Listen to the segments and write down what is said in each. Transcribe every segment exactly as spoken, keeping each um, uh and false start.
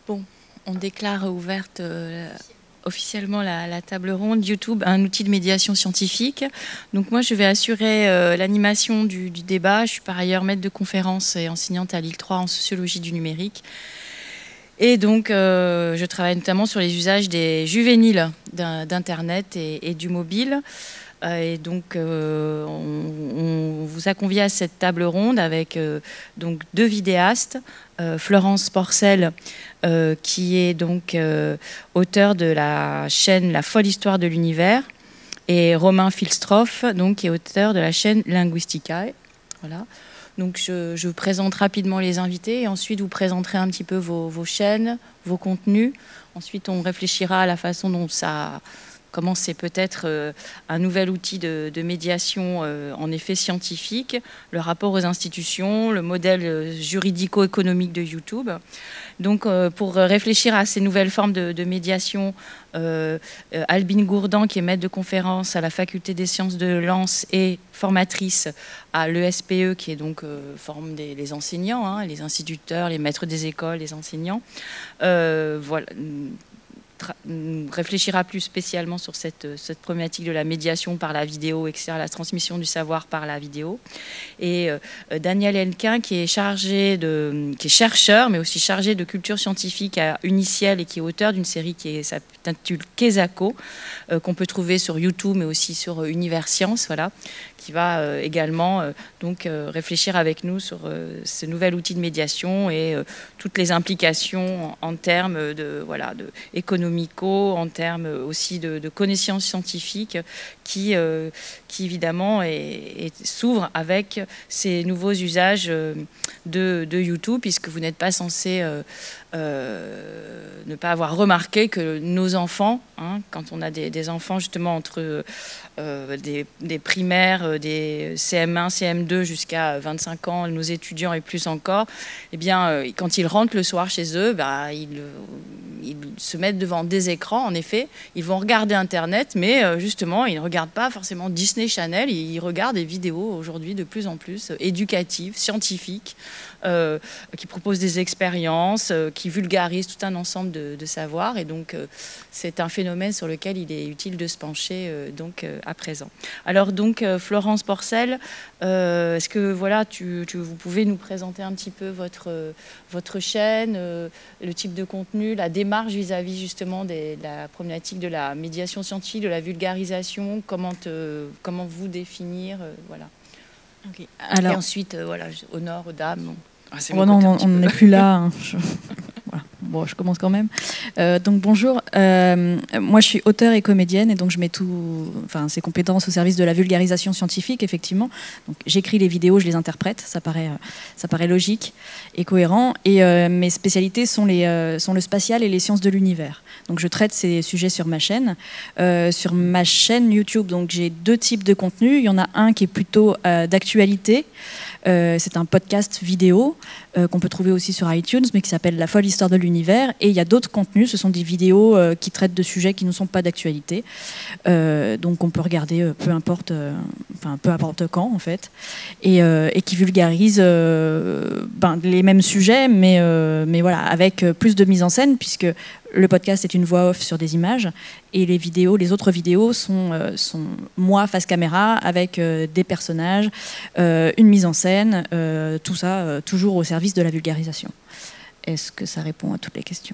Bon, on déclare ouverte euh, officiellement la, la table ronde YouTube, un outil de médiation scientifique. Donc moi, je vais assurer euh, l'animation du, du débat. Je suis par ailleurs maître de conférence et enseignante à Lille trois en sociologie du numérique. Et donc, euh, je travaille notamment sur les usages des juvéniles d'Internet et, et du mobile. Et donc, euh, on, on vous a convié à cette table ronde avec euh, donc deux vidéastes, euh, Florence Porcel, euh, qui est donc euh, auteur de la chaîne La folle histoire de l'univers, et Romain Filstroff, donc qui est auteur de la chaîne Linguisticae. Voilà. Donc, je, je vous présente rapidement les invités et ensuite vous présenterez un petit peu vos, vos chaînes, vos contenus. Ensuite, on réfléchira à la façon dont ça comment c'est peut-être euh, un nouvel outil de, de médiation euh, en effet scientifique, le rapport aux institutions, le modèle juridico-économique de YouTube. Donc euh, pour réfléchir à ces nouvelles formes de, de médiation, euh, euh, Albine Gourdan, qui est maître de conférence à la faculté des sciences de Lens et formatrice à l'E S P E, qui est donc euh, forme des les enseignants, hein, les instituteurs, les maîtres des écoles, les enseignants. Euh, voilà. Réfléchira plus spécialement sur cette, cette problématique de la médiation par la vidéo, et cetera, la transmission du savoir par la vidéo. Et euh, Daniel Hennequin, qui est chargé de, qui est chercheur, mais aussi chargé de culture scientifique à Uniciel et qui est auteur d'une série qui s'intitule Quesaco, euh, qu'on peut trouver sur YouTube, mais aussi sur euh, Univers Science, voilà, qui va euh, également euh, donc euh, réfléchir avec nous sur euh, ce nouvel outil de médiation et euh, toutes les implications en, en termes de voilà de économico, en termes aussi de, de connaissances scientifiques qui euh, qui évidemment s'ouvre avec ces nouveaux usages de, de YouTube, puisque vous n'êtes pas censé euh, euh, ne pas avoir remarqué que nos enfants, hein, quand on a des, des enfants justement entre euh, des, des primaires, des C M un, C M deux jusqu'à vingt-cinq ans, nos étudiants et plus encore, eh bien, euh, quand ils rentrent le soir chez eux, bah, ils, ils se mettent devant des écrans, en effet, ils vont regarder Internet, mais euh, justement, ils ne regardent pas forcément Disney Channel, ils regardent des vidéos aujourd'hui de plus en plus éducatives, scientifiques, euh, qui proposent des expériences, euh, qui vulgarisent tout un ensemble de, de savoirs, et donc euh, c'est un phénomène sur lequel il est utile de se pencher euh, donc euh, à présent. Alors donc euh, Florence Porcel, euh, est-ce que voilà, tu, tu, vous pouvez nous présenter un petit peu votre, euh, votre chaîne, euh, le type de contenu, la démarche vis-à-vis justement des, de la problématique de la médiation scientifique, de la vulgarisation, comment, te, comment vous définir, euh, voilà. Okay. Alors, et ensuite, euh, voilà, honneur aux dames. Bon. Ah, bon, non, on n'est plus là. Hein. Je... Voilà. Bon, je commence quand même. Euh, donc bonjour, euh, moi je suis auteure et comédienne et donc je mets tout, enfin ces compétences au service de la vulgarisation scientifique, effectivement. Donc j'écris les vidéos, je les interprète, ça paraît, ça paraît logique et cohérent. Et euh, mes spécialités sont les, euh, sont le spatial et les sciences de l'univers. Donc je traite ces sujets sur ma chaîne, euh, sur ma chaîne YouTube. Donc j'ai deux types de contenus. Il y en a un qui est plutôt euh, d'actualité. Euh, c'est un podcast vidéo euh, qu'on peut trouver aussi sur iTunes, mais qui s'appelle La folle histoire de l'univers. Et il y a d'autres contenus, ce sont des vidéos euh, qui traitent de sujets qui ne sont pas d'actualité. Euh, donc on peut regarder euh, peu importe, euh, enfin peu importe quand en fait, et, euh, et qui vulgarisent euh, ben, les mêmes sujets, mais, euh, mais voilà, avec plus de mise en scène, puisque le podcast est une voix off sur des images et les vidéos, les autres vidéos sont, euh, sont moi face caméra avec euh, des personnages, euh, une mise en scène, euh, tout ça euh, toujours au service de la vulgarisation. Est-ce que ça répond à toutes les questions?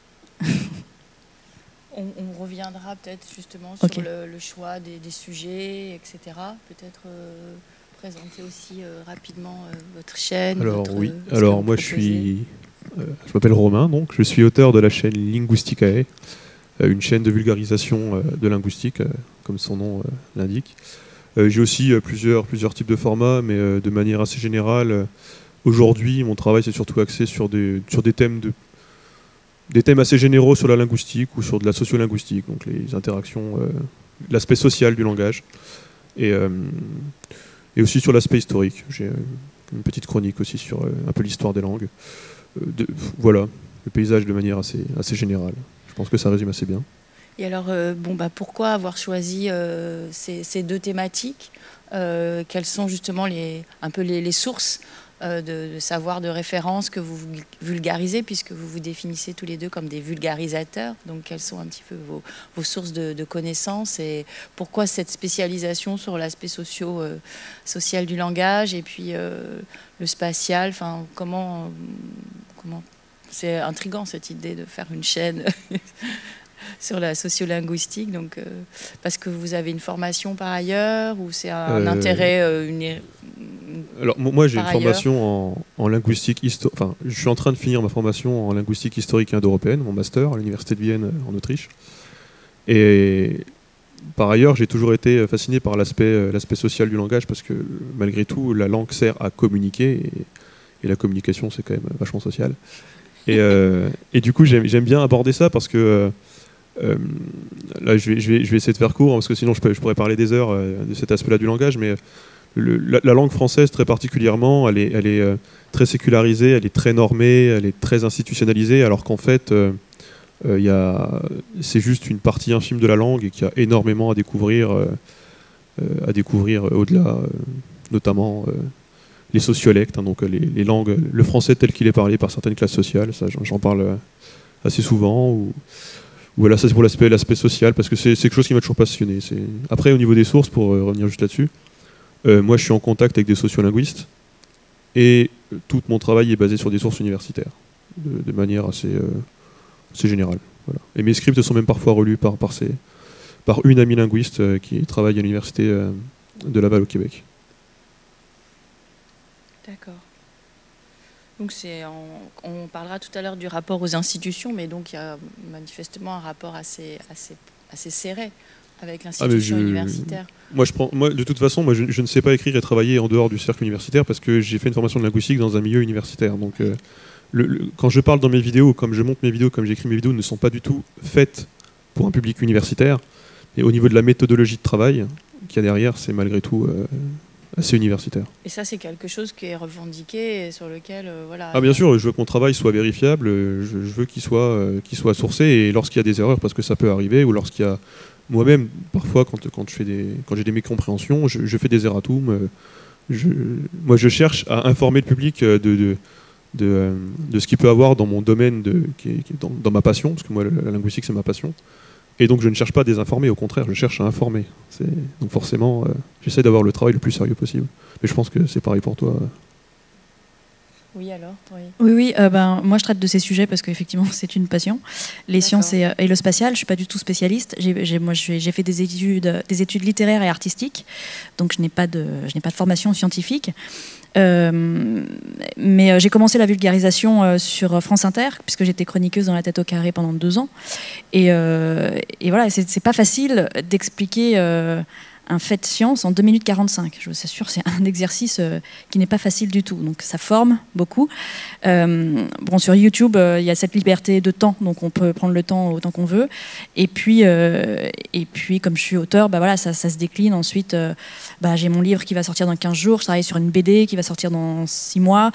on, on reviendra peut-être justement sur okay. le, le choix des, des sujets, et cetera. Peut-être euh, présenter aussi euh, rapidement euh, votre chaîne. Alors votre, oui, euh, alors moi je suis... Euh, je m'appelle Romain, donc je suis auteur de la chaîne Linguisticae, euh, une chaîne de vulgarisation euh, de linguistique, euh, comme son nom euh, l'indique. Euh, J'ai aussi euh, plusieurs, plusieurs types de formats, mais euh, de manière assez générale. Euh, Aujourd'hui, mon travail c'est surtout axé sur des, sur des thèmes de, des thèmes assez généraux sur la linguistique ou sur de la sociolinguistique, donc les interactions, euh, l'aspect social du langage, et, euh, et aussi sur l'aspect historique. J'ai euh, une petite chronique aussi sur euh, un peu l'histoire des langues. De, voilà, le paysage de manière assez, assez générale. Je pense que ça résume assez bien. Et alors, euh, bon, bah, pourquoi avoir choisi euh, ces, ces deux thématiques euh, Quelles sont justement les, un peu les, les sources euh, de, de savoir de référence que vous vulgarisez, puisque vous vous définissez tous les deux comme des vulgarisateurs. Donc, quelles sont un petit peu vos, vos sources de, de connaissances et pourquoi cette spécialisation sur l'aspect socio, euh, social du langage et puis euh, le spatial. Enfin, comment, comment c'est intriguant cette idée de faire une chaîne sur la sociolinguistique, donc euh, parce que vous avez une formation par ailleurs ou c'est un euh, intérêt euh, une, une, Alors moi j'ai une ailleurs. formation en, en linguistique histo- enfin je suis en train de finir ma formation en linguistique historique et indo-européenne, mon master à l'université de Vienne en Autriche. Et par ailleurs j'ai toujours été fasciné par l'aspect l'aspect social du langage parce que malgré tout la langue sert à communiquer et, et la communication c'est quand même vachement social. Et, euh, et du coup j'aime, j'aime bien aborder ça parce que Euh, là, je vais, je, vais, je vais essayer de faire court, parce que sinon je, peux, je pourrais parler des heures euh, de cet aspect-là du langage, mais le, la, la langue française, très particulièrement, elle est, elle est euh, très sécularisée, elle est très normée, elle est très institutionnalisée, alors qu'en fait, euh, euh, y a, c'est juste une partie infime de la langue et qu'il y a énormément à découvrir, euh, euh, à découvrir au-delà, euh, notamment euh, les sociolectes, hein, donc les, les langues, le français tel qu'il est parlé par certaines classes sociales, ça, j'en, j'en parle assez souvent, ou... Voilà, ça c'est pour l'aspect, l'aspect social, parce que c'est, c'est quelque chose qui m'a toujours passionné. C'est... Après, au niveau des sources, pour euh, revenir juste là-dessus, euh, moi je suis en contact avec des sociolinguistes, et euh, tout mon travail est basé sur des sources universitaires, de, de manière assez, euh, assez générale. Voilà. Et mes scripts sont même parfois relus par, par, ces, par une amie linguiste euh, qui travaille à l'université euh, de Laval au Québec. D'accord. Donc c'est en, on parlera tout à l'heure du rapport aux institutions, mais donc il y a manifestement un rapport assez, assez, assez serré avec l'institution ah je, universitaire. Moi, je prends, moi, de toute façon, moi, je, je ne sais pas écrire et travailler en dehors du cercle universitaire parce que j'ai fait une formation de linguistique dans un milieu universitaire. Donc, euh, le, le, quand je parle dans mes vidéos, comme je monte mes vidéos, comme j'écris mes vidéos, ne sont pas du tout faites pour un public universitaire. Et au niveau de la méthodologie de travail qu'il y a derrière, c'est malgré tout... Euh, assez universitaire. Et ça, c'est quelque chose qui est revendiqué et sur lequel, euh, voilà... Ah bien sûr, je veux que mon travail soit vérifiable, je, je veux qu'il soit, euh, qu'il soit sourcé, et lorsqu'il y a des erreurs, parce que ça peut arriver, ou lorsqu'il y a... Moi-même, parfois, quand, quand, je fais des, quand j'ai des mécompréhensions, je, je fais des erratums. Euh, je, moi, je cherche à informer le public de, de, de, de, de ce qu'il peut avoir dans mon domaine, de, qui est, qui est dans, dans ma passion, parce que moi, la linguistique, c'est ma passion. Et donc je ne cherche pas à désinformer, au contraire, je cherche à informer. C'est... Donc forcément, euh, j'essaie d'avoir le travail le plus sérieux possible. Mais je pense que c'est pareil pour toi. Oui, alors Oui, oui, oui euh, ben, moi je traite de ces sujets parce qu'effectivement c'est une passion. Les D'accord. sciences et, et le spatial, je ne suis pas du tout spécialiste. J'ai, j'ai, moi j'ai, j'ai fait des études, des études littéraires et artistiques, donc je n'ai pas de, je n'ai pas de formation scientifique. Euh, mais euh, j'ai commencé la vulgarisation euh, sur France Inter, puisque j'étais chroniqueuse dans La Tête au Carré pendant deux ans. Et, euh, et voilà, c'est, c'est pas facile d'expliquer euh, un fait de science en deux minutes quarante-cinq. Je vous assure, c'est un exercice euh, qui n'est pas facile du tout. Donc ça forme beaucoup. Euh, bon, sur YouTube, il euh, y a cette liberté de temps, donc on peut prendre le temps autant qu'on veut. Et puis, euh, et puis comme je suis auteur, bah, voilà, ça, ça se décline. Ensuite, euh, bah, j'ai mon livre qui va sortir dans quinze jours. Je travaille sur une B D qui va sortir dans six mois.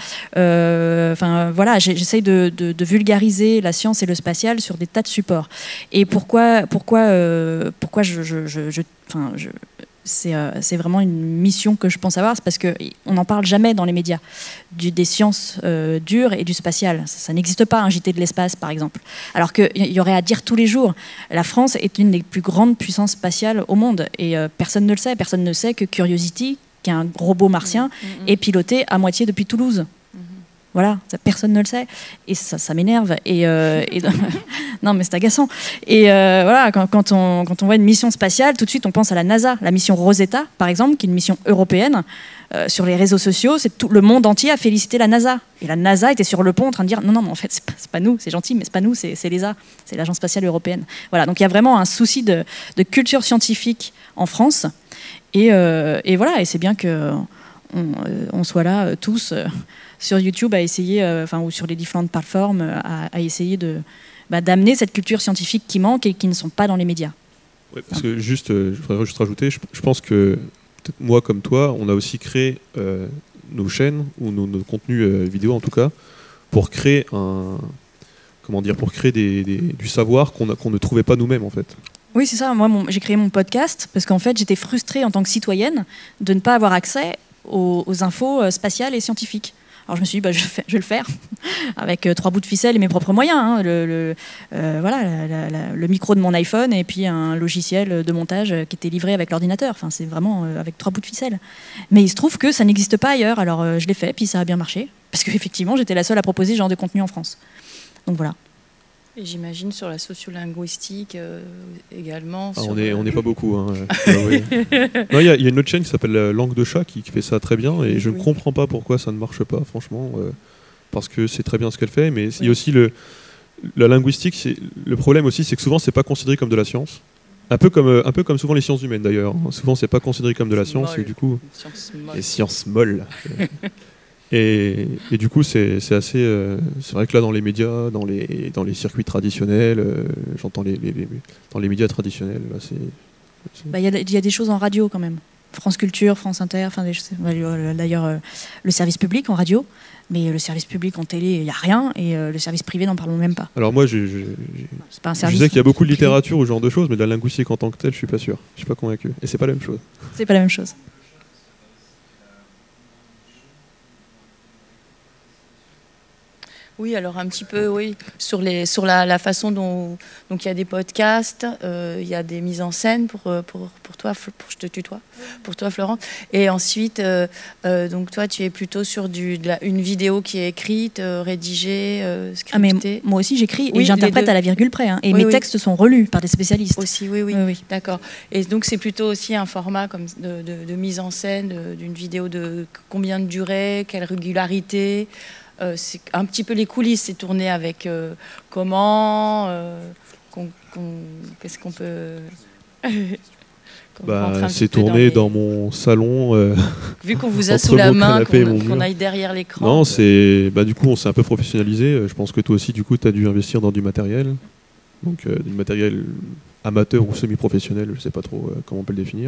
Euh, enfin, voilà, j'essaye de, de, de vulgariser la science et le spatial sur des tas de supports. Et pourquoi, pourquoi, euh, pourquoi je... je, je, je enfin, je C'est, euh, c'est vraiment une mission que je pense avoir, c'est parce qu'on n'en parle jamais dans les médias, du, des sciences euh, dures et du spatial. Ça, ça n'existe pas, un J T de l'espace, par exemple. Alors qu'il y aurait à dire tous les jours, la France est une des plus grandes puissances spatiales au monde, et euh, personne ne le sait. Personne ne sait que Curiosity, qui est un robot martien, mmh, mmh. est piloté à moitié depuis Toulouse. Voilà, ça, personne ne le sait. Et ça, ça m'énerve. Et, euh, et non, mais c'est agaçant. Et euh, voilà, quand, quand, on, quand on voit une mission spatiale, tout de suite, on pense à la NASA. La mission Rosetta, par exemple, qui est une mission européenne. Euh, sur les réseaux sociaux, c'est tout le monde entier a félicité la NASA. Et la NASA était sur le pont en train de dire non, non, mais en fait, c'est pas, c'est pas nous, c'est gentil, mais c'est pas nous, c'est, c'est l'E S A, c'est l'Agence spatiale européenne. Voilà, donc il y a vraiment un souci de, de culture scientifique en France. Et, euh, et voilà, et c'est bien que on, euh, on soit là euh, tous euh, sur YouTube à essayer, enfin euh, ou sur les différentes plateformes, à, à essayer de bah, d'amener cette culture scientifique qui manque et qui ne sont pas dans les médias. Ouais, parce que juste, euh, je voudrais juste rajouter, je, je pense que peut-être moi comme toi, on a aussi créé euh, nos chaînes ou nos, nos contenus euh, vidéo en tout cas pour créer un, comment dire, pour créer des, des, du savoir qu'on, a, qu'on ne trouvait pas nous-mêmes en fait. Oui, c'est ça. Moi, mon, j'ai créé mon podcast parce qu'en fait, j'étais frustrée en tant que citoyenne de ne pas avoir accès aux, aux infos spatiales et scientifiques. Alors je me suis dit, bah, je, fais, je vais le faire avec euh, trois bouts de ficelle et mes propres moyens. Hein, le, le, euh, voilà, la, la, la, le micro de mon iPhone et puis un logiciel de montage qui était livré avec l'ordinateur. Enfin, c'est vraiment euh, avec trois bouts de ficelle. Mais il se trouve que ça n'existe pas ailleurs. Alors euh, je l'ai fait, puis ça a bien marché. Parce qu'effectivement, j'étais la seule à proposer ce genre de contenu en France. Donc voilà. Et j'imagine sur la sociolinguistique euh, également. Ah, sur, on n'est euh... on est pas beaucoup. Hein. Il y, y a une autre chaîne qui s'appelle Langue de chat qui, qui fait ça très bien et je ne oui. comprends pas pourquoi ça ne marche pas, franchement, euh, parce que c'est très bien ce qu'elle fait. Mais il oui. y a aussi le, la linguistique. Le problème aussi, c'est que souvent, c'est pas considéré comme de la science. Un peu comme, un peu comme souvent les sciences humaines d'ailleurs. Souvent, c'est pas considéré comme de la science et du coup, science molle. les sciences molles. Et, et du coup, c'est assez. Euh, c'est vrai que là, dans les médias, dans les, dans les circuits traditionnels, euh, j'entends les, les, les, dans les médias traditionnels, c'est. Il bah, y, y a des choses en radio quand même. France Culture, France Inter, enfin d'ailleurs euh, le service public en radio, mais le service public en télé, il n'y a rien, et euh, le service privé, n'en parlons même pas. Alors moi, je, je, je, pas un service je sais qu'il y a beaucoup de littérature ou ce genre de choses, mais de la linguistique en tant que telle, je suis pas sûr. Je suis pas convaincu. Et c'est pas la même chose. C'est pas la même chose. Oui, alors un petit peu, oui, sur, les, sur la, la façon dont donc il y a des podcasts, euh, il y a des mises en scène pour, pour, pour toi, pour, je te tutoie, pour toi Florent. Et ensuite, euh, euh, donc toi, tu es plutôt sur du, de la, une vidéo qui est écrite, euh, rédigée, euh, scriptée. Ah mais moi aussi j'écris oui, et j'interprète à la virgule près, hein, et oui, mes oui. textes sont relus par des spécialistes. Aussi, oui, oui, oui, oui. D'accord. Et donc c'est plutôt aussi un format comme de, de, de mise en scène d'une vidéo de combien de durée, quelle régularité. Euh, c'est un petit peu les coulisses, c'est tourné avec euh, comment, euh, qu'on, qu'on, qu'est-ce qu'on peut... bah, c'est tourné dans, les... dans mon salon. Euh, Vu qu'on vous a sous la main, qu'on, qu'on aille derrière l'écran. Non, c'est, bah, du coup, on s'est un peu professionnalisé. Je pense que toi aussi, du coup, tu as dû investir dans du matériel. Donc, euh, du matériel amateur ou semi-professionnel, je ne sais pas trop euh, comment on peut le définir.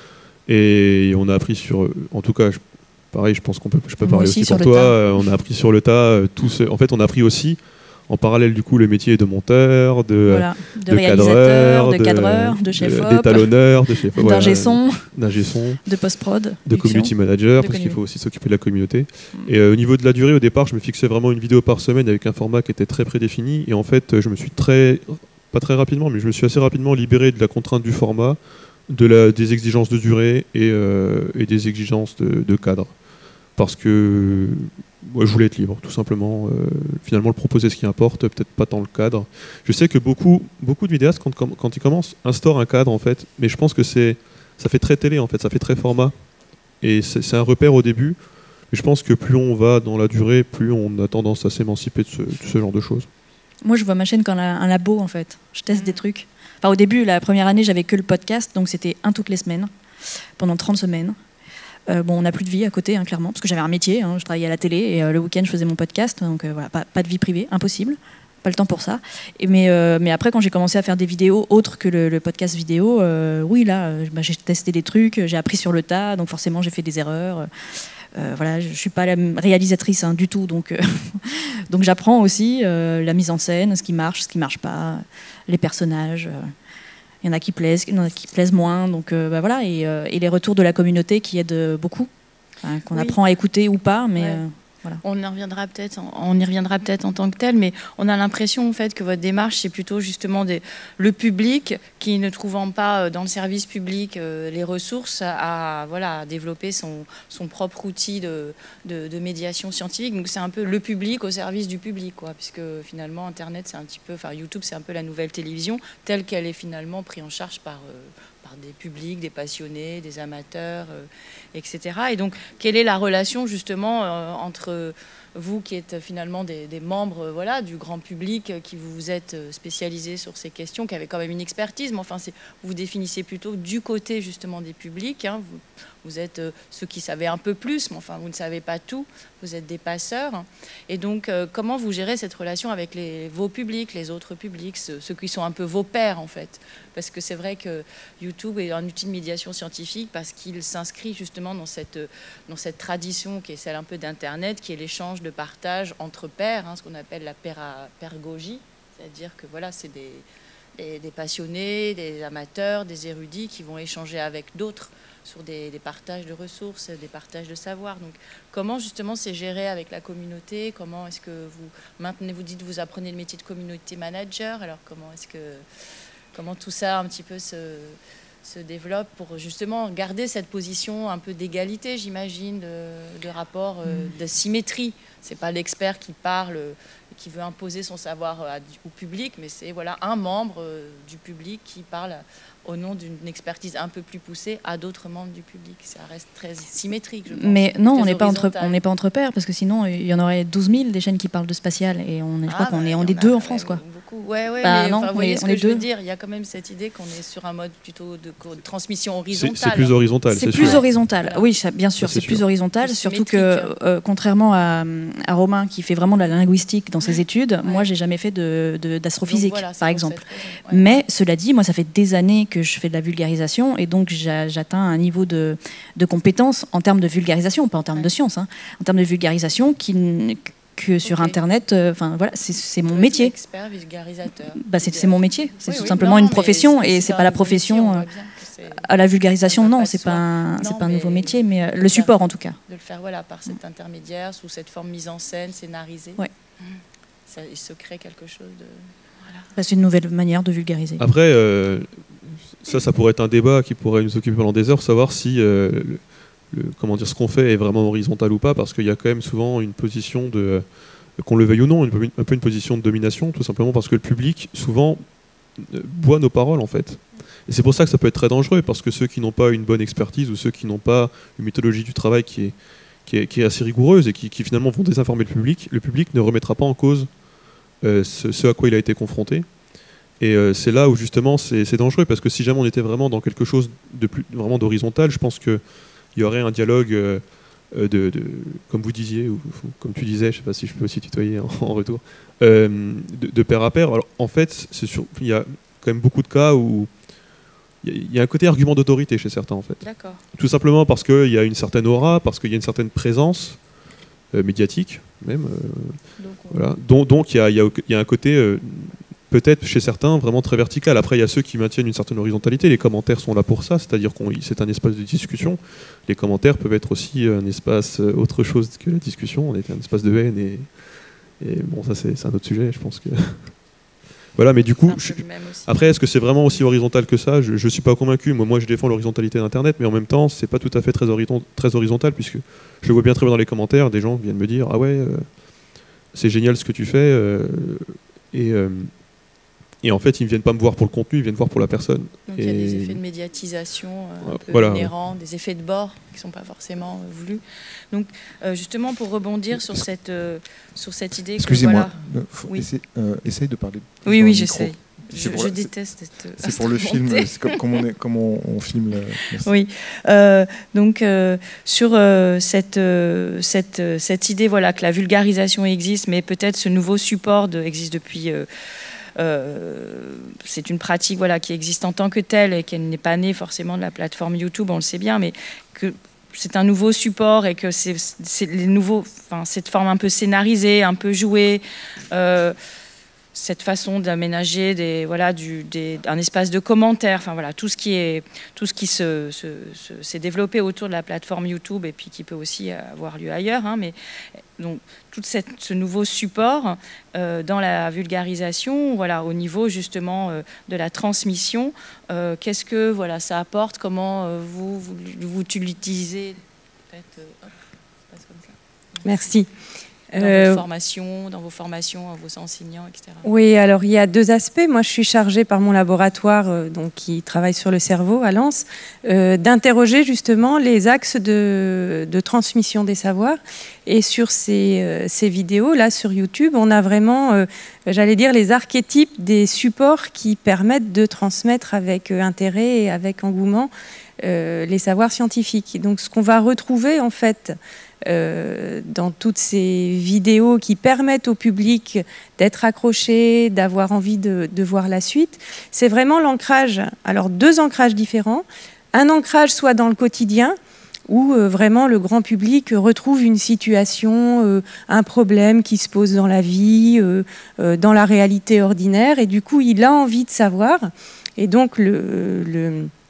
Et on a appris sur... En tout cas, je pareil, je pense qu'on peut, je peux Moi parler aussi, aussi pour toi. Euh, on a appris sur le tas. Euh, tout ce, en fait, on a appris aussi, en parallèle, du coup, le métier de monteur, de, voilà. de, de réalisateur, de cadreur, de, de chef-op, d'étalonneur, de chef-op, d'ingé son, son, de post-prod, de community manager, de parce qu'il faut aussi s'occuper de la communauté. Mm. Et euh, au niveau de la durée, au départ, je me fixais vraiment une vidéo par semaine avec un format qui était très prédéfini. Et en fait, je me suis très, pas très rapidement, mais je me suis assez rapidement libéré de la contrainte du format, de la, des exigences de durée et, euh, et des exigences de, de cadre. Parce que moi, je voulais être libre, tout simplement. Euh, finalement, le proposer ce qui importe, peut-être pas tant le cadre. Je sais que beaucoup, beaucoup de vidéastes, quand, quand ils commencent, instaurent un cadre, en fait. Mais je pense que c'est, ça fait très télé, en fait. Ça fait très format. Et c'est, c'est un repère au début. Mais je pense que plus on va dans la durée, plus on a tendance à s'émanciper de ce, de ce genre de choses. Moi, je vois ma chaîne comme un labo, en fait. Je teste des trucs. Enfin, au début, la première année, j'avais que le podcast. Donc, c'était un toutes les semaines, pendant trente semaines. Euh, bon, on n'a plus de vie à côté, hein, clairement, parce que j'avais un métier, hein, je travaillais à la télé et euh, le week-end je faisais mon podcast, donc euh, voilà, pas, pas de vie privée, impossible, pas le temps pour ça. Et mais, euh, mais après, quand j'ai commencé à faire des vidéos autres que le, le podcast vidéo, euh, oui, là, euh, bah, j'ai testé des trucs, j'ai appris sur le tas, donc forcément j'ai fait des erreurs. Euh, voilà, je ne suis pas la réalisatrice hein, du tout, donc, euh, donc j'apprends aussi euh, la mise en scène, ce qui marche, ce qui ne marche pas, les personnages. Euh, Il y en a qui plaisent, il y en a qui plaisent moins, donc euh, bah voilà, et, euh, et les retours de la communauté qui aident beaucoup, hein, qu'on oui. apprend à écouter ou pas, mais ouais. euh, voilà. On y reviendra peut-être, on y reviendra peut-être en tant que tel, mais on a l'impression en fait que votre démarche c'est plutôt justement des, le public qui ne trouvant pas dans le service public euh, les ressources à, à voilà à développer son, son propre outil de, de, de médiation scientifique. Donc c'est un peu le public au service du public, quoi, puisque finalement Internet c'est un petit peu, enfin YouTube c'est un peu la nouvelle télévision telle qu'elle est finalement prise en charge par euh, par des publics, des passionnés, des amateurs, euh, et cetera. Et donc, quelle est la relation justement euh, entre vous qui êtes finalement des, des membres euh, voilà, du grand public, euh, qui vous êtes spécialisés sur ces questions, qui avez quand même une expertise, mais enfin, c'est, vous vous définissez plutôt du côté justement des publics. Hein, vous, vous êtes euh, ceux qui savaient un peu plus, mais enfin, vous ne savez pas tout. Vous êtes des passeurs. Et donc, euh, comment vous gérez cette relation avec les, vos publics, les autres publics, ceux, ceux qui sont un peu vos pairs, en fait? Parce que c'est vrai que YouTube est un outil de médiation scientifique parce qu'il s'inscrit justement dans cette, dans cette tradition qui est celle un peu d'Internet, qui est l'échange de partage entre pairs, hein, ce qu'on appelle la pédagogie, c'est-à-dire que voilà, c'est des, des, des passionnés, des amateurs, des érudits qui vont échanger avec d'autres sur des, des partages de ressources, des partages de savoir. Donc, comment justement c'est géré avec la communauté? Comment est-ce que vous maintenez, vous dites vous apprenez le métier de community manager, alors comment est-ce que, comment tout ça un petit peu se, se développe pour justement garder cette position un peu d'égalité, j'imagine, de, de rapport, euh, de symétrie. C'est pas l'expert qui parle, qui veut imposer son savoir à, au public, mais c'est voilà, un membre euh, du public qui parle au nom d'une expertise un peu plus poussée à d'autres membres du public. Ça reste très symétrique, je pense. Mais non, on n'est pas, entre, on n'est pas entre pairs, parce que sinon, il y en aurait douze mille des chaînes qui parlent de spatial, et on est, je crois ah, qu'on bah, est, on est deux en France, quoi. Beaucoup. Ouais, ouais, bah, mais non, vous voyez on ce est, que on est je deux. veux dire. Il y a quand même cette idée qu'on est sur un mode plutôt de, de transmission horizontale. C'est plus horizontal, c'est plus sûr. horizontal, voilà. Oui, ça, bien sûr, c'est plus sûr. horizontal, plus surtout que, euh, contrairement à, à Romain, qui fait vraiment de la linguistique dans ses études, ouais. moi, j'ai jamais fait de, de, d'astrophysique, voilà, par exemple. Ouais. Mais, cela dit, moi, ça fait des années que je fais de la vulgarisation, et donc j'atteins un niveau de, de compétence en termes de vulgarisation, pas en termes ouais. de science, hein, en termes de vulgarisation qui... que sur okay. Internet, enfin euh, voilà, c'est mon métier. Expert vulgarisateur. Bah, c'est mon métier, c'est oui, tout oui, simplement non, une profession et c'est pas la profession. Métier, euh, à la vulgarisation, non, c'est pas, un, non, pas un nouveau métier, mais le support en tout cas. De le faire voilà, par cet intermédiaire, sous cette forme mise en scène, scénarisée. Ouais. Ça, il se crée quelque chose de. Voilà. Bah, c'est une nouvelle manière de vulgariser. Après, euh, ça, ça pourrait être un débat qui pourrait nous occuper pendant des heures, savoir si. Euh, le, le, comment dire, ce qu'on fait est vraiment horizontal ou pas, parce qu'il y a quand même souvent une position de. Qu'on le veuille ou non, une, un peu une position de domination, tout simplement parce que le public, souvent, boit nos paroles, en fait. Et c'est pour ça que ça peut être très dangereux, parce que ceux qui n'ont pas une bonne expertise, ou ceux qui n'ont pas une méthodologie du travail qui est, qui est, qui est assez rigoureuse, et qui, qui finalement vont désinformer le public, le public ne remettra pas en cause euh, ce, ce à quoi il a été confronté. Et euh, c'est là où, justement, c'est dangereux, parce que si jamais on était vraiment dans quelque chose de plus, vraiment d'horizontal, je pense qu'il y aurait un dialogue... Euh, De, de, comme vous disiez, ou, ou comme tu disais, je ne sais pas si je peux aussi tutoyer en, en retour, euh, de, de pair à pair. Alors, en fait, il y a quand même beaucoup de cas où il y, y a un côté argument d'autorité chez certains, en fait. D'accord. Tout simplement parce qu'il y a une certaine aura, parce qu'il y a une certaine présence euh, médiatique, même. Euh, donc, on... voilà. Donc, donc il y a, y a, y a un côté... Euh, peut-être chez certains vraiment très vertical. Après, il y a ceux qui maintiennent une certaine horizontalité. Les commentaires sont là pour ça, c'est-à-dire qu'on c'est un espace de discussion. Les commentaires peuvent être aussi un espace euh, autre chose que la discussion. On est un espace de haine et, et bon, ça c'est un autre sujet. Je pense que voilà, mais du coup, je... après, est-ce que c'est vraiment aussi horizontal que ça? Je, je suis pas convaincu. Moi, moi, je défends l'horizontalité d'Internet, mais en même temps, c'est pas tout à fait très, très horizontal, puisque je le vois bien très bien dans les commentaires. Des gens viennent me dire, ah ouais, euh, c'est génial ce que tu fais, euh, et euh, Et en fait, ils ne viennent pas me voir pour le contenu, ils viennent voir pour la personne. Donc et... il y a des effets de médiatisation euh, un peu voilà. inhérents, des effets de bord qui ne sont pas forcément euh, voulus. Donc euh, justement, pour rebondir sur cette, euh, sur cette idée... Excusez-moi, voilà, oui. essaye, euh, essaye de parler. Oui, oui, j'essaye. Je, je la, déteste cette... C'est pour le film, c'est comme, comme, on, est, comme on, on filme. Le... Oui, euh, donc euh, sur euh, cette, euh, cette, euh, cette idée voilà, que la vulgarisation existe, mais peut-être ce nouveau support de, existe depuis... Euh, Euh, c'est une pratique voilà, qui existe en tant que telle et qui n'est pas née forcément de la plateforme YouTube, on le sait bien, mais que c'est un nouveau support et que c'est les nouveaux, enfin, cette forme un peu scénarisée, un peu jouée, euh, cette façon d'aménager des, voilà, du, des, un espace de commentaires, enfin voilà, tout ce qui est, tout ce qui se, se, se, s'est développé autour de la plateforme YouTube et puis qui peut aussi avoir lieu ailleurs, hein, mais donc tout cette, ce nouveau support euh, dans la vulgarisation, voilà, au niveau justement euh, de la transmission, euh, qu'est-ce que voilà ça apporte, comment euh, vous, vous vous l'utilisez, peut-être, euh, hop, ça passe comme ça. Merci. Dans euh, vos formations, dans vos formations, vos enseignants, et cetera. Oui, alors il y a deux aspects. Moi, je suis chargée par mon laboratoire, euh, donc qui travaille sur le cerveau à Lens, euh, d'interroger justement les axes de, de transmission des savoirs. Et sur ces, euh, ces vidéos là sur YouTube, on a vraiment, euh, j'allais dire, les archétypes des supports qui permettent de transmettre avec euh, intérêt et avec engouement euh, les savoirs scientifiques. Donc, ce qu'on va retrouver en fait. Euh, dans toutes ces vidéos qui permettent au public d'être accroché, d'avoir envie de, de voir la suite, c'est vraiment l'ancrage. Alors deux ancrages différents. Un ancrage soit dans le quotidien, où euh, vraiment le grand public retrouve une situation, euh, un problème qui se pose dans la vie, euh, euh, dans la réalité ordinaire, et du coup il a envie de savoir. Et donc le... le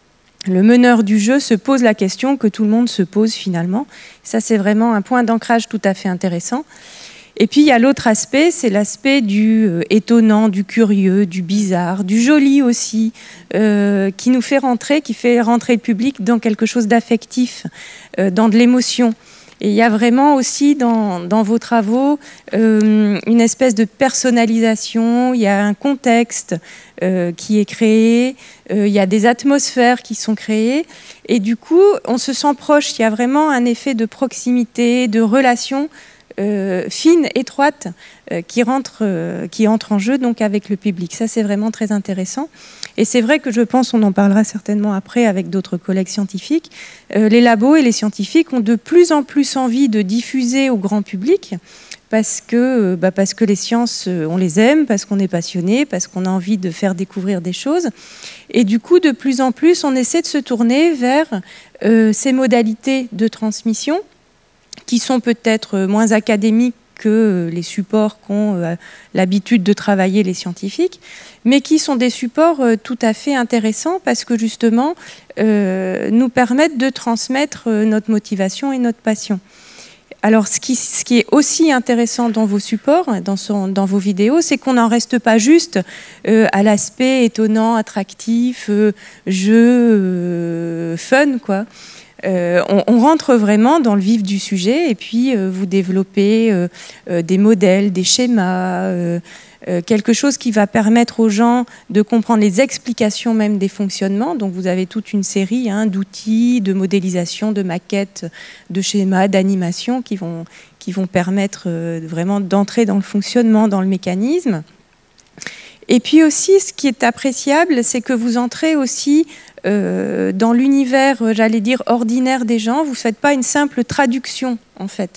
le meneur du jeu se pose la question que tout le monde se pose finalement. Ça, c'est vraiment un point d'ancrage tout à fait intéressant. Et puis, il y a l'autre aspect, c'est l'aspect du euh, étonnant, du curieux, du bizarre, du joli aussi, euh, qui nous fait rentrer, qui fait rentrer le public dans quelque chose d'affectif, euh, dans de l'émotion. Et il y a vraiment aussi dans, dans vos travaux euh, une espèce de personnalisation, il y a un contexte euh, qui est créé, euh, il y a des atmosphères qui sont créées, et du coup, on se sent proche, il y a vraiment un effet de proximité, de relation euh, fine, étroite, euh, qui, rentre, euh, qui entre en jeu donc avec le public. Ça, c'est vraiment très intéressant. Et c'est vrai que je pense, on en parlera certainement après avec d'autres collègues scientifiques, euh, les labos et les scientifiques ont de plus en plus envie de diffuser au grand public parce que, bah parce que les sciences, on les aime, parce qu'on est passionné, parce qu'on a envie de faire découvrir des choses. Et du coup, de plus en plus, on essaie de se tourner vers euh, ces modalités de transmission qui sont peut-être moins académiques que les supports qu'ont euh, l'habitude de travailler les scientifiques, mais qui sont des supports euh, tout à fait intéressants parce que justement euh, nous permettent de transmettre euh, notre motivation et notre passion. Alors ce qui, ce qui est aussi intéressant dans vos supports, dans, son, dans vos vidéos, c'est qu'on n'en reste pas juste euh, à l'aspect étonnant, attractif, euh, jeu, euh, fun, quoi. Euh, on, on rentre vraiment dans le vif du sujet et puis euh, vous développez euh, euh, des modèles, des schémas, euh, euh, quelque chose qui va permettre aux gens de comprendre les explications même des fonctionnements. Donc vous avez toute une série hein, d'outils, de modélisation, de maquettes, de schémas, d'animations qui vont, qui vont permettre euh, vraiment d'entrer dans le fonctionnement, dans le mécanisme. Et puis aussi, ce qui est appréciable, c'est que vous entrez aussi euh, dans l'univers, j'allais dire, ordinaire des gens. Vous ne faites pas une simple traduction, en fait,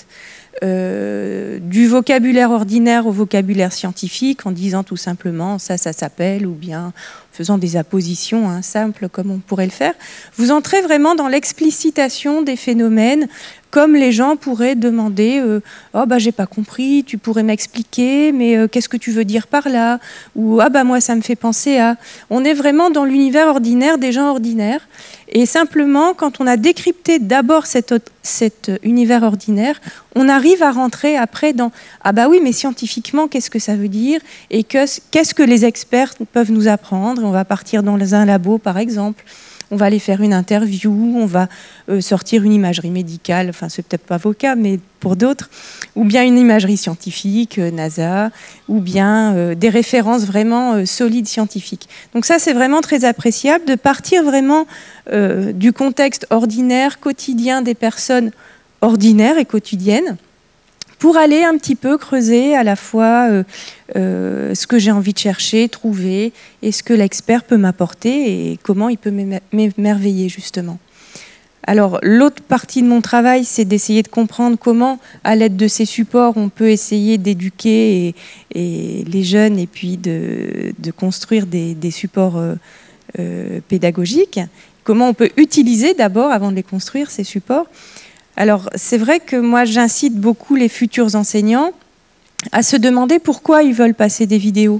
euh, du vocabulaire ordinaire au vocabulaire scientifique, en disant tout simplement « ça, ça s'appelle » ou bien en faisant des appositions hein, simples comme on pourrait le faire. Vous entrez vraiment dans l'explicitation des phénomènes, comme les gens pourraient demander euh, « Oh, bah, j'ai pas compris, tu pourrais m'expliquer, mais euh, qu'est-ce que tu veux dire par là ?» ou « Ah, bah, moi, ça me fait penser à… » On est vraiment dans l'univers ordinaire des gens ordinaires. Et simplement, quand on a décrypté d'abord cet, cet univers ordinaire, on arrive à rentrer après dans « Ah, bah oui, mais scientifiquement, qu'est-ce que ça veut dire ? Et qu'est-ce que les experts peuvent nous apprendre ?» On va partir dans un labo, par exemple. On va aller faire une interview, on va euh, sortir une imagerie médicale, enfin c'est peut-être pas vos cas, mais pour d'autres, ou bien une imagerie scientifique, euh, NASA, ou bien euh, des références vraiment euh, solides scientifiques. Donc ça c'est vraiment très appréciable de partir vraiment euh, du contexte ordinaire, quotidien des personnes ordinaires et quotidiennes, pour aller un petit peu creuser à la fois euh, euh, ce que j'ai envie de chercher, trouver, et ce que l'expert peut m'apporter et comment il peut m'émerveiller justement. Alors l'autre partie de mon travail, c'est d'essayer de comprendre comment, à l'aide de ces supports, on peut essayer d'éduquer et, et les jeunes et puis de, de construire des, des supports euh, euh, pédagogiques. Comment on peut utiliser d'abord, avant de les construire, ces supports. Alors, c'est vrai que moi, j'incite beaucoup les futurs enseignants à se demander pourquoi ils veulent passer des vidéos.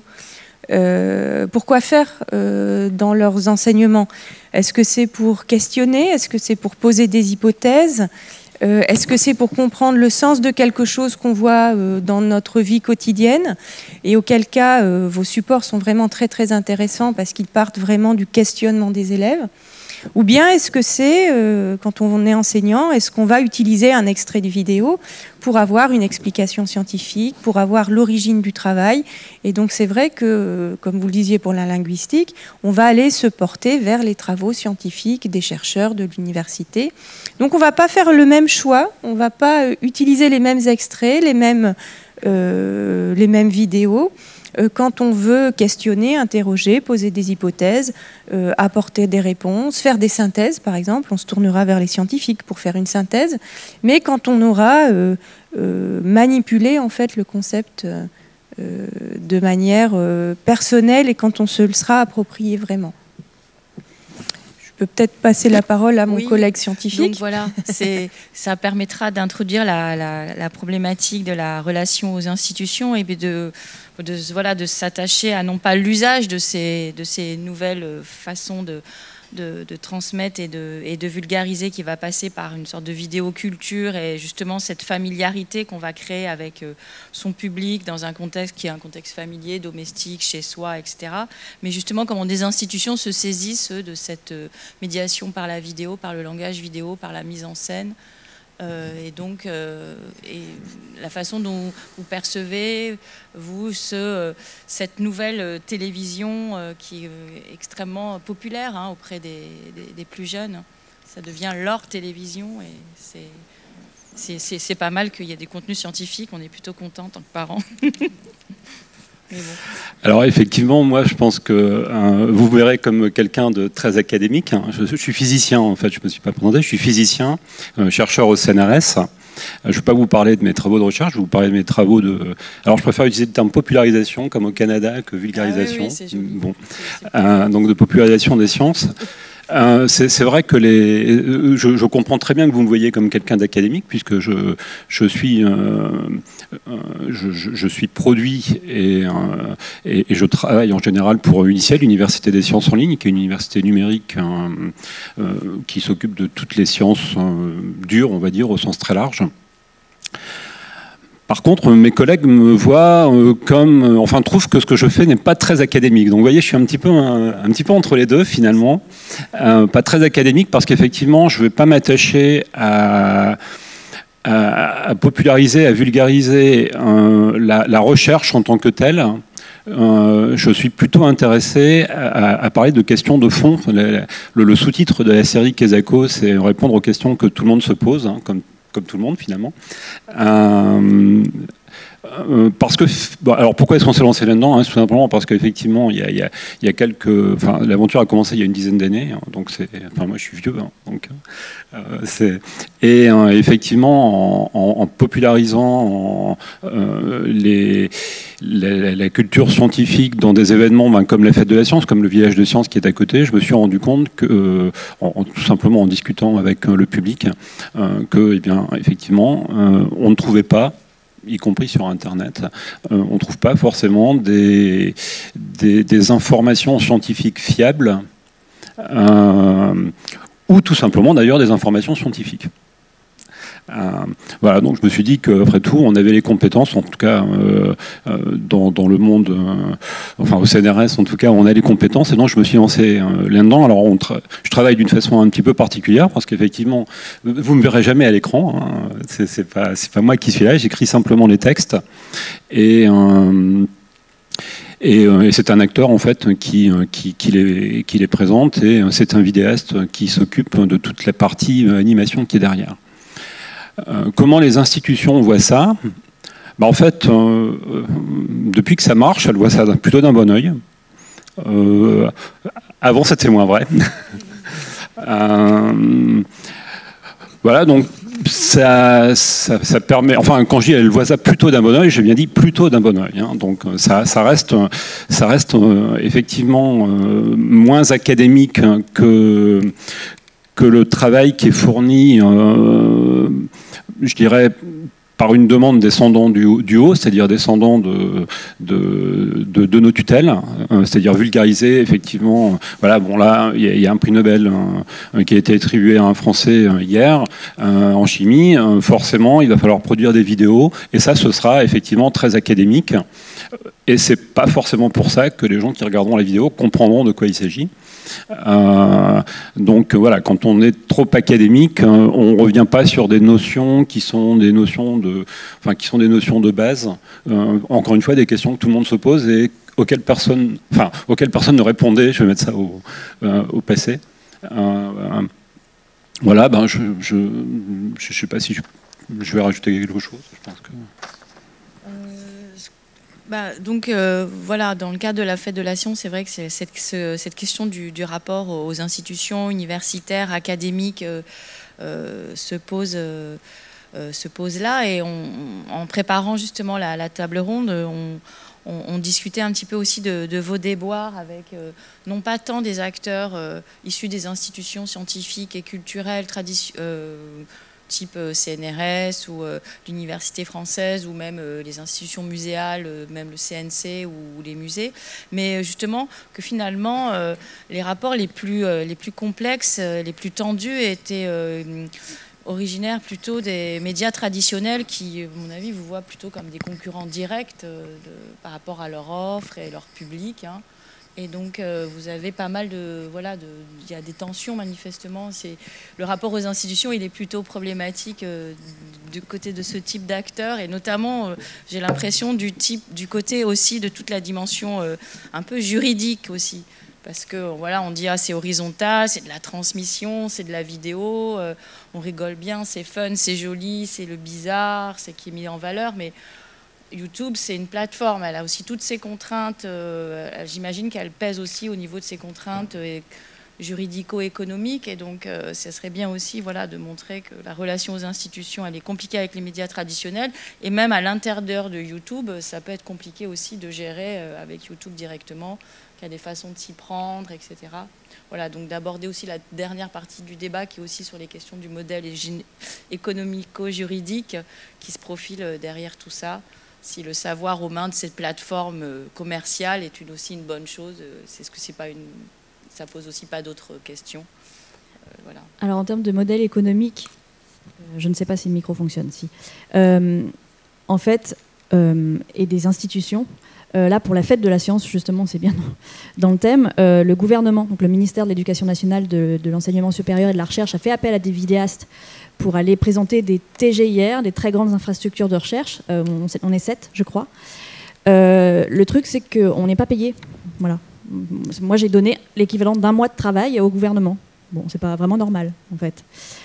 Euh, pourquoi faire euh, dans leurs enseignements? Est-ce que c'est pour questionner? Est-ce que c'est pour poser des hypothèses? euh, Est-ce que c'est pour comprendre le sens de quelque chose qu'on voit euh, dans notre vie quotidienne? Et auquel cas, euh, vos supports sont vraiment très, très intéressants parce qu'ils partent vraiment du questionnement des élèves. Ou bien est-ce que c'est, euh, quand on est enseignant, est-ce qu'on va utiliser un extrait de vidéo pour avoir une explication scientifique, pour avoir l'origine du travail? Et donc c'est vrai que, comme vous le disiez pour la linguistique, on va aller se porter vers les travaux scientifiques des chercheurs de l'université. Donc on ne va pas faire le même choix, on ne va pas utiliser les mêmes extraits, les mêmes, euh, les mêmes vidéos. Quand on veut questionner, interroger, poser des hypothèses, euh, apporter des réponses, faire des synthèses, par exemple, on se tournera vers les scientifiques pour faire une synthèse. Mais quand on aura euh, euh, manipulé en fait le concept euh, de manière euh, personnelle et quand on se le sera approprié vraiment. Je peux peut-être passer la parole à mon oui, collègue scientifique. Donc voilà, ça permettra d'introduire la, la, la problématique de la relation aux institutions et de de, voilà, de s'attacher à non pas l'usage de ces, de ces nouvelles façons de, de, de transmettre et de, et de vulgariser, qui va passer par une sorte de vidéoculture et justement cette familiarité qu'on va créer avec son public dans un contexte qui est un contexte familier, domestique, chez soi, et cetera. Mais justement, comment des institutions se saisissent de cette médiation par la vidéo, par le langage vidéo, par la mise en scène. Euh, et donc, euh, et la façon dont vous percevez, vous, ce, euh, cette nouvelle euh, télévision euh, qui est euh, extrêmement populaire hein, auprès des, des, des plus jeunes. Ça devient leur télévision et c'est pas mal qu'il y ait des contenus scientifiques. On est plutôt content en tant que parents. Bon. Alors effectivement, moi je pense que euh, vous verrez comme quelqu'un de très académique. Hein. Je, je suis physicien en fait, je ne me suis pas présenté, je suis physicien, euh, chercheur au C N R S. Euh, je ne vais pas vous parler de mes travaux de recherche, je vais vous parler de mes travaux de... Alors je préfère utiliser le terme popularisation comme au Canada que vulgarisation. Ah, oui, oui, bon. euh, donc de popularisation des sciences. Euh, c'est vrai que les, je, je comprends très bien que vous me voyez comme quelqu'un d'académique, puisque je, je, suis, euh, je, je suis produit et, euh, et, et je travaille en général pour UNICIEL, l'Université des sciences en ligne, qui est une université numérique euh, euh, qui s'occupe de toutes les sciences euh, dures, on va dire, au sens très large. Par contre, mes collègues me voient euh, comme, euh, enfin, trouvent que ce que je fais n'est pas très académique. Donc, vous voyez, je suis un petit peu, un, un petit peu entre les deux, finalement. Euh, pas très académique parce qu'effectivement, je ne vais pas m'attacher à, à, à populariser, à vulgariser euh, la, la recherche en tant que telle. Euh, je suis plutôt intéressé à, à parler de questions de fond. Le, le, le sous-titre de la série Quesaco, c'est répondre aux questions que tout le monde se pose, hein, comme comme tout le monde finalement. Euh, euh, parce que, bon, alors pourquoi est-ce qu'on s'est lancé là-dedans hein, tout simplement parce qu'effectivement, il y a, il y a, il y a quelques, enfin, l'aventure a commencé il y a une dizaine d'années, hein, donc c'est, enfin moi je suis vieux, hein, donc euh, c'est, et euh, effectivement en, en, en popularisant en, euh, les La, la culture scientifique dans des événements ben, comme la fête de la science, comme le village de science qui est à côté, je me suis rendu compte que, euh, en, tout simplement en discutant avec euh, le public, euh, que, eh bien, effectivement, euh, on ne trouvait pas, y compris sur Internet, euh, on ne trouve pas forcément des, des, des informations scientifiques fiables, euh, ou tout simplement d'ailleurs des informations scientifiques. Euh, voilà, donc je me suis dit qu'après tout, on avait les compétences, en tout cas euh, euh, dans, dans le monde, euh, enfin au C N R S, en tout cas, on a les compétences, et donc je me suis lancé euh, là-dedans. Alors, on tra je travaille d'une façon un petit peu particulière, parce qu'effectivement, vous ne me verrez jamais à l'écran, hein, c'est pas, c'est pas moi qui suis là, j'écris simplement les textes, et... Euh, Et, et c'est un acteur en fait qui, qui, qui, les, qui les présente, et c'est un vidéaste qui s'occupe de toute la partie animation qui est derrière. Euh, comment les institutions voient ça? Bah, en fait, euh, depuis que ça marche, elles voient ça plutôt d'un bon oeil. Euh, avant, c'était moins vrai. euh, voilà, donc ça, ça, ça permet. Enfin, quand je dis elle voit ça plutôt d'un bon oeil, j'ai bien dit plutôt d'un bon oeil. Hein, donc ça, ça reste, ça reste euh, effectivement euh, moins académique que que le travail qui est fourni, euh, je dirais, par une demande descendant du, du haut, c'est-à-dire descendant de, de, de, de nos tutelles, euh, c'est-à-dire vulgariser, effectivement. Voilà, bon là, il y, y a un prix Nobel euh, qui a été attribué à un Français euh, hier euh, en chimie. Euh, forcément, il va falloir produire des vidéos, et ça, ce sera effectivement très académique. Et c'est pas forcément pour ça que les gens qui regarderont la vidéo comprendront de quoi il s'agit. Euh, donc voilà, quand on est trop académique, euh, on ne revient pas sur des notions qui sont des notions de, enfin, qui sont des notions de base. Euh, encore une fois, des questions que tout le monde se pose et auxquelles personne, enfin, auxquelles personne ne répondait. Je vais mettre ça au, euh, au passé. Euh, euh, voilà, ben je, je, je sais pas si je, je vais rajouter quelque chose. Je pense que. Bah, donc euh, voilà, dans le cadre de la fête de la science, c'est vrai que c'est cette, ce, cette question du, du rapport aux institutions universitaires, académiques euh, euh, se pose, euh, euh, se pose là. Et on, en préparant justement la, la table ronde, on, on, on discutait un petit peu aussi de, de vos déboires avec euh, non pas tant des acteurs euh, issus des institutions scientifiques et culturelles traditionnelles. Euh, type C N R S ou euh, l'université française ou même euh, les institutions muséales, euh, même le C N C ou, ou les musées. Mais justement, que finalement, euh, les rapports les plus, euh, les plus complexes, euh, les plus tendus étaient euh, originaires plutôt des médias traditionnels qui, à mon avis, vous voient plutôt comme des concurrents directs euh, de, par rapport à leur offre et leur public. Hein. Et donc, euh, vous avez pas mal de... Voilà, de, il y a des tensions, manifestement. C'est, le rapport aux institutions, il est plutôt problématique euh, du côté de ce type d'acteurs. Et notamment, euh, j'ai l'impression du, type, du côté aussi de toute la dimension euh, un peu juridique aussi. Parce que, voilà, on dit, ah, c'est horizontal, c'est de la transmission, c'est de la vidéo. Euh, on rigole bien, c'est fun, c'est joli, c'est le bizarre, c'est qui est mis en valeur. Mais... YouTube, c'est une plateforme, elle a aussi toutes ses contraintes, euh, j'imagine qu'elle pèse aussi au niveau de ses contraintes euh, juridico-économiques, et donc euh, ça serait bien aussi voilà, de montrer que la relation aux institutions, elle est compliquée avec les médias traditionnels, et même à l'intérieur de YouTube, ça peut être compliqué aussi de gérer euh, avec YouTube directement, qu'il y a des façons de s'y prendre, et cetera. Voilà, donc d'aborder aussi la dernière partie du débat qui est aussi sur les questions du modèle économico-juridique qui se profile derrière tout ça. Si le savoir aux mains de cette plateforme commerciale est une, aussi une bonne chose, c'est ce que c'est pas une, ça pose aussi pas d'autres questions. Euh, voilà. Alors en termes de modèle économique, euh, je ne sais pas si le micro fonctionne. Si. Euh, en fait, euh, et des institutions. Euh, là, pour la fête de la science, justement, c'est bien dans le thème. Euh, le gouvernement, donc le ministère de l'Éducation nationale, de, de l'enseignement supérieur et de la recherche, a fait appel à des vidéastes pour aller présenter des T G I R, des très grandes infrastructures de recherche. Euh, on, on est sept, je crois. Euh, le truc, c'est qu'on n'est pas payé. Voilà. Moi, j'ai donné l'équivalent d'un mois de travail au gouvernement. Bon, c'est pas vraiment normal, en fait.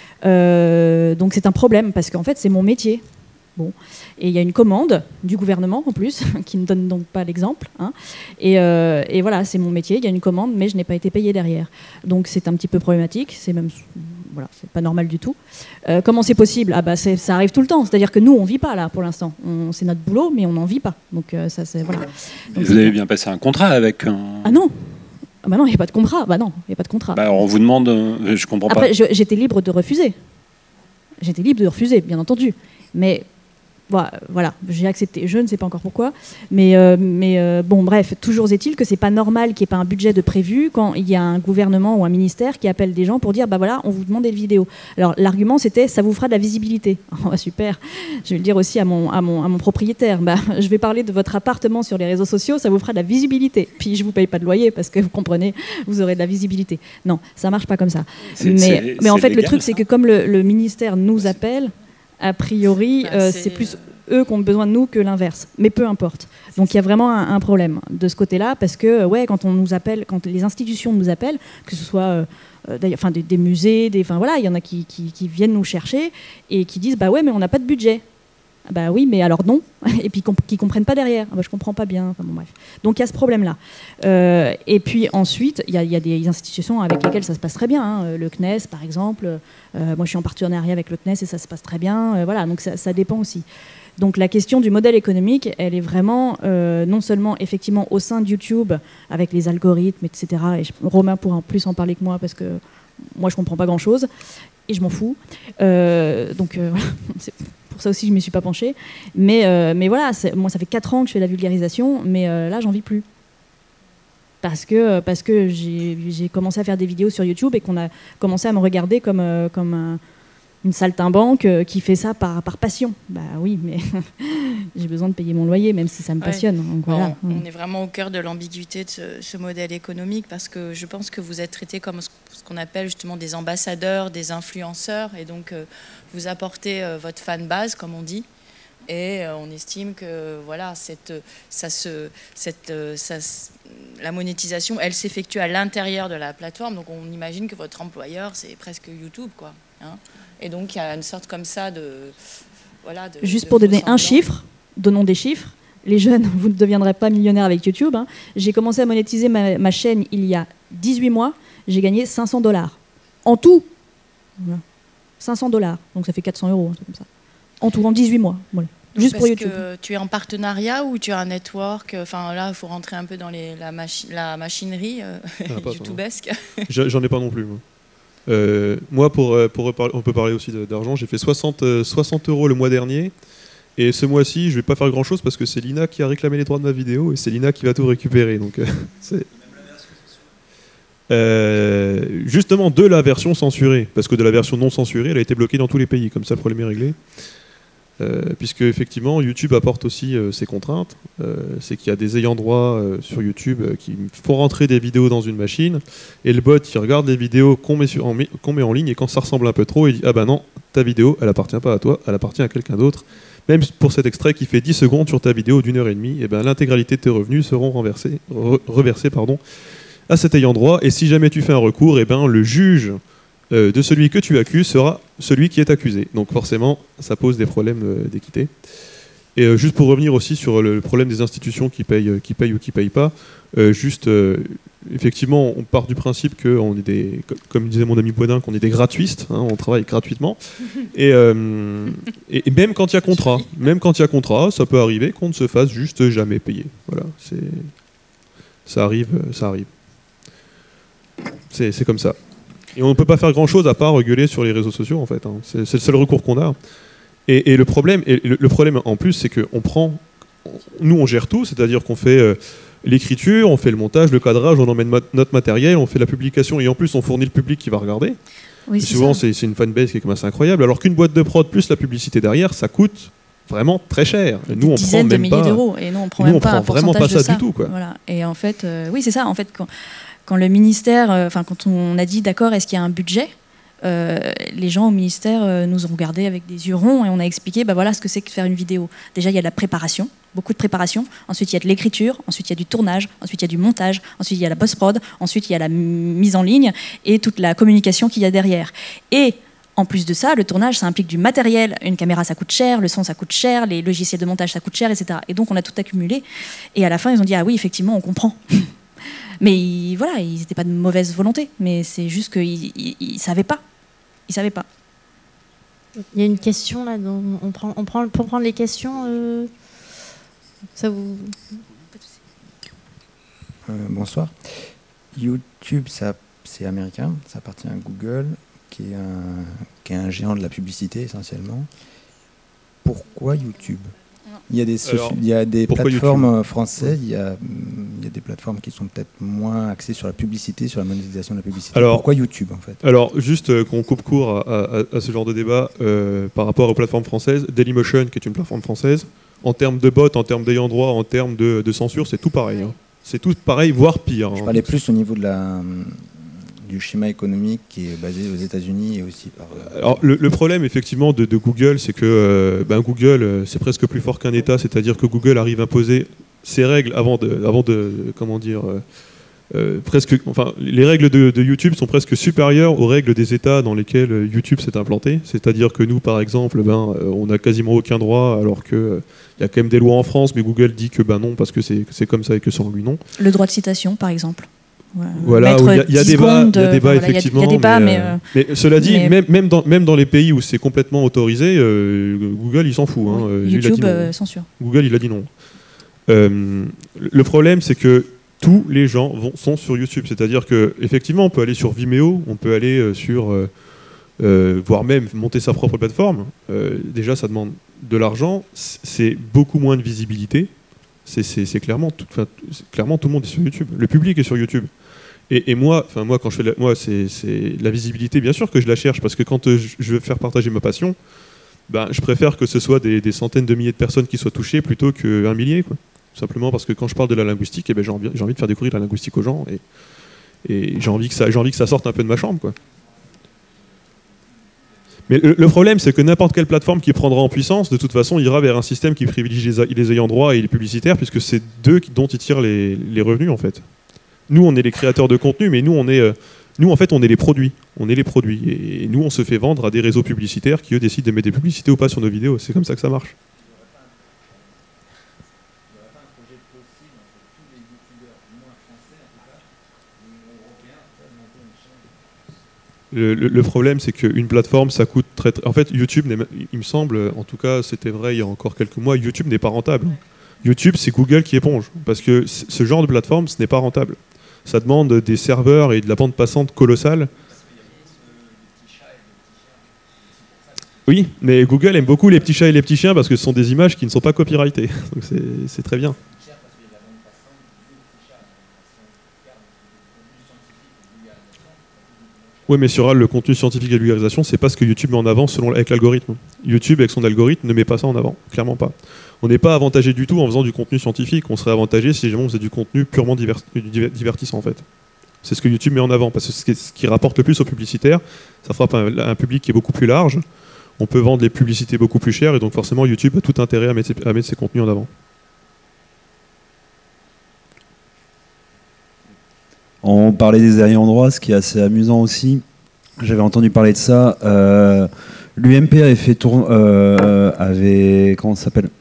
Euh, donc, c'est un problème, parce qu'en fait, c'est mon métier. Bon. Et il y a une commande du gouvernement en plus, qui ne donne donc pas l'exemple. Hein. Et, euh, et voilà, c'est mon métier, il y a une commande, mais je n'ai pas été payée derrière. Donc c'est un petit peu problématique, c'est même voilà, c'est pas normal du tout. Euh, comment c'est possible? Ah bah c'est, ça arrive tout le temps, c'est-à-dire que nous on vit pas là pour l'instant. On, c'est notre boulot, mais on n'en vit pas. Donc euh, ça c'est voilà. Donc, vous avez bien passé un contrat avec un... Ah non. Ah bah non, il n'y a pas de contrat. Bah non, il n'y a pas de contrat. Bah on vous demande, euh, je comprends Après, pas. Je, j'étais libre de refuser. J'étais libre de refuser, bien entendu. Mais voilà, j'ai accepté. Je ne sais pas encore pourquoi. Mais, euh, mais euh, bon, bref, toujours est-il que c'est pas normal qu'il n'y ait pas un budget de prévu quand il y a un gouvernement ou un ministère qui appelle des gens pour dire, bah voilà, on vous demande des vidéos. Alors l'argument c'était, ça vous fera de la visibilité. Oh, super. Je vais le dire aussi à mon, à mon, à mon propriétaire. Bah, je vais parler de votre appartement sur les réseaux sociaux, ça vous fera de la visibilité. Puis je vous paye pas de loyer parce que vous comprenez, vous aurez de la visibilité. Non, ça marche pas comme ça. C'est, mais, c'est, mais en fait, légal, le truc ça. C'est que comme le, le ministère nous appelle, a priori, bah, euh, c'est... c'est plus eux qui ont besoin de nous que l'inverse. Mais peu importe. Donc il y a vraiment un, un problème de ce côté-là, parce que ouais, quand on nous appelle, quand les institutions nous appellent, que ce soit euh, d'ailleurs, enfin, des, des musées, des, enfin voilà, il y en a qui, qui, qui viennent nous chercher et qui disent bah ouais, mais on n'a pas de budget. Bah oui, mais alors non. Et puis comp- qui comprennent pas derrière. Ah bah, je comprends pas bien. Enfin, bon, bref. Donc il y a ce problème-là. Euh, et puis ensuite, il y, y a des institutions avec lesquelles ça se passe très bien. Hein. Le C N E S, par exemple. Euh, moi, je suis en partenariat avec le C N E S et ça se passe très bien. Euh, voilà. Donc ça, ça dépend aussi. Donc la question du modèle économique, elle est vraiment euh, non seulement effectivement au sein de YouTube avec les algorithmes, et cetera. Et je, Romain pourra en plus en parler que moi parce que moi je comprends pas grand-chose et je m'en fous. Euh, donc euh, voilà. C'est pour ça aussi je ne m'y suis pas penchée. Mais, euh, mais voilà, c'est, moi ça fait quatre ans que je fais la vulgarisation, mais euh, là j'en vis plus. Parce que, parce que j'ai, j'ai commencé à faire des vidéos sur YouTube et qu'on a commencé à me regarder comme, euh, comme un, une saltimbanque euh, qui fait ça par, par passion. Bah oui, mais j'ai besoin de payer mon loyer, même si ça me ouais. passionne. Donc, voilà. on, on est vraiment au cœur de l'ambiguïté de ce, ce modèle économique, parce que je pense que vous êtes traités comme ce, ce qu'on appelle justement des ambassadeurs, des influenceurs, et donc euh, vous apportez euh, votre fan base, comme on dit. Et euh, on estime que voilà, cette, ça se, cette, euh, ça, la monétisation, elle s'effectue à l'intérieur de la plateforme. Donc on imagine que votre employeur, c'est presque YouTube, quoi. Hein. Et donc il y a une sorte comme ça de... Voilà, de Juste de pour donner semblant. un chiffre, donnons des chiffres. Les jeunes, vous ne deviendrez pas millionnaires avec YouTube. Hein. J'ai commencé à monétiser ma, ma chaîne il y a dix-huit mois. J'ai gagné cinq cents dollars. En tout. Voilà. cinq cents dollars. Donc ça fait quatre cents euros, un truc comme ça. En tout, en dix-huit mois. Voilà. Juste Parce pour YouTube. Que tu es en partenariat ou tu as un network? Enfin là, il faut rentrer un peu dans les, la, machi- la machinerie euh, ah, youtubesque. J'en ai pas non plus, moi. Euh, moi, pour, pour reparler, on peut parler aussi d'argent, j'ai fait soixante, soixante euros le mois dernier. Et ce mois-ci, je vais pas faire grand-chose parce que c'est Lina qui a réclamé les droits de ma vidéo et c'est Lina qui va tout récupérer. Donc, euh, c'est... Euh, justement, de la version censurée, parce que de la version non censurée, elle a été bloquée dans tous les pays. Comme ça, le problème est réglé. Euh, puisque effectivement, YouTube apporte aussi euh, ses contraintes. Euh, c'est qu'il y a des ayants droit euh, sur YouTube euh, qui font rentrer des vidéos dans une machine et le bot il regarde les vidéos qu'on met, sur, en, qu'on met en ligne et quand ça ressemble un peu trop, il dit ah bah non, ta vidéo, elle appartient pas à toi, elle appartient à quelqu'un d'autre. Même pour cet extrait qui fait dix secondes sur ta vidéo d'une heure et demie, et ben l'intégralité de tes revenus seront renversés, re, reversés pardon, à cet ayant droit. Et si jamais tu fais un recours, et ben le juge Euh, de celui que tu accuses sera celui qui est accusé. Donc forcément, ça pose des problèmes euh, d'équité. Et euh, juste pour revenir aussi sur le problème des institutions qui payent, euh, qui payent ou qui ne payent pas, euh, juste, euh, effectivement, on part du principe qu'on est des, comme disait mon ami Boisdin, qu'on est des gratuistes, hein, on travaille gratuitement. Et, euh, et, et même quand il y a contrat, même quand il y a contrat, ça peut arriver qu'on ne se fasse juste jamais payer. Voilà, c'est, ça arrive, ça arrive. C'est, c'est comme ça. Et on ne peut pas faire grand-chose à part gueuler sur les réseaux sociaux, en fait. Hein. C'est, c'est le seul recours qu'on a. Et, et, le problème, et le, le problème, en plus, c'est qu'on prend... Nous, on gère tout, c'est-à-dire qu'on fait euh, l'écriture, on fait le montage, le cadrage, on emmène ma- notre matériel, on fait la publication, et en plus, on fournit le public qui va regarder. Oui, c'est souvent, c'est, c'est une fanbase qui est comme assez incroyable, alors qu'une boîte de prod plus la publicité derrière, ça coûte vraiment très cher. Et nous, on prend même pas... d'euros, et nous, on prend, nous, même on pas prend vraiment pas ça, ça du tout. Quoi. Voilà. Et en fait, euh, oui, c'est ça. En fait, quand... Quand le ministère, enfin euh, quand on a dit d'accord, est-ce qu'il y a un budget, euh, les gens au ministère euh, nous ont regardé avec des yeux ronds et on a expliqué, bah voilà ce que c'est que faire une vidéo. Déjà il y a de la préparation, beaucoup de préparation. Ensuite il y a de l'écriture, ensuite il y a du tournage, ensuite il y a du montage, ensuite il y a la post-prod, ensuite il y a la m- mise en ligne et toute la communication qu'il y a derrière. Et en plus de ça, le tournage, ça implique du matériel. Une caméra, ça coûte cher, le son, ça coûte cher, les logiciels de montage, ça coûte cher, et cetera. Et donc on a tout accumulé. Et à la fin ils ont dit ah oui effectivement on comprend. Mais ils, voilà, ils n'étaient pas de mauvaise volonté, mais c'est juste qu'ils ne savaient pas. Ils savaient pas. Il y a une question là, dont on prend, on prend, pour prendre les questions, euh, ça vous... Euh, bonsoir. YouTube, ça, c'est américain, ça appartient à Google, qui est, un, qui est un géant de la publicité essentiellement. Pourquoi YouTube ? Il y a des, soci... Alors, il y a des plateformes YouTube françaises, il y a, il y a des plateformes qui sont peut-être moins axées sur la publicité, sur la monétisation de la publicité. Alors, pourquoi YouTube en fait ? Alors, juste euh, qu'on coupe court à, à, à ce genre de débat euh, par rapport aux plateformes françaises, Dailymotion, qui est une plateforme française, en termes de bots, en termes d'ayant droit, en termes de, de censure, c'est tout pareil. Hein. C'est tout pareil, voire pire. Je hein. parlais plus au niveau de la... du schéma économique qui est basé aux États-Unis et aussi par... Alors, le, le problème, effectivement, de, de Google, c'est que euh, ben, Google, euh, c'est presque plus fort qu'un État, c'est-à-dire que Google arrive à imposer ses règles avant de... Avant de comment dire euh, euh, presque, enfin, les règles de, de YouTube sont presque supérieures aux règles des États dans lesquels YouTube s'est implanté. C'est-à-dire que nous, par exemple, ben, euh, on n'a quasiment aucun droit, alors qu'il euh, y a quand même des lois en France, mais Google dit que ben, non, parce que c'est, c'est comme ça et que sans lui, non. Le droit de citation, par exemple. Voilà, il y a débat, il y a débat effectivement. Y a débat, mais, mais, euh, mais cela dit, mais... Même, même, dans, même dans les pays où c'est complètement autorisé, euh, Google il s'en fout. Hein. Oui, YouTube, il a dit non. Euh, censure. Google il a dit non. Euh, le problème c'est que tous les gens vont, sont sur YouTube, c'est-à-dire que effectivement on peut aller sur Vimeo, on peut aller euh, sur, euh, euh, voire même monter sa propre plateforme. Euh, déjà ça demande de l'argent, c'est beaucoup moins de visibilité. C'est, c'est, c'est, clairement tout, c'est clairement tout le monde est sur YouTube. Le public est sur YouTube. Et, et moi, enfin moi, quand je fais, la, moi, c'est, c'est la visibilité. Bien sûr que je la cherche parce que quand euh, je veux faire partager ma passion, ben, je préfère que ce soit des, des centaines de milliers de personnes qui soient touchées plutôt qu'un millier, quoi. Simplement parce que quand je parle de la linguistique, eh ben, j'ai envie, j'ai envie de faire découvrir la linguistique aux gens et, et j'ai envie que ça, j'ai envie que ça sorte un peu de ma chambre, quoi. Mais le, le problème, c'est que n'importe quelle plateforme qui prendra en puissance, de toute façon, ira vers un système qui privilégie les, les ayants droit et les publicitaires, puisque c'est d'eux dont ils tirent les, les revenus, en fait. Nous, on est les créateurs de contenu, mais nous, on est, euh, nous, en fait, on est les produits. On est les produits. Et, et nous, on se fait vendre à des réseaux publicitaires qui, eux, décident de mettre des publicités ou pas sur nos vidéos. C'est comme ça que ça marche. Le, le, le problème, c'est qu'une plateforme, ça coûte très, très... En fait, YouTube, il me semble, en tout cas, c'était vrai il y a encore quelques mois, YouTube n'est pas rentable. YouTube, c'est Google qui éponge. Parce que ce genre de plateforme, ce n'est pas rentable. Ça demande des serveurs et de la bande passante colossale. Oui, mais Google aime beaucoup les petits chats et les petits chiens parce que ce sont des images qui ne sont pas copyrightées. Donc c'est très bien. Oui, mais sur le contenu scientifique et la vulgarisation, c'est pas ce que YouTube met en avant selon, avec l'algorithme. YouTube, avec son algorithme, ne met pas ça en avant, clairement pas. On n'est pas avantagé du tout en faisant du contenu scientifique, on serait avantagé si on faisait du contenu purement divers, divertissant en fait. C'est ce que YouTube met en avant, parce que ce qui, ce qui rapporte le plus aux publicitaires, ça frappe un, un public qui est beaucoup plus large, on peut vendre les publicités beaucoup plus chères, et donc forcément YouTube a tout intérêt à mettre ses, à mettre ses contenus en avant. On parlait des ayants droit, ce qui est assez amusant aussi. J'avais entendu parler de ça. Euh, L'U M P avait fait tourner, euh, avait comment ça s'appelle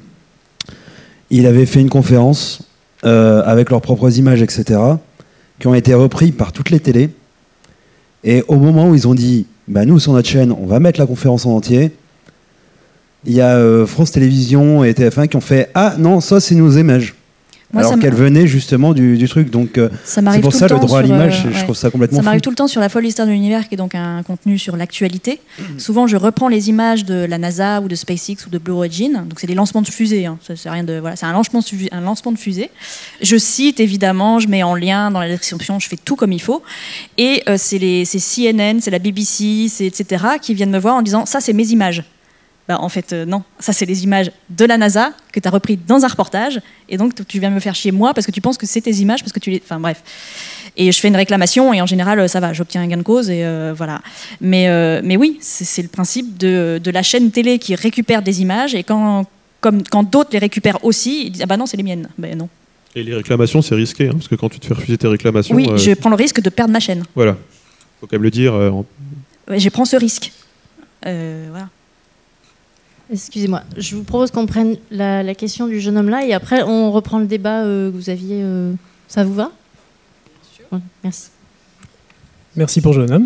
Il avait fait une conférence euh, avec leurs propres images, et cetera, qui ont été repris par toutes les télés. Et au moment où ils ont dit, bah nous sur notre chaîne, on va mettre la conférence en entier, il y a euh, France Télévisions et T F un qui ont fait, ah non, ça c'est nos images. Moi, alors qu'elle venait justement du, du truc, donc euh, c'est pour ça le, le droit à l'image, euh, je ouais. trouve ça complètement Ça m'arrive fou. tout le temps sur la folle histoire de l'univers, qui est donc un contenu sur l'actualité. Mmh. Souvent, je reprends les images de la NASA ou de SpaceX ou de Blue Origin, donc c'est des lancements de fusées, hein. c'est rien de voilà, c'est un lancement, de, un lancement de fusée. Je cite évidemment, je mets en lien dans la description, je fais tout comme il faut, et euh, c'est les c'est C N N, c'est la B B C, c'est et cetera qui viennent me voir en disant ça c'est mes images. Bah, en fait, euh, non. Ça, c'est les images de la NASA que tu as repris dans un reportage. Et donc, tu viens me faire chier moi parce que tu penses que c'est tes images, parce que tu les... Enfin, bref. Et je fais une réclamation et en général, ça va. J'obtiens un gain de cause et euh, voilà. Mais, euh, mais oui, c'est le principe de, de la chaîne télé qui récupère des images et quand, comme, quand d'autres les récupèrent aussi, ils disent « Ah bah non, c'est les miennes. » Ben non. Et les réclamations, c'est risqué, hein, parce que quand tu te fais refuser tes réclamations... Oui, euh, je prends le risque de perdre ma chaîne. Voilà. Faut quand même le dire. Euh, en... ouais, je prends ce risque. Euh, voilà. Excusez-moi, je vous propose qu'on prenne la, la question du jeune homme là et après on reprend le débat euh, que vous aviez. Euh, ça vous va? Bien sûr. Ouais, merci. Merci pour jeune homme.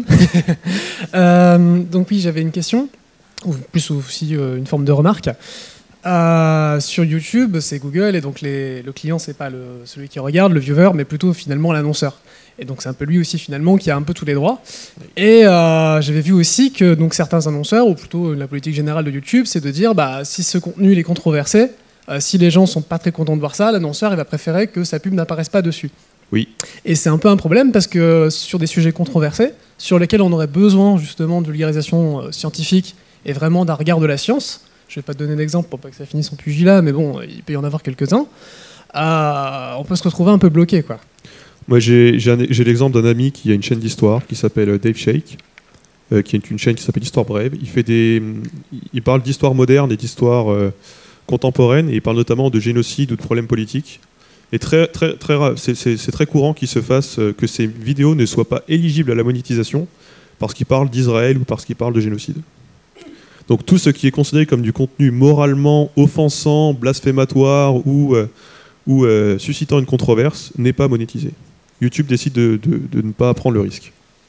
euh, donc oui, j'avais une question, ou plus aussi euh, une forme de remarque. Euh, sur YouTube, c'est Google et donc les, le client, c'est pas le, celui qui regarde, le viewer, mais plutôt finalement l'annonceur. Et donc c'est un peu lui aussi finalement qui a un peu tous les droits. Et euh, j'avais vu aussi que donc certains annonceurs, ou plutôt la politique générale de YouTube, c'est de dire bah si ce contenu il est controversé, euh, si les gens sont pas très contents de voir ça, l'annonceur il va préférer que sa pub n'apparaisse pas dessus. Oui. Et c'est un peu un problème parce que sur des sujets controversés, sur lesquels on aurait besoin justement de vulgarisation euh, scientifique et vraiment d'un regard de la science, je vais pas te donner d'exemple pour pas que ça finisse en pugilat, mais bon, il peut y en avoir quelques-uns, euh, on peut se retrouver un peu bloqué, quoi. Moi, j'ai l'exemple d'un ami qui a une chaîne d'histoire qui s'appelle Dave Shake, euh, qui est une chaîne qui s'appelle Histoire Brève. Il, fait des, il parle d'histoire moderne et d'histoire euh, contemporaine, et il parle notamment de génocide ou de problèmes politiques. Et très, très, très, c'est très courant qu'il se fasse euh, que ces vidéos ne soient pas éligibles à la monétisation parce qu'il parle d'Israël ou parce qu'il parle de génocide. Donc tout ce qui est considéré comme du contenu moralement offensant, blasphématoire ou, euh, ou euh, suscitant une controverse n'est pas monétisé. YouTube décide de, de, de ne pas prendre le risque.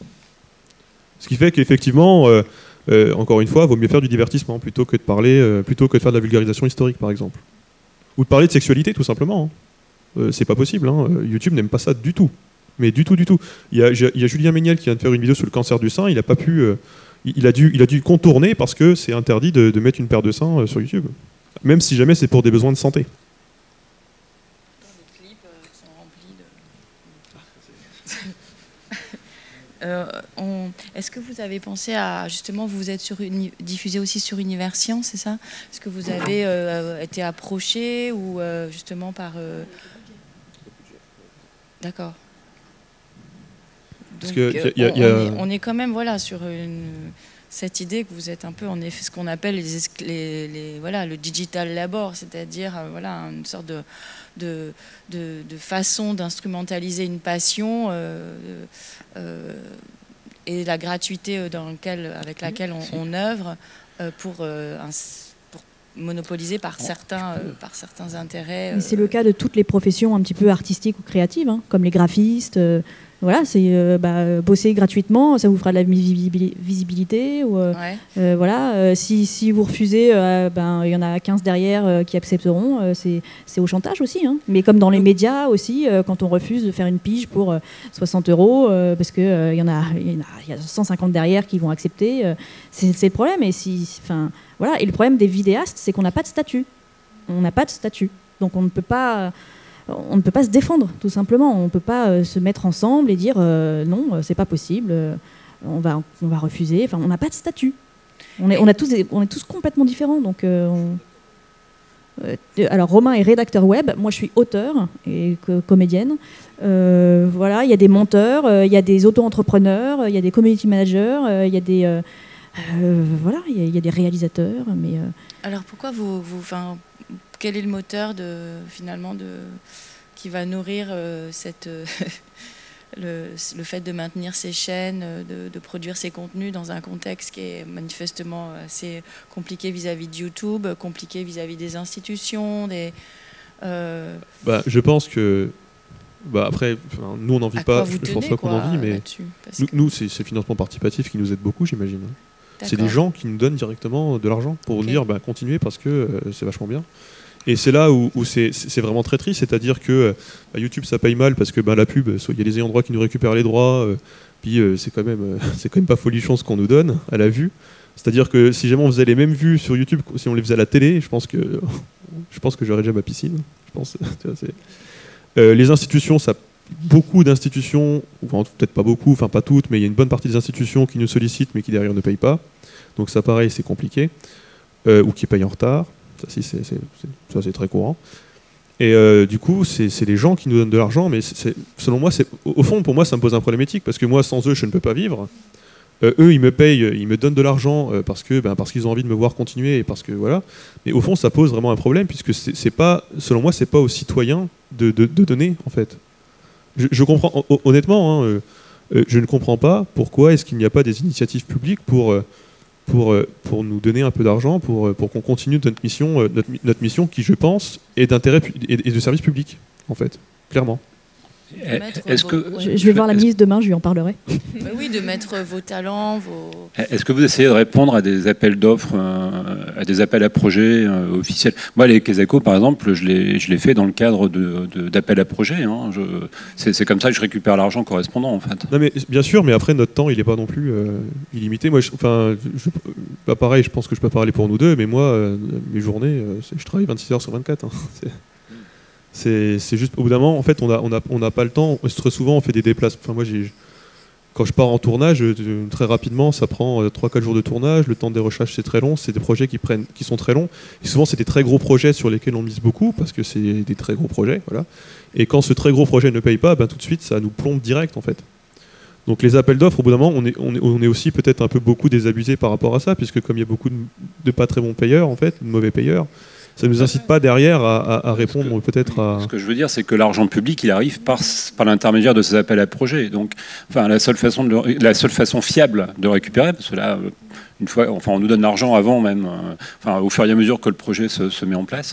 Ce qui fait qu'effectivement, euh, euh, encore une fois, il vaut mieux faire du divertissement plutôt que de parler, euh, plutôt que de faire de la vulgarisation historique, par exemple. Ou de parler de sexualité, tout simplement. Hein. Euh, c'est pas possible. Hein. YouTube n'aime pas ça du tout. Mais du tout, du tout. Il y a, il y a Julien Méniel qui vient de faire une vidéo sur le cancer du sein. Il a pas pu, euh, il a dû, il a dû contourner parce que c'est interdit de, de mettre une paire de seins euh, sur YouTube. Même si jamais c'est pour des besoins de santé. Euh, Est-ce que vous avez pensé à, justement, vous êtes sur une, diffusé aussi sur Univers Science, c'est ça? Est-ce que vous avez euh, été approché ou euh, justement par... Euh... D'accord. Donc, que y a, y a, on, y a... On, est, on est quand même voilà, sur une, cette idée que vous êtes un peu, en effet, ce qu'on appelle les, les, les, voilà, le digital labor, c'est-à-dire euh, voilà, une sorte de... De, de, de façon d'instrumentaliser une passion euh, euh, et la gratuité dans lequel, avec laquelle on, on œuvre euh, pour, euh, un, pour monopoliser par certains, euh, par certains intérêts. Euh. C'est le cas de toutes les professions un petit peu artistiques ou créatives, hein, comme les graphistes. Euh, Voilà, c'est euh, bah, bosser gratuitement, ça vous fera de la visibilité. Ou, euh, Ouais. euh, voilà, euh, si, si vous refusez, euh, ben, il y en a quinze derrière euh, qui accepteront. Euh, c'est, c'est au chantage aussi. Hein. Mais comme dans les médias aussi, euh, quand on refuse de faire une pige pour euh, soixante euros, euh, parce qu'il euh, y, y, y en a cent cinquante derrière qui vont accepter, euh, c'est, c'est le problème. Et, si, voilà. Et le problème des vidéastes, c'est qu'on n'a pas de statut. On n'a pas de statut. Donc on ne peut pas... On ne peut pas se défendre, tout simplement. On ne peut pas euh, se mettre ensemble et dire euh, non, euh, c'est pas possible, euh, on, va, on va refuser. Enfin, on n'a pas de statut. On est, on, a tous des, on est tous complètement différents. Donc, euh, on... euh, alors, Romain est rédacteur web, moi je suis auteur et co- comédienne. Euh, voilà, il y a des monteurs, il euh, y a des auto-entrepreneurs, il euh, y a des community managers, il euh, y a des. Euh, euh, voilà, il y, y a des réalisateurs. Mais, euh... Alors pourquoi vous. vous Quel est le moteur de, finalement de, qui va nourrir euh, cette, euh, le, le fait de maintenir ces chaînes, de, de produire ces contenus dans un contexte qui est manifestement assez compliqué vis-à-vis de YouTube, compliqué vis-à-vis des institutions des, euh... bah, Je pense que... Bah après, nous on n'en vit pas, je pense pas qu'on en vit, mais nous, que... nous c'est le financement participatif qui nous aide beaucoup, j'imagine. C'est des gens qui nous donnent directement de l'argent pour okay. dire bah, continuez parce que euh, c'est vachement bien. Et c'est là où, où c'est, c'est vraiment très triste, c'est-à-dire que bah, YouTube ça paye mal parce que bah, la pub, il y a les ayants droit qui nous récupèrent les droits, euh, puis euh, c'est quand même euh, c'est quand même pas folichon ce qu'on nous donne à la vue. C'est-à-dire que si jamais on faisait les mêmes vues sur YouTube, si on les faisait à la télé, je pense que je pense que j'aurais déjà ma piscine. Je pense. c'est... Euh, les institutions, ça, beaucoup d'institutions, enfin, peut-être pas beaucoup, enfin pas toutes, mais il y a une bonne partie des institutions qui nous sollicitent mais qui derrière ne payent pas. Donc ça pareil, c'est compliqué, euh, ou qui payent en retard. Ça, si, c'est, c'est, c'est, ça, c'est très courant. Et euh, du coup, c'est, c'est les gens qui nous donnent de l'argent, mais c'est, c'est, selon moi, c'est, au fond, pour moi, ça me pose un problème éthique, parce que moi, sans eux, je ne peux pas vivre. Euh, eux, ils me payent, ils me donnent de l'argent euh, parce, que, ben, parce qu'ils ont envie de me voir continuer, et parce que voilà. Mais au fond, ça pose vraiment un problème, puisque c'est, c'est pas, selon moi, c'est pas aux citoyens de, de, de donner, en fait. Je, je comprends, honnêtement, hein, euh, je ne comprends pas pourquoi est-ce qu'il n'y a pas des initiatives publiques pour... Euh, Pour, pour nous donner un peu d'argent, pour, pour qu'on continue notre mission, notre, notre mission qui, je pense, est d'intérêt et de service public, en fait, clairement. Est-ce que, je, je vais voir la ministre demain, je lui en parlerai. Bah oui, de mettre vos talents, vos... Est-ce que vous essayez de répondre à des appels d'offres, euh, à des appels à projets euh, officiels? Moi, les Quesaco, par exemple, je l'ai, je l'ai fait dans le cadre de, de, d'appels à projets. Hein. Je, c'est, c'est comme ça que je récupère l'argent correspondant, en fait. Non, mais bien sûr, mais après, notre temps, il n'est pas non plus euh, illimité. Moi, je, enfin, je, bah, pareil, je pense que je peux parler pour nous deux, mais moi, euh, mes journées, euh, je travaille vingt-six heures sur vingt-quatre. Hein. C'est... C'est, c'est juste, au bout d'un moment, en fait, on n'a on a, on a pas le temps. Très souvent, on fait des déplacements. Enfin, moi, j'ai, quand je pars en tournage, très rapidement, ça prend trois quatre jours de tournage. Le temps des recherches, c'est très long. C'est des projets qui, prennent, qui sont très longs. Et souvent, c'est des très gros projets sur lesquels on mise beaucoup, parce que c'est des très gros projets. Voilà. Et quand ce très gros projet ne paye pas, ben, tout de suite, ça nous plombe direct, en fait. Donc les appels d'offres, au bout d'un moment, on est, on est, on est aussi peut-être un peu beaucoup désabusé par rapport à ça, puisque comme il y a beaucoup de, de pas très bons payeurs, en fait, de mauvais payeurs, ça ne nous incite pas derrière à, à, à répondre que, peut-être à... Ce que je veux dire, c'est que l'argent public, il arrive par, par l'intermédiaire de ces appels à projets. Donc, enfin, la seule façon, de, la seule façon fiable de récupérer, parce que là, une fois, enfin, on nous donne l'argent avant même, euh, enfin, au fur et à mesure que le projet se, se met en place,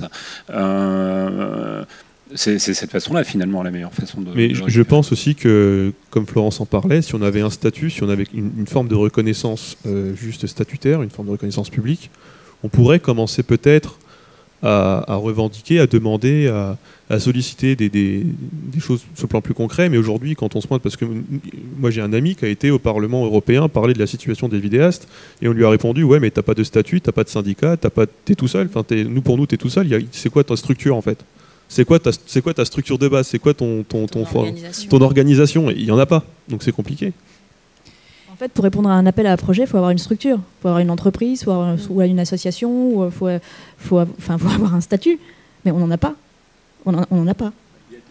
euh, c'est, c'est cette façon-là, finalement, la meilleure façon de... Mais de je pense aussi que, comme Florence en parlait, si on avait un statut, si on avait une, une forme de reconnaissance euh, juste statutaire, une forme de reconnaissance publique, on pourrait commencer peut-être À, à revendiquer, à demander, à, à solliciter des, des, des choses sur le plan plus concret. Mais aujourd'hui, quand on se pointe, parce que moi j'ai un ami qui a été au Parlement européen parler de la situation des vidéastes, et on lui a répondu ouais, mais t'as pas de statut, t'as pas de syndicat, t'as pas, t'es tout seul. Enfin, t'es, nous pour nous, t'es tout seul. Y a, c'est quoi ta structure en fait? C'est quoi ta, c'est quoi ta structure de base? C'est quoi ton ton ton, ton organisation? Ton organisation Il y en a pas, donc c'est compliqué. En fait, pour répondre à un appel à un projet, il faut avoir une structure, il faut avoir une entreprise, il faut avoir mmh. une association, il faut, faut, enfin, faut avoir un statut. Mais on n'en a pas. On n'en a pas.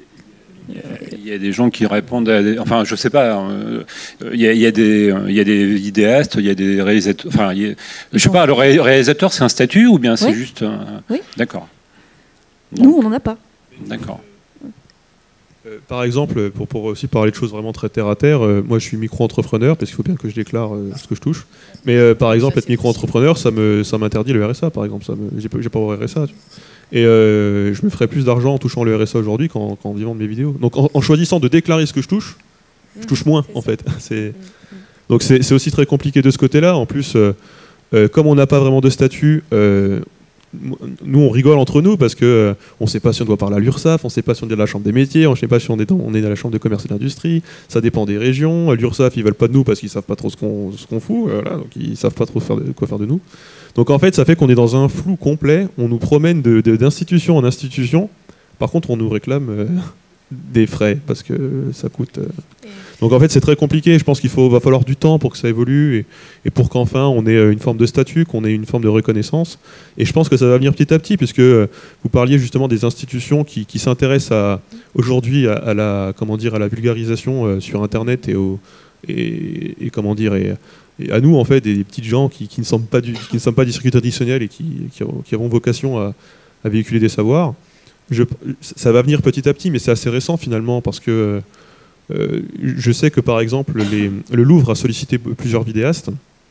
Il y a des gens qui répondent à des... Enfin, je sais pas. Il y a, il y a des, il y a des vidéastes, il y a des réalisateurs... Enfin, il y a, je sais pas, le réalisateur, c'est un statut ou bien c'est oui. juste... Un... Oui. D'accord. Donc, nous, on n'en a pas. D'accord. Euh, par exemple, pour, pour aussi parler de choses vraiment très terre à terre, euh, moi je suis micro-entrepreneur parce qu'il faut bien que je déclare euh, ce que je touche. Mais euh, par exemple, être micro-entrepreneur, ça, me, ça m'interdit le R S A par exemple. Ça me, j'ai, j'ai pas au R S A. Tu vois. Et euh, je me ferais plus d'argent en touchant le R S A aujourd'hui qu'en, qu'en vivant de mes vidéos. Donc en, en choisissant de déclarer ce que je touche, je touche moins en fait. C'est... Donc c'est, c'est aussi très compliqué de ce côté-là. En plus, euh, euh, comme on n'a pas vraiment de statut, euh, nous on rigole entre nous parce que euh, on ne sait pas si on doit parler à l'URSSAF, on ne sait pas si on est à la Chambre des métiers, on ne sait pas si on est, dans, on est à la Chambre de commerce et d'industrie. Ça dépend des régions. L'URSSAF ils veulent pas de nous parce qu'ils savent pas trop ce qu'on, ce qu'on fout. Voilà, donc ils savent pas trop faire de, quoi faire de nous. Donc en fait, ça fait qu'on est dans un flou complet. On nous promène de, de, d'institution en institution. Par contre, on nous réclame euh, des frais parce que ça coûte. Euh... Donc en fait, c'est très compliqué. Je pense qu'il faut, va falloir du temps pour que ça évolue et, et pour qu'enfin on ait une forme de statut, qu'on ait une forme de reconnaissance. Et je pense que ça va venir petit à petit, puisque vous parliez justement des institutions qui, qui s'intéressent à, aujourd'hui à, à la, comment dire, à la vulgarisation euh, sur Internet et, au, et, et comment dire et, et à nous en fait, des, des petites gens qui, qui ne sommes pas du, qui ne sommes pas du circuit traditionnel et qui, qui, qui avons vocation à, à véhiculer des savoirs. Je, ça va venir petit à petit, mais c'est assez récent finalement parce que euh, je sais que par exemple les, le Louvre a sollicité plusieurs vidéastes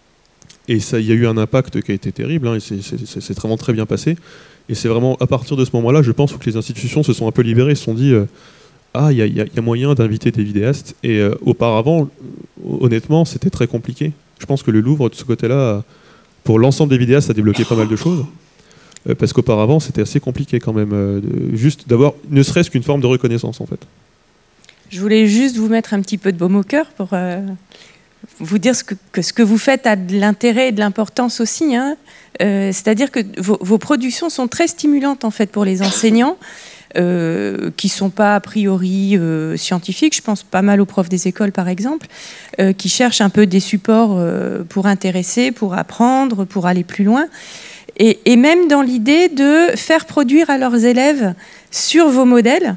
et il y a eu un impact qui a été terrible, hein, et c'est, c'est, c'est, c'est vraiment très bien passé. Et c'est vraiment à partir de ce moment-là, je pense, que les institutions se sont un peu libérées, se sont dit euh, ah, il y, y, y a moyen d'inviter des vidéastes. Et euh, auparavant, honnêtement, c'était très compliqué. Je pense que le Louvre, de ce côté-là, pour l'ensemble des vidéastes, a débloqué pas mal de choses. Parce qu'auparavant, c'était assez compliqué quand même, euh, de, juste d'avoir ne serait-ce qu'une forme de reconnaissance en fait. Je voulais juste vous mettre un petit peu de baume au cœur pour euh, vous dire ce que, que ce que vous faites a de l'intérêt et de l'importance aussi. Hein. Euh, c'est-à-dire que vos, vos productions sont très stimulantes en fait pour les enseignants, euh, qui ne sont pas a priori euh, scientifiques. Je pense pas mal aux profs des écoles par exemple, euh, qui cherchent un peu des supports euh, pour intéresser, pour apprendre, pour aller plus loin. Et, et même dans l'idée de faire produire à leurs élèves sur vos modèles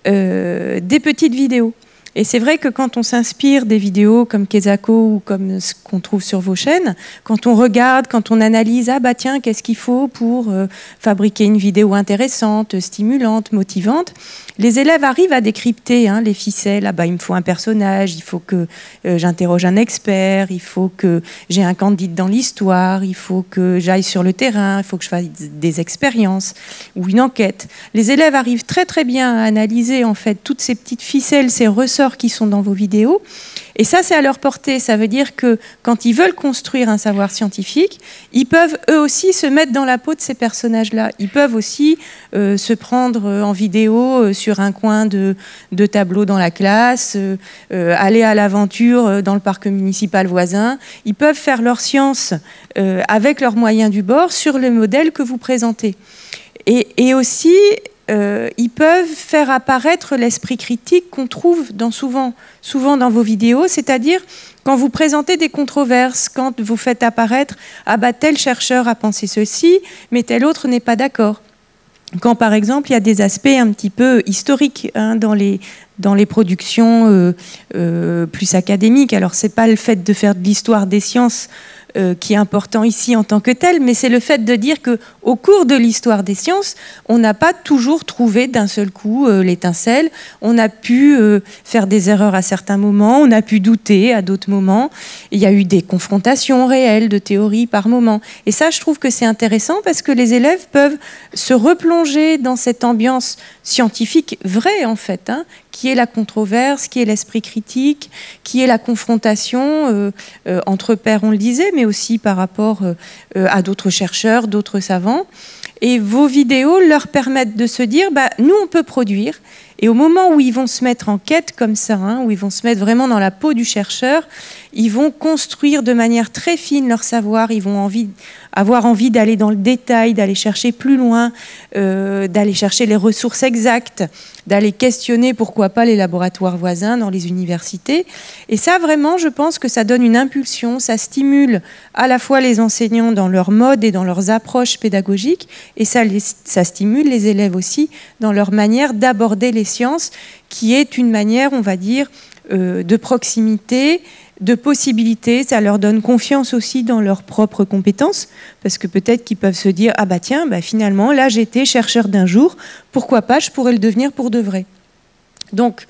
euh, des petites vidéos. Et c'est vrai que quand on s'inspire des vidéos comme Kezako ou comme ce qu'on trouve sur vos chaînes, quand on regarde, quand on analyse, ah bah tiens, qu'est-ce qu'il faut pour euh, fabriquer une vidéo intéressante, stimulante, motivante, les élèves arrivent à décrypter hein, les ficelles. Ah bah il me faut un personnage, il faut que euh, j'interroge un expert, il faut que j'ai un candide dans l'histoire, il faut que j'aille sur le terrain, il faut que je fasse des expériences ou une enquête. Les élèves arrivent très très bien à analyser en fait toutes ces petites ficelles, ces ressorts qui sont dans vos vidéos. Et ça, c'est à leur portée. Ça veut dire que quand ils veulent construire un savoir scientifique, ils peuvent eux aussi se mettre dans la peau de ces personnages-là. Ils peuvent aussi euh, se prendre en vidéo euh, sur un coin de, de tableau dans la classe, euh, euh, aller à l'aventure dans le parc municipal voisin. Ils peuvent faire leur science euh, avec leurs moyens du bord sur le modèle que vous présentez. Et, et aussi... Euh, ils peuvent faire apparaître l'esprit critique qu'on trouve dans souvent, souvent dans vos vidéos, c'est-à-dire quand vous présentez des controverses, quand vous faites apparaître « ah bah tel chercheur a pensé ceci, mais tel autre n'est pas d'accord ». Quand par exemple il y a des aspects un petit peu historiques hein, dans les dans les productions euh, euh, plus académiques. Alors c'est pas le fait de faire de l'histoire des sciences Euh, qui est important ici en tant que tel, mais c'est le fait de dire qu'au cours de l'histoire des sciences, on n'a pas toujours trouvé d'un seul coup euh, l'étincelle, on a pu euh, faire des erreurs à certains moments, on a pu douter à d'autres moments, il y a eu des confrontations réelles de théories par moment. Et ça, je trouve que c'est intéressant parce que les élèves peuvent se replonger dans cette ambiance scientifique vraie, en fait, hein, qui est la controverse, qui est l'esprit critique, qui est la confrontation euh, euh, entre pairs, on le disait, mais aussi par rapport euh, à d'autres chercheurs, d'autres savants. Et vos vidéos leur permettent de se dire, bah, nous, on peut produire. Et au moment où ils vont se mettre en quête comme ça, hein, où ils vont se mettre vraiment dans la peau du chercheur, ils vont construire de manière très fine leur savoir, ils vont envie, avoir envie d'aller dans le détail, d'aller chercher plus loin, euh, d'aller chercher les ressources exactes, d'aller questionner, pourquoi pas, les laboratoires voisins dans les universités. Et ça, vraiment, je pense que ça donne une impulsion, ça stimule à la fois les enseignants dans leur mode et dans leurs approches pédagogiques, et ça, les, ça stimule les élèves aussi dans leur manière d'aborder les sciences, qui est une manière, on va dire, euh, de proximité, de possibilités. Ça leur donne confiance aussi dans leurs propres compétences, parce que peut-être qu'ils peuvent se dire « Ah bah tiens, bah finalement, là j'étais chercheur d'un jour, pourquoi pas, je pourrais le devenir pour de vrai ». Donc,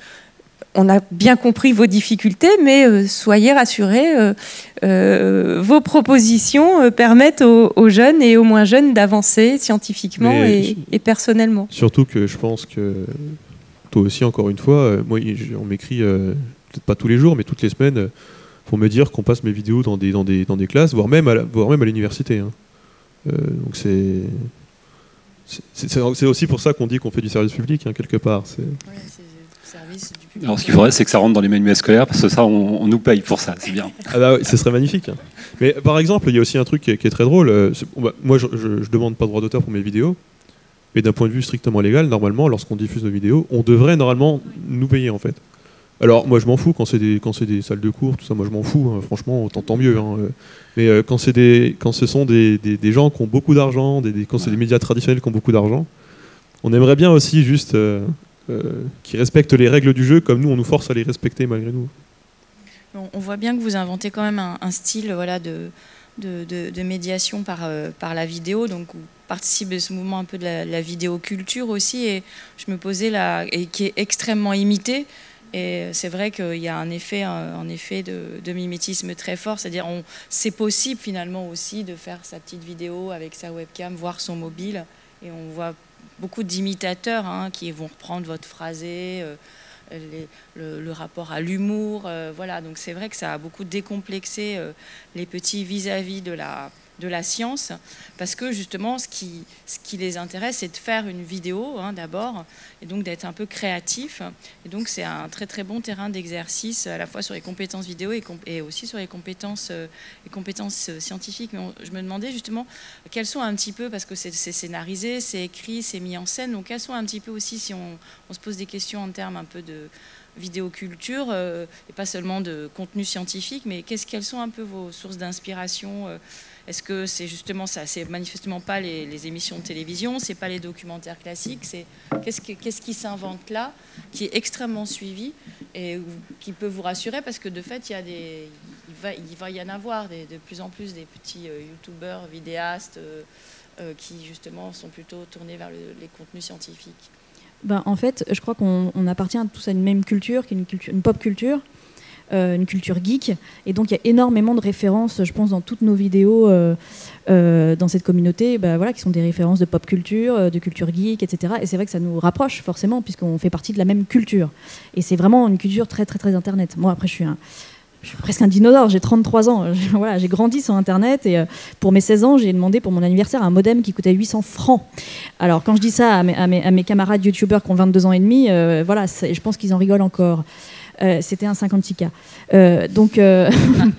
on a bien compris vos difficultés, mais euh, soyez rassurés, euh, euh, vos propositions euh, permettent aux, aux jeunes et aux moins jeunes d'avancer scientifiquement et, et personnellement. Surtout que je pense que toi aussi, encore une fois, euh, moi, on m'écrit, euh, peut-être pas tous les jours, mais toutes les semaines, euh, pour me dire qu'on passe mes vidéos dans des, dans des, dans des classes, voire même à, la, voire même à l'université. Hein. Euh, donc c'est, c'est, c'est aussi pour ça qu'on dit qu'on fait du service public, hein, quelque part. C'est... Ouais, c'est service du public. Alors ce qu'il faudrait, c'est que ça rentre dans les manuels scolaires, parce que ça, on, on nous paye pour ça, c'est bien. Ah bah oui, ce serait magnifique. Hein. Mais par exemple, il y a aussi un truc qui est, qui est très drôle. Euh, c'est, bah, moi, je, je, je demande pas de droit d'auteur pour mes vidéos, mais d'un point de vue strictement légal, normalement, lorsqu'on diffuse nos vidéos, on devrait normalement nous payer, en fait. Alors, moi, je m'en fous quand c'est des, quand c'est des salles de cours, tout ça, moi, je m'en fous. Hein, franchement, tant, tant mieux. Hein. Mais euh, quand, c'est des, quand ce sont des, des, des gens qui ont beaucoup d'argent, des, des, quand c'est des médias traditionnels qui ont beaucoup d'argent, on aimerait bien aussi juste euh, euh, qu'ils respectent les règles du jeu, comme nous, on nous force à les respecter malgré nous. On voit bien que vous inventez quand même un, un style voilà, de, de, de, de médiation par, euh, par la vidéo, donc vous participez de ce mouvement un peu de la, la vidéoculture aussi, et je me posais là, et qui est extrêmement imité, et c'est vrai qu'il y a un effet, un effet de, de mimétisme très fort, c'est-à-dire on, c'est possible finalement aussi de faire sa petite vidéo avec sa webcam, voir son mobile, et on voit beaucoup d'imitateurs hein, qui vont reprendre votre phrasé, euh, Les, le, le rapport à l'humour, euh, voilà. Donc c'est vrai que ça a beaucoup décomplexé euh, les petits vis-à-vis de la, de la science, parce que justement ce qui, ce qui les intéresse, c'est de faire une vidéo hein, d'abord, et donc d'être un peu créatif. Et donc c'est un très très bon terrain d'exercice à la fois sur les compétences vidéo et, et aussi sur les compétences, euh, les compétences scientifiques. Mais on, je me demandais justement quelles sont un petit peu, parce que c'est, c'est scénarisé, c'est écrit, c'est mis en scène, donc quelles sont un petit peu aussi, si on, on se pose des questions en termes un peu de vidéoculture, euh, et pas seulement de contenu scientifique, mais qu'est-ce, quelles sont un peu vos sources d'inspiration euh, Est-ce que c'est justement ça? C'est manifestement pas les, les émissions de télévision, c'est pas les documentaires classiques, c'est qu'est-ce, que, qu'est-ce qui s'invente là, qui est extrêmement suivi et qui peut vous rassurer, parce que de fait, il y a des, il va, il va y en avoir des, de plus en plus des petits euh, youtubeurs, vidéastes euh, euh, qui justement sont plutôt tournés vers le, les contenus scientifiques. Ben, en fait, je crois qu'on on appartient tous à une même culture, qui est une, culture, une pop culture, euh, une culture geek. Et donc, il y a énormément de références, je pense, dans toutes nos vidéos, euh, euh, dans cette communauté, ben, voilà, qui sont des références de pop culture, de culture geek, et cetera. Et c'est vrai que ça nous rapproche, forcément, puisqu'on fait partie de la même culture. Et c'est vraiment une culture très, très, très Internet. Moi, après, je suis un... Je suis presque un dinosaure, j'ai trente-trois ans. Voilà, j'ai grandi sur Internet et euh, pour mes seize ans, j'ai demandé pour mon anniversaire un modem qui coûtait huit cents francs. Alors, quand je dis ça à mes, à mes, à mes camarades youtubeurs qui ont vingt-deux ans et demi, euh, voilà, je pense qu'ils en rigolent encore. Euh, c'était un cinquante-six K. Euh, donc, euh,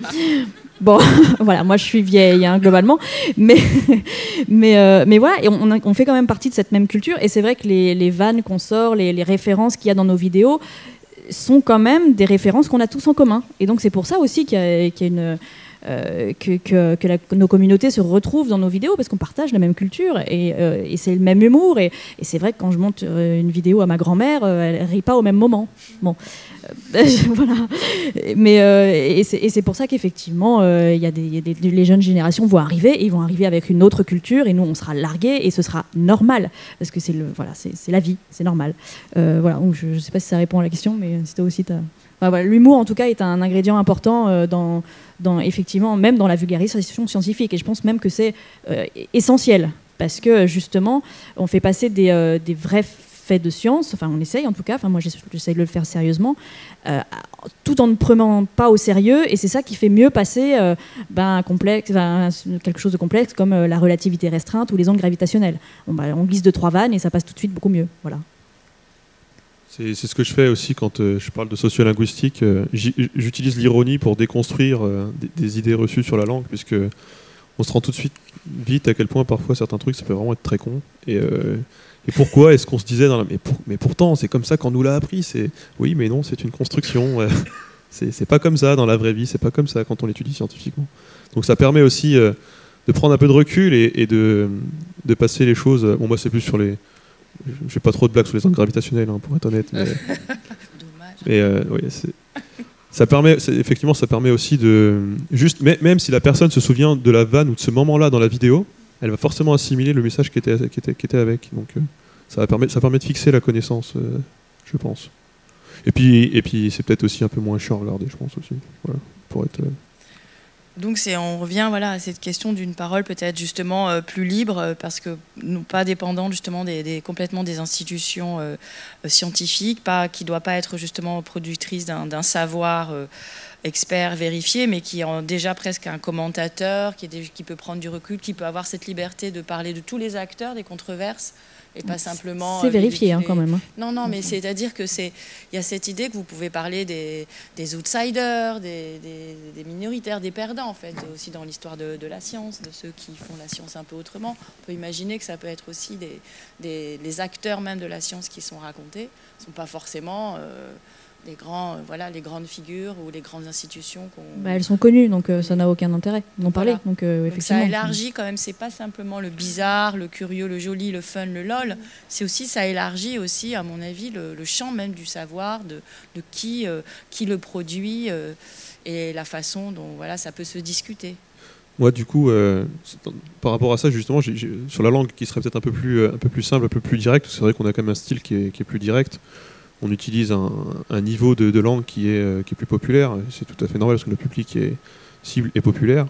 bon, voilà, moi je suis vieille, hein, globalement. Mais, mais, euh, mais voilà, et on, on fait quand même partie de cette même culture. Et c'est vrai que les, les vannes qu'on sort, les, les références qu'il y a dans nos vidéos, sont quand même des références qu'on a tous en commun. Et donc c'est pour ça aussi qu'il y a, qu'il y a une, euh, que, que, que la, nos communautés se retrouvent dans nos vidéos, parce qu'on partage la même culture et, euh, et c'est le même humour. Et, et c'est vrai que quand je monte une vidéo à ma grand-mère, elle ne rit pas au même moment. Bon, euh, voilà. Mais, euh, et, c'est, et c'est pour ça qu'effectivement, euh, y a des, y a des, les jeunes générations vont arriver, et ils vont arriver avec une autre culture, et nous, on sera largués, et ce sera normal, parce que c'est, le, voilà, c'est, c'est la vie, c'est normal. Euh, voilà, donc je ne sais pas si ça répond à la question, mais c'était aussi ta... Enfin, voilà, l'humour, en tout cas, est un ingrédient important euh, dans, dans, effectivement, même dans la vulgarisation scientifique, et je pense même que c'est euh, essentiel, parce que justement, on fait passer des, euh, des vrais faits de science, enfin on essaye en tout cas, enfin moi j'essaye de le faire sérieusement, euh, tout en ne prenant pas au sérieux, et c'est ça qui fait mieux passer euh, ben, un complexe, ben, quelque chose de complexe comme euh, la relativité restreinte ou les ondes gravitationnelles. On, ben, on glisse de trois vannes et ça passe tout de suite beaucoup mieux. Voilà. C'est, c'est ce que je fais aussi quand euh, je parle de sociolinguistique. Euh, j'utilise l'ironie pour déconstruire euh, des, des idées reçues sur la langue, puisque on se rend tout de suite vite à quel point parfois certains trucs ça peut vraiment être très con. Et, euh, et pourquoi est-ce qu'on se disait dans la... mais, pour... mais pourtant c'est comme ça qu'on nous l'a appris. C'est oui, mais non, c'est une construction. c'est, c'est pas comme ça dans la vraie vie. C'est pas comme ça quand on l'étudie scientifiquement. Donc ça permet aussi euh, de prendre un peu de recul et, et de, de passer les choses. Bon, moi c'est plus sur les... Je fais pas trop de blagues sur les ondes gravitationnelles, hein, pour être honnête. Mais, mais euh, oui, c'est... Ça permet, c'est, effectivement, ça permet aussi de... Juste, même si la personne se souvient de la vanne ou de ce moment-là dans la vidéo, elle va forcément assimiler le message qui était, qui était, qui était avec. Donc euh, ça, va permettre, ça permet de fixer la connaissance, euh, je pense. Et puis, et puis c'est peut-être aussi un peu moins chiant à regarder, je pense aussi. Voilà, pour être... Euh... Donc c'est, on revient voilà, à cette question d'une parole peut-être justement euh, plus libre, euh, parce que non pas dépendante justement des, des, complètement des institutions euh, scientifiques, pas, qui ne doit pas être justement productrice d'un, d'un savoir euh, expert vérifié, mais qui est déjà presque un commentateur, qui, est, qui peut prendre du recul, qui peut avoir cette liberté de parler de tous les acteurs des controverses. Et pas simplement. C'est vérifié hein, quand même. Hein. Non, non, mais c'est-à-dire que c'est, il y a cette idée que vous pouvez parler des, des outsiders, des, des, des minoritaires, des perdants en fait, aussi dans l'histoire de, de la science, de ceux qui font la science un peu autrement. On peut imaginer que ça peut être aussi des, des les acteurs même de la science qui sont racontés, ne sont pas forcément euh, les grands, euh, voilà, les grandes figures ou les grandes institutions. Qu'on... Bah, elles sont connues, donc euh, ça n'a aucun intérêt d'en parler. Voilà. Donc, euh, donc effectivement, ça élargit quand même. C'est pas simplement le bizarre, le curieux, le joli, le fun, le lol. C'est aussi, ça élargit aussi, à mon avis, le, le champ même du savoir, de, de qui, euh, qui le produit euh, et la façon dont voilà, ça peut se discuter. Moi, du coup, euh, par rapport à ça, justement, j'ai, j'ai, sur la langue qui serait peut-être un peu plus, un peu plus simple, un peu plus direct, c'est vrai qu'on a quand même un style qui est, qui est plus direct. On utilise un, un niveau de, de langue qui est, qui est plus populaire. C'est tout à fait normal parce que le public est cible et populaire.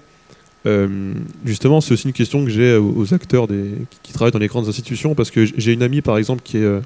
Euh, justement, c'est aussi une question que j'ai aux acteurs des, qui, qui travaillent dans les grandes institutions, parce que j'ai une amie, par exemple, qui est... Euh,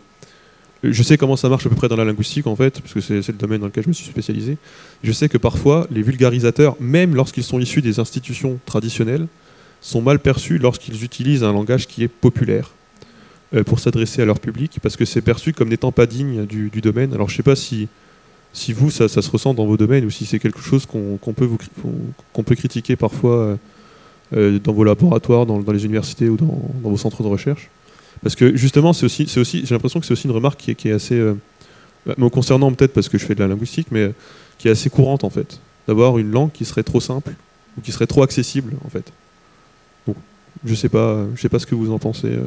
je sais comment ça marche à peu près dans la linguistique, en fait, parce que c'est, c'est le domaine dans lequel je me suis spécialisé. Je sais que parfois, les vulgarisateurs, même lorsqu'ils sont issus des institutions traditionnelles, sont mal perçus lorsqu'ils utilisent un langage qui est populaire pour s'adresser à leur public, parce que c'est perçu comme n'étant pas digne du, du domaine. Alors je ne sais pas si, si vous, ça, ça se ressent dans vos domaines, ou si c'est quelque chose qu'on, qu'on, peut, vous, qu'on peut critiquer parfois euh, dans vos laboratoires, dans, dans les universités ou dans, dans vos centres de recherche. Parce que justement, c'est aussi, c'est aussi, j'ai l'impression que c'est aussi une remarque qui est, qui est assez, euh, me concernant peut-être parce que je fais de la linguistique, mais qui est assez courante en fait, d'avoir une langue qui serait trop simple, ou qui serait trop accessible en fait. Donc je ne sais pas, je sais pas ce que vous en pensez. Euh.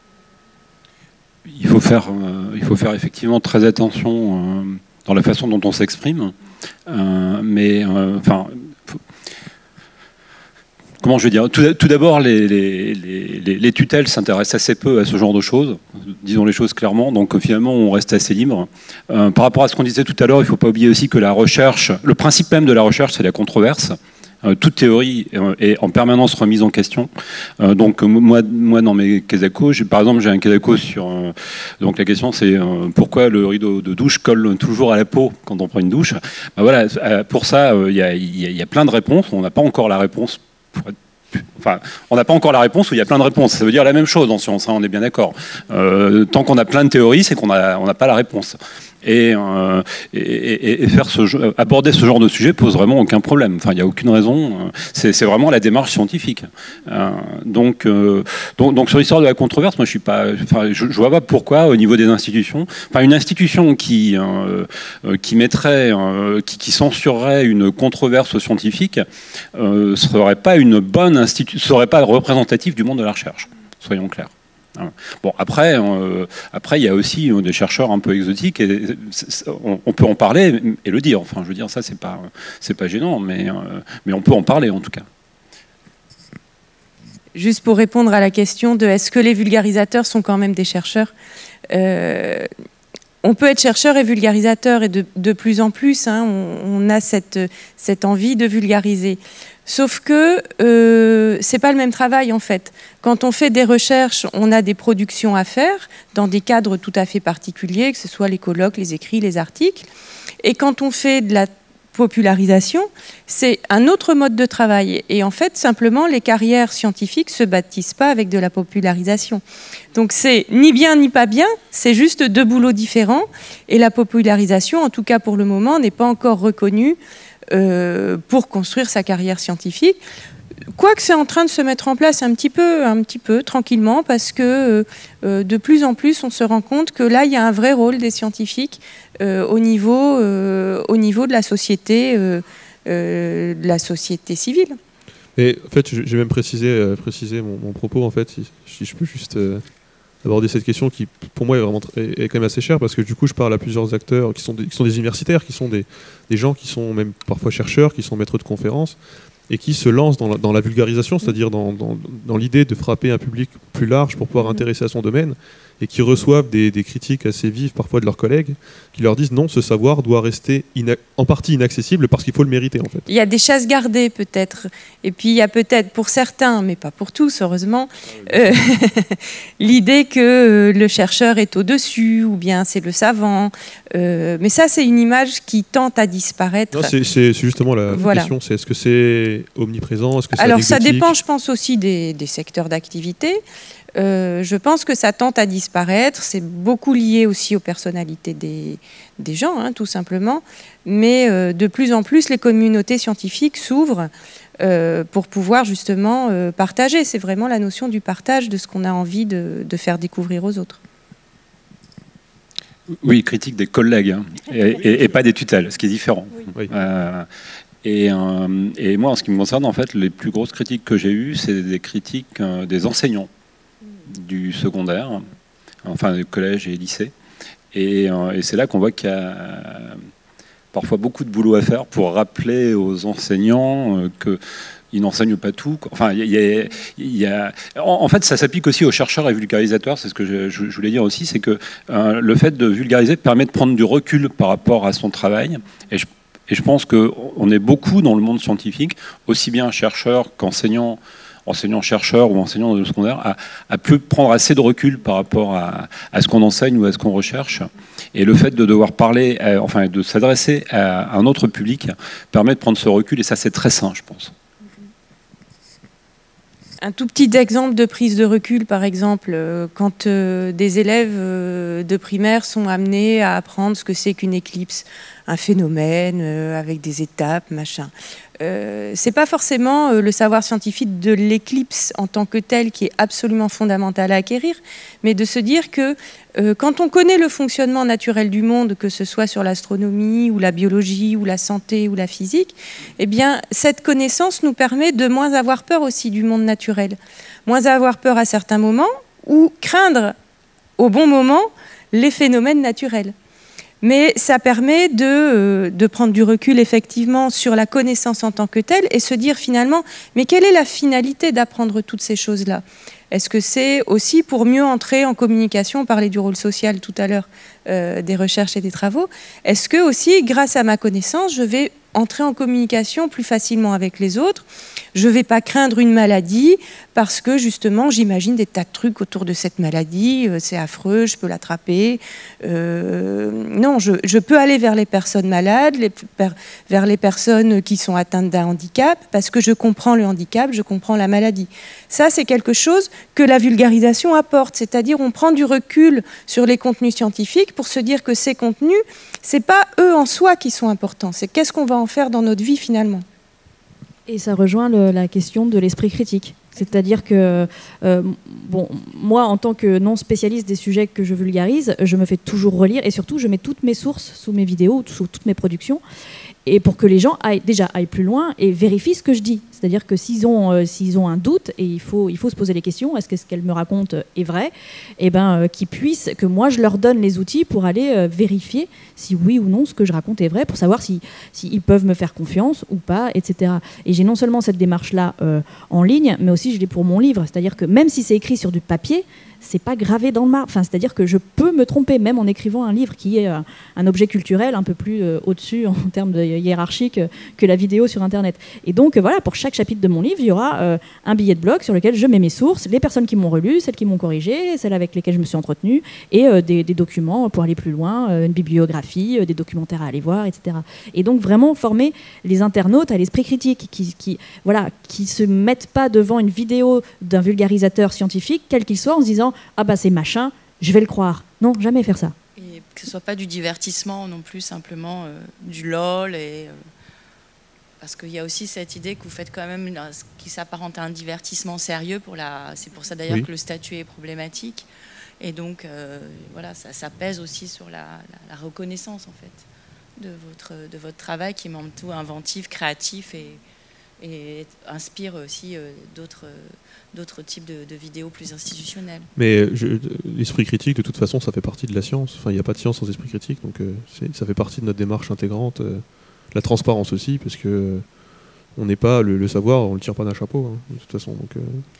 Il faut faire, euh, il faut faire effectivement très attention euh, dans la façon dont on s'exprime. Euh, mais, enfin, euh, comment je vais dire, tout, tout d'abord, les, les, les, les tutelles s'intéressent assez peu à ce genre de choses, disons les choses clairement, donc finalement on reste assez libre. Euh, par rapport à ce qu'on disait tout à l'heure, il ne faut pas oublier aussi que la recherche, le principe même de la recherche, c'est la controverse. Euh, toute théorie est en permanence remise en question. Euh, donc moi, moi, dans mes quesacos, j'ai, par exemple, j'ai un quesaco sur... Euh, donc la question, c'est euh, pourquoi le rideau de douche colle toujours à la peau quand on prend une douche. Ben voilà, euh, pour ça, il y, y, y a plein de réponses. On n'a pas encore la réponse. Pour être Enfin, on n'a pas encore la réponse où il y a plein de réponses. Ça veut dire la même chose en science, hein, on est bien d'accord. Euh, tant qu'on a plein de théories, c'est qu'on n'a on n'a pas la réponse. Et, euh, et, et faire ce jeu, aborder ce genre de sujet pose vraiment aucun problème. Enfin, il n'y a aucune raison. C'est, c'est vraiment la démarche scientifique. Euh, donc, euh, donc, donc, sur l'histoire de la controverse, moi, je suis pas. Enfin, je, je vois pas pourquoi, au niveau des institutions, enfin, une institution qui euh, qui mettrait, euh, qui, qui censurerait une controverse scientifique, euh, serait pas une bonne institution, serait pas représentative du monde de la recherche. Soyons clairs. Bon, après, euh, après, il y a aussi euh, des chercheurs un peu exotiques, et on, on peut en parler et le dire. Enfin, je veux dire, ça, c'est pas, c'est pas gênant, mais, euh, mais on peut en parler en tout cas. Juste pour répondre à la question de est-ce que les vulgarisateurs sont quand même des chercheurs, euh, on peut être chercheur et vulgarisateur, et de, de plus en plus, hein, on, on a cette, cette envie de vulgariser. Sauf que euh, c'est pas le même travail en fait. Quand on fait des recherches, on a des productions à faire dans des cadres tout à fait particuliers, que ce soit les colloques, les écrits, les articles. Et quand on fait de la popularisation, c'est un autre mode de travail. Et en fait, simplement, les carrières scientifiques se bâtissent pas avec de la popularisation. Donc c'est ni bien ni pas bien, c'est juste deux boulots différents. Et la popularisation, en tout cas pour le moment, n'est pas encore reconnue Euh, pour construire sa carrière scientifique. Quoique c'est en train de se mettre en place un petit peu, un petit peu tranquillement, parce que euh, de plus en plus on se rend compte que là il y a un vrai rôle des scientifiques euh, au niveau, euh, au niveau de la société, euh, euh, de la société civile. Et en fait, j'ai même précisé, euh, précisé mon, mon propos en fait, si, si je peux juste euh, aborder cette question qui, pour moi, est, vraiment, est, est quand même assez chère, parce que du coup, je parle à plusieurs acteurs qui sont des, qui sont des universitaires, qui sont des, des gens qui sont même parfois chercheurs, qui sont maîtres de conférences, et qui se lancent dans la, dans la vulgarisation, c'est-à-dire dans, dans, dans l'idée de frapper un public plus large pour pouvoir intéresser à son domaine, et qui reçoivent des, des critiques assez vives parfois de leurs collègues, qui leur disent non, ce savoir doit rester en partie inaccessible parce qu'il faut le mériter en fait. Il y a des chasses gardées peut-être, et puis il y a peut-être pour certains, mais pas pour tous heureusement, euh, l'idée que le chercheur est au-dessus, ou bien c'est le savant, euh, mais ça c'est une image qui tente à disparaître. C'est justement la voilà. question, c'est est-ce que c'est omniprésent, est-ce que c'est Alors ça anecdotique? dépend je pense aussi des, des secteurs d'activité. Euh, je pense que ça tente à disparaître, c'est beaucoup lié aussi aux personnalités des, des gens, hein, tout simplement, mais euh, de plus en plus les communautés scientifiques s'ouvrent euh, pour pouvoir justement euh, partager, c'est vraiment la notion du partage de ce qu'on a envie de, de faire découvrir aux autres. Oui, critique des collègues, hein, et, et, et pas des tutelles, ce qui est différent. Oui. Euh, et, euh, et moi, en ce qui me concerne, en fait, les plus grosses critiques que j'ai eues, c'est des critiques euh, des enseignants du secondaire, enfin du collège et lycée. Et, euh, et c'est là qu'on voit qu'il y a euh, parfois beaucoup de boulot à faire pour rappeler aux enseignants euh, qu'ils n'enseignent pas tout. Enfin, il y a, il y a, en, en fait, ça s'applique aussi aux chercheurs et vulgarisateurs, c'est ce que je, je, je voulais dire aussi, c'est que euh, le fait de vulgariser permet de prendre du recul par rapport à son travail. Et je, et je pense qu'on est beaucoup dans le monde scientifique, aussi bien chercheurs qu'enseignants, enseignants-chercheurs ou enseignants de secondaire, à, à plus prendre assez de recul par rapport à, à ce qu'on enseigne ou à ce qu'on recherche. Et le fait de devoir parler, à, enfin de s'adresser à un autre public, permet de prendre ce recul, et ça c'est très sain, je pense. Un tout petit exemple de prise de recul, par exemple, quand euh, des élèves euh, de primaire sont amenés à apprendre ce que c'est qu'une éclipse, un phénomène euh, avec des étapes, machin. Euh, c'est pas forcément euh, le savoir scientifique de l'éclipse en tant que tel qui est absolument fondamental à acquérir, mais de se dire que euh, quand on connaît le fonctionnement naturel du monde, que ce soit sur l'astronomie ou la biologie ou la santé ou la physique, eh bien cette connaissance nous permet de moins avoir peur aussi du monde naturel, moins avoir peur à certains moments ou craindre au bon moment les phénomènes naturels. Mais ça permet de, euh, de prendre du recul effectivement sur la connaissance en tant que telle et se dire finalement, mais quelle est la finalité d'apprendre toutes ces choses-là? Est-ce que c'est aussi pour mieux entrer en communication? On parlait du rôle social tout à l'heure, euh, des recherches et des travaux. Est-ce que aussi, grâce à ma connaissance, je vais entrer en communication plus facilement avec les autres? Je ne vais pas craindre une maladie parce que justement j'imagine des tas de trucs autour de cette maladie, euh, c'est affreux, je peux l'attraper. Euh, non, je, je peux aller vers les personnes malades, les, vers les personnes qui sont atteintes d'un handicap, parce que je comprends le handicap, je comprends la maladie. Ça, c'est quelque chose que la vulgarisation apporte, c'est-à-dire on prend du recul sur les contenus scientifiques pour se dire que ces contenus, ce n'est pas eux en soi qui sont importants, c'est qu'est-ce qu'on va en faire dans notre vie finalement. Et ça rejoint le, la question de l'esprit critique. C'est-à-dire que, euh, bon, moi, en tant que non spécialiste des sujets que je vulgarise, je me fais toujours relire et surtout, je mets toutes mes sources sous mes vidéos, sous toutes mes productions, et pour que les gens aillent, déjà aillent plus loin et vérifient ce que je dis. C'est-à-dire que s'ils ont, euh, s'ils ont un doute, et il faut, il faut se poser les questions, est-ce que ce qu'elle me raconte est vrai, et ben, euh, qu'ils puissent, que moi je leur donne les outils pour aller euh, vérifier si oui ou non ce que je raconte est vrai, pour savoir si, si ils peuvent me faire confiance ou pas, et cetera. Et j'ai non seulement cette démarche-là euh, en ligne, mais aussi je l'ai pour mon livre. C'est-à-dire que même si c'est écrit sur du papier, c'est pas gravé dans le marbre. Enfin, c'est-à-dire que je peux me tromper, même en écrivant un livre qui est euh, un objet culturel un peu plus euh, au-dessus en termes de hiérarchique euh, que la vidéo sur Internet. Et donc, euh, voilà, pour chaque chapitre de mon livre, il y aura euh, un billet de blog sur lequel je mets mes sources, les personnes qui m'ont relu, celles qui m'ont corrigé, celles avec lesquelles je me suis entretenue, et euh, des, des documents pour aller plus loin, euh, une bibliographie, euh, des documentaires à aller voir, et cetera. Et donc, vraiment former les internautes à l'esprit critique, qui, qui, voilà, qui se mettent pas devant une vidéo d'un vulgarisateur scientifique, quel qu'il soit, en se disant « Ah bah c'est machin, je vais le croire ». Non, jamais faire ça. Et que ce ne soit pas du divertissement non plus, simplement euh, du lol. Et, euh, parce qu'il y a aussi cette idée que vous faites quand même une, ce qui s'apparente à un divertissement sérieux. Pour la, c'est pour ça d'ailleurs oui. que le statut est problématique. Et donc, euh, voilà, ça, ça pèse aussi sur la, la, la reconnaissance en fait, de votre, de votre travail qui est en même tout inventif, créatif et, et inspire aussi euh, d'autres... Euh, d'autres types de, de vidéos plus institutionnelles. Mais l'esprit critique, de toute façon, ça fait partie de la science. Enfin, il n'y a pas de science sans esprit critique, donc euh, ça fait partie de notre démarche intégrante. Euh, la transparence aussi, parce que euh, on n'est pas le, le savoir, on le tire pas d'un chapeau, hein, de toute façon. Donc, euh...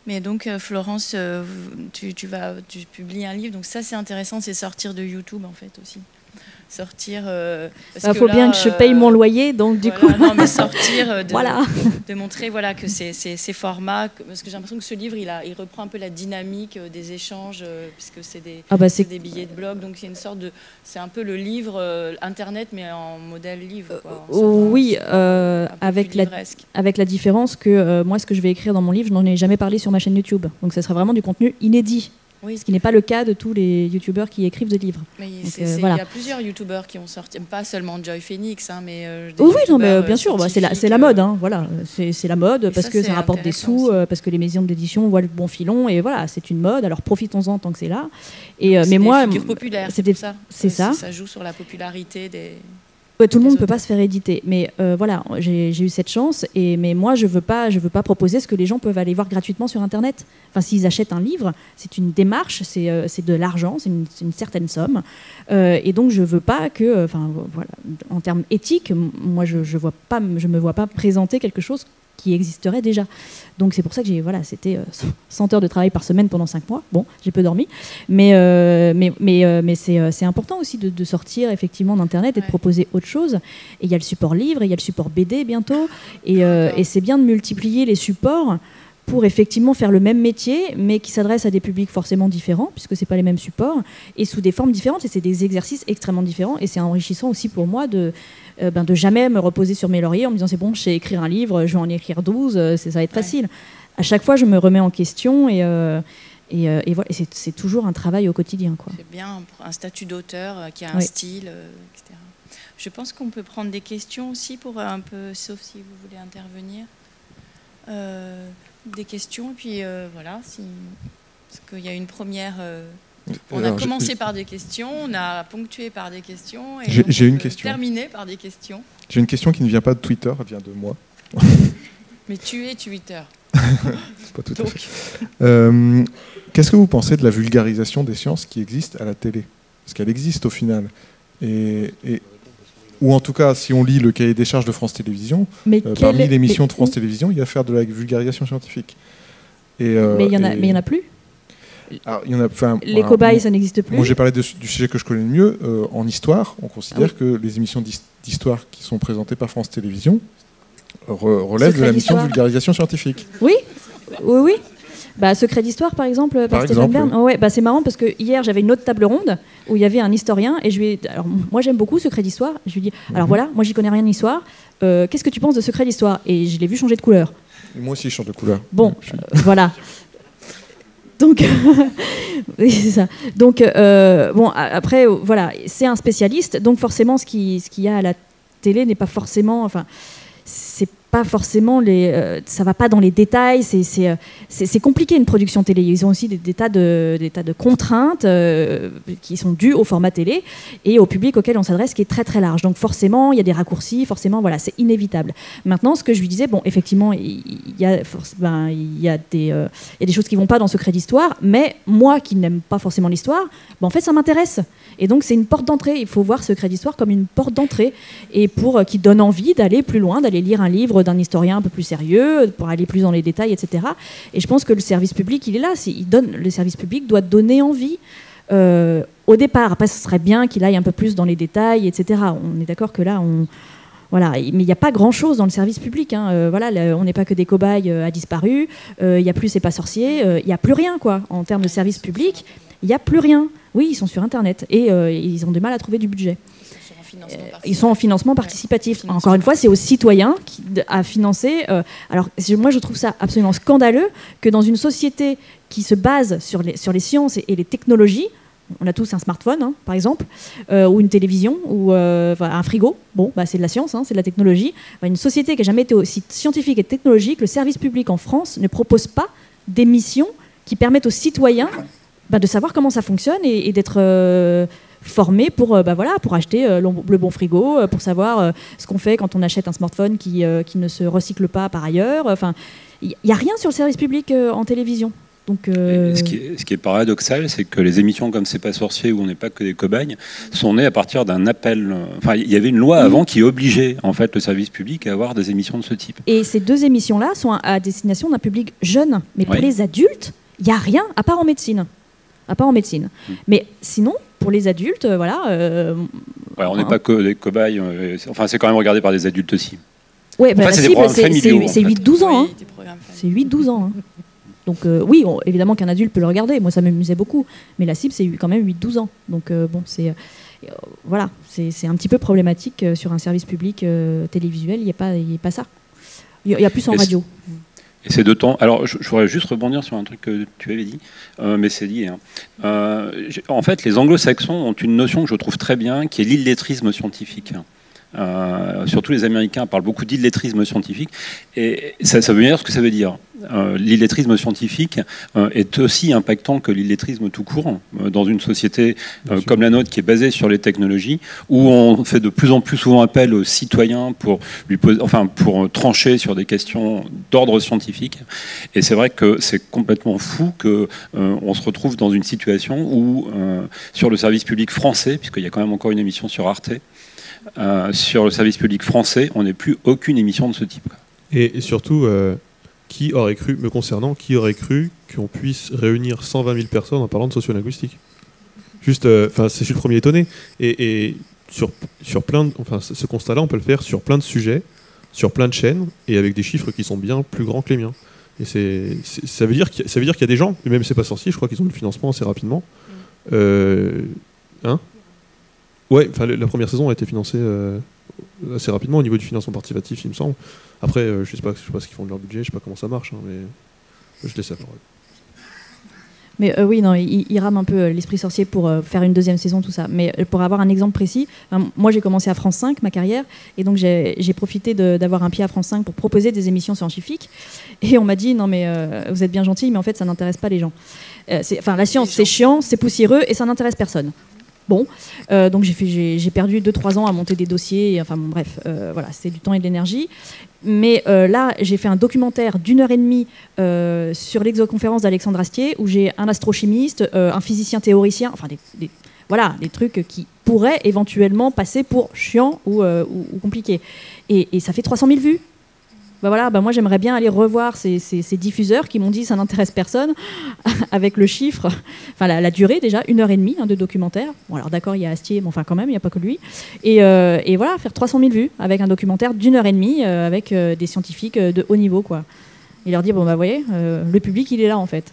Mais donc, euh, Florence, euh, tu, tu, vas, tu publies un livre, donc ça c'est intéressant, c'est sortir de YouTube en fait aussi. Sortir. Il euh, faut là, bien que je paye mon loyer, donc du voilà, coup. Non, mais sortir, euh, de, voilà. de montrer voilà, que ces, ces, ces formats, parce que j'ai l'impression que ce livre, il, a, il reprend un peu la dynamique euh, des échanges, euh, puisque c'est des, ah bah des billets de blog, donc c'est une sorte de. C'est un peu le livre euh, Internet, mais en modèle livre. Quoi, en euh, oui, euh, avec, la, avec la différence que euh, moi, ce que je vais écrire dans mon livre, je n'en ai jamais parlé sur ma chaîne YouTube. Donc ça sera vraiment du contenu inédit. Oui. Ce qui n'est pas le cas de tous les youtubeurs qui écrivent des livres. Mais Donc, c'est, euh, c'est, voilà. Il y a plusieurs youtubeurs qui ont sorti, pas seulement Joy Phoenix, hein, mais euh, des oui, non, mais bien sûr, bah, c'est la, c'est la mode, hein, voilà, c'est, c'est la mode parce ça, que ça rapporte des sous, euh, parce que les maisons d'édition voient le bon filon, et voilà, c'est une mode. Alors profitons-en tant que c'est là. Et euh, mais des moi, figures populaires, c'est, c'est, ça. C'est ça. Ça joue sur la popularité des. Ouais, tout le monde ne peut pas se faire éditer, mais euh, voilà, j'ai, j'ai eu cette chance. Et mais moi, je veux pas, je veux pas proposer ce que les gens peuvent aller voir gratuitement sur Internet. Enfin, s'ils achètent un livre, c'est une démarche, c'est, euh, c'est de l'argent, c'est une, c'est une certaine somme, euh, et donc je veux pas que, enfin voilà, en termes éthiques, moi je, je vois pas, je me vois pas présenter quelque chose qui existerait déjà. Donc c'est pour ça que j'ai, voilà, c'était euh, cent heures de travail par semaine pendant cinq mois. Bon, j'ai peu dormi, mais euh, mais mais euh, mais c'est euh, c'est important aussi de, de sortir effectivement d'internet et ouais. de proposer autre chose. Et il y a le support livre, et il y a le support B D bientôt, et euh, et c'est bien de multiplier les supports pour effectivement faire le même métier, mais qui s'adresse à des publics forcément différents, puisque c'est pas les mêmes supports, et sous des formes différentes, et c'est des exercices extrêmement différents, et c'est enrichissant aussi pour moi de, euh, ben de jamais me reposer sur mes lauriers en me disant c'est bon, je sais écrire un livre, je vais en écrire douze, euh, c'est, ça va être ouais. facile. À chaque fois, je me remets en question, et, euh, et, euh, et, voilà, et c'est, c'est toujours un travail au quotidien, quoi. C'est bien un statut d'auteur euh, qui a un oui. style, euh, et cetera. Je pense qu'on peut prendre des questions aussi, pour un peu, sauf si vous voulez intervenir. Euh, des questions, et puis euh, voilà, si, parce qu'il y a une première... Euh, on Alors, a commencé par des questions, on a ponctué par des questions, et j'ai, on j'ai peut une question. terminer par des questions. J'ai une question qui ne vient pas de Twitter, elle vient de moi. Mais tu es Twitter. C'est pas tout Donc. à fait. Euh, qu'est-ce que vous pensez de la vulgarisation des sciences qui existe à la télé ? Parce qu'elle existe au final. Et... et ou en tout cas, si on lit le cahier des charges de France Télévisions, euh, parmi est... l'émission mais... de France Télévisions, il y a à faire de la vulgarisation scientifique. Et, euh, mais il n'y en, et... en a plus Alors, il y en a, Les voilà, cobayes, moi, ça n'existe plus. Moi, j'ai parlé de, du sujet que je connais le mieux. Euh, en histoire, on considère ah, oui. que les émissions d'histoire qui sont présentées par France Télévisions re- relèvent Secret de la mission de vulgarisation scientifique. Oui, oui, oui. Bah, Secret d'Histoire, par exemple, par, par Stéphane Bern. Oui. Oh, ouais, bah, c'est marrant parce que hier, j'avais une autre table ronde où il y avait un historien et je lui ai... Alors, moi, j'aime beaucoup Secret d'Histoire. Je lui ai dit, mm-hmm. alors voilà, moi, j'y connais rien d'histoire. Euh, qu'est-ce que tu penses de Secret d'Histoire ? Et je l'ai vu changer de couleur. Et moi aussi, je change de couleur. Bon, euh, voilà. Donc, oui, c'est ça. Donc, euh, bon, après, voilà, c'est un spécialiste. Donc, forcément, ce, qui, ce qu'il y a à la télé n'est pas forcément... Enfin, c'est pas forcément les, euh, ça va pas dans les détails, c'est, c'est, c'est, c'est compliqué une production télé. Ils ont aussi des, des, tas, de, des tas de contraintes euh, qui sont dues au format télé et au public auquel on s'adresse qui est très très large. Donc forcément, il y a des raccourcis, forcément, voilà, c'est inévitable. Maintenant, ce que je lui disais, bon, effectivement, il y a, ben, il y a des, euh, il y a des choses qui vont pas dans Secret d'Histoire, mais moi qui n'aime pas forcément l'histoire, ben, en fait, ça m'intéresse. Et donc, c'est une porte d'entrée. Il faut voir Secret d'Histoire comme une porte d'entrée et pour euh, qui donne envie d'aller plus loin, d'aller lire un livre d'un historien un peu plus sérieux, pour aller plus dans les détails, et cetera. Et je pense que le service public, il est là. C'est, il donne, le service public doit donner envie euh, au départ. Après, ce serait bien qu'il aille un peu plus dans les détails, et cetera. On est d'accord que là, on... Voilà, mais il n'y a pas grand-chose dans le service public. Hein. Euh, voilà, le, on n'est pas que des cobayes euh, à disparu. Euh, il n'y a plus C'est pas sorcier. Euh, il n'y a plus rien, quoi. En termes de service public, il n'y a plus rien. Oui, ils sont sur Internet et euh, ils ont du mal à trouver du budget. Ils sont en financement participatif. Ouais, Encore une fois, c'est aux citoyens qui, à financer. Euh, alors, moi, je trouve ça absolument scandaleux que dans une société qui se base sur les, sur les sciences et, et les technologies, on a tous un smartphone, hein, par exemple, euh, ou une télévision, ou euh, un frigo. Bon, bah, c'est de la science, hein, c'est de la technologie. Bah, une société qui n'a jamais été aussi scientifique et technologique, le service public en France ne propose pas d'émissions qui permettent aux citoyens bah, de savoir comment ça fonctionne et, et d'être... Euh, formés pour, euh, bah voilà, pour acheter euh, le bon frigo, euh, pour savoir euh, ce qu'on fait quand on achète un smartphone qui, euh, qui ne se recycle pas par ailleurs. Enfin, il n'y a rien sur le service public euh, en télévision. Donc, euh... ce, qui est, ce qui est paradoxal, c'est que les émissions comme C'est pas sorcier, où on n'est pas que des cobayes, sont nées à partir d'un appel. Enfin, il y avait une loi avant qui obligeait en fait le service public à avoir des émissions de ce type. Et ces deux émissions-là sont à destination d'un public jeune, mais pour oui. les adultes, il n'y a rien à part en médecine. À part en médecine. Mmh. Mais sinon, pour les adultes, euh, voilà. Euh, ouais, on n'est hein. pas que des cobayes. Euh, enfin, c'est quand même regardé par des adultes aussi. Oui, bah, enfin, bah, c'est huit douze ans. Hein. C'est huit douze ans. Hein. Donc euh, oui, on, évidemment qu'un adulte peut le regarder. Moi, ça m'amusait beaucoup. Mais la cible, c'est quand même huit douze ans. Donc euh, bon, c'est... Euh, voilà, c'est un petit peu problématique euh, sur un service public euh, télévisuel. Il n'y a, a pas ça. Il y, y a plus en et radio. Et c'est de temps. Alors, je, je voudrais juste rebondir sur un truc que tu avais dit, euh, mais c'est lié. Hein. Euh, en fait, les anglo-saxons ont une notion que je trouve très bien, qui est l'illettrisme scientifique. Euh, surtout les Américains parlent beaucoup d'illettrisme scientifique, et ça, ça veut dire ce que ça veut dire. Euh, l'illettrisme scientifique euh, est aussi impactant que l'illettrisme tout court euh, dans une société euh, comme la nôtre qui est basée sur les technologies, où on fait de plus en plus souvent appel aux citoyens pour lui poser, enfin pour euh, trancher sur des questions d'ordre scientifique. Et c'est vrai que c'est complètement fou que euh, on se retrouve dans une situation où euh, sur le service public français, puisqu'il y a quand même encore une émission sur Arte. Euh, sur le service public français, on n'est plus aucune émission de ce type. Et, et surtout, euh, qui aurait cru, me concernant, qui aurait cru qu'on puisse réunir cent vingt mille personnes en parlant de sociolinguistique? Juste, enfin, euh, c'est je suis le premier étonné. Et, et sur, sur plein, de, enfin, ce constat-là, on peut le faire sur plein de sujets, sur plein de chaînes, et avec des chiffres qui sont bien plus grands que les miens. Et c'est, ça veut dire qu'il y, y a des gens, et même C'est pas sorcier, je crois qu'ils ont le financement assez rapidement. Euh, hein? Ouais, enfin la première saison a été financée euh, assez rapidement au niveau du financement participatif, il me semble. Après, euh, je sais pas, je sais pas ce qu'ils font de leur budget, je sais pas comment ça marche, hein, mais je laisse la parole. Mais euh, oui, non, il, il rame un peu l'esprit sorcier pour euh, faire une deuxième saison, tout ça. Mais euh, pour avoir un exemple précis, enfin, moi j'ai commencé à France cinq, ma carrière, et donc j'ai profité d'avoir un pied à France cinq pour proposer des émissions scientifiques. Et on m'a dit, non mais euh, vous êtes bien gentil, mais en fait ça n'intéresse pas les gens. Euh, enfin, la science c'est chiant, c'est poussiéreux et ça n'intéresse personne. Bon, euh, donc j'ai perdu deux trois ans à monter des dossiers, et, enfin bon, bref, euh, voilà, c'était du temps et de l'énergie. Mais euh, là, j'ai fait un documentaire d'une heure et demie euh, sur l'exoconférence d'Alexandre Astier, où j'ai un astrochimiste, euh, un physicien théoricien, enfin des, des, voilà, des trucs qui pourraient éventuellement passer pour chiants ou, euh, ou, ou compliqués. Et, et ça fait trois cent mille vues. Bah voilà, bah moi j'aimerais bien aller revoir ces, ces, ces diffuseurs qui m'ont dit ça n'intéresse personne, avec le chiffre, enfin la, la durée déjà, une heure et demie hein, de documentaire. Bon alors d'accord, il y a Astier, mais enfin quand même, il n'y a pas que lui. Et, euh, et voilà, faire trois cent mille vues avec un documentaire d'une heure et demie euh, avec euh, des scientifiques euh, de haut niveau, quoi. Et leur dire, bon bah vous voyez, euh, le public il est là en fait.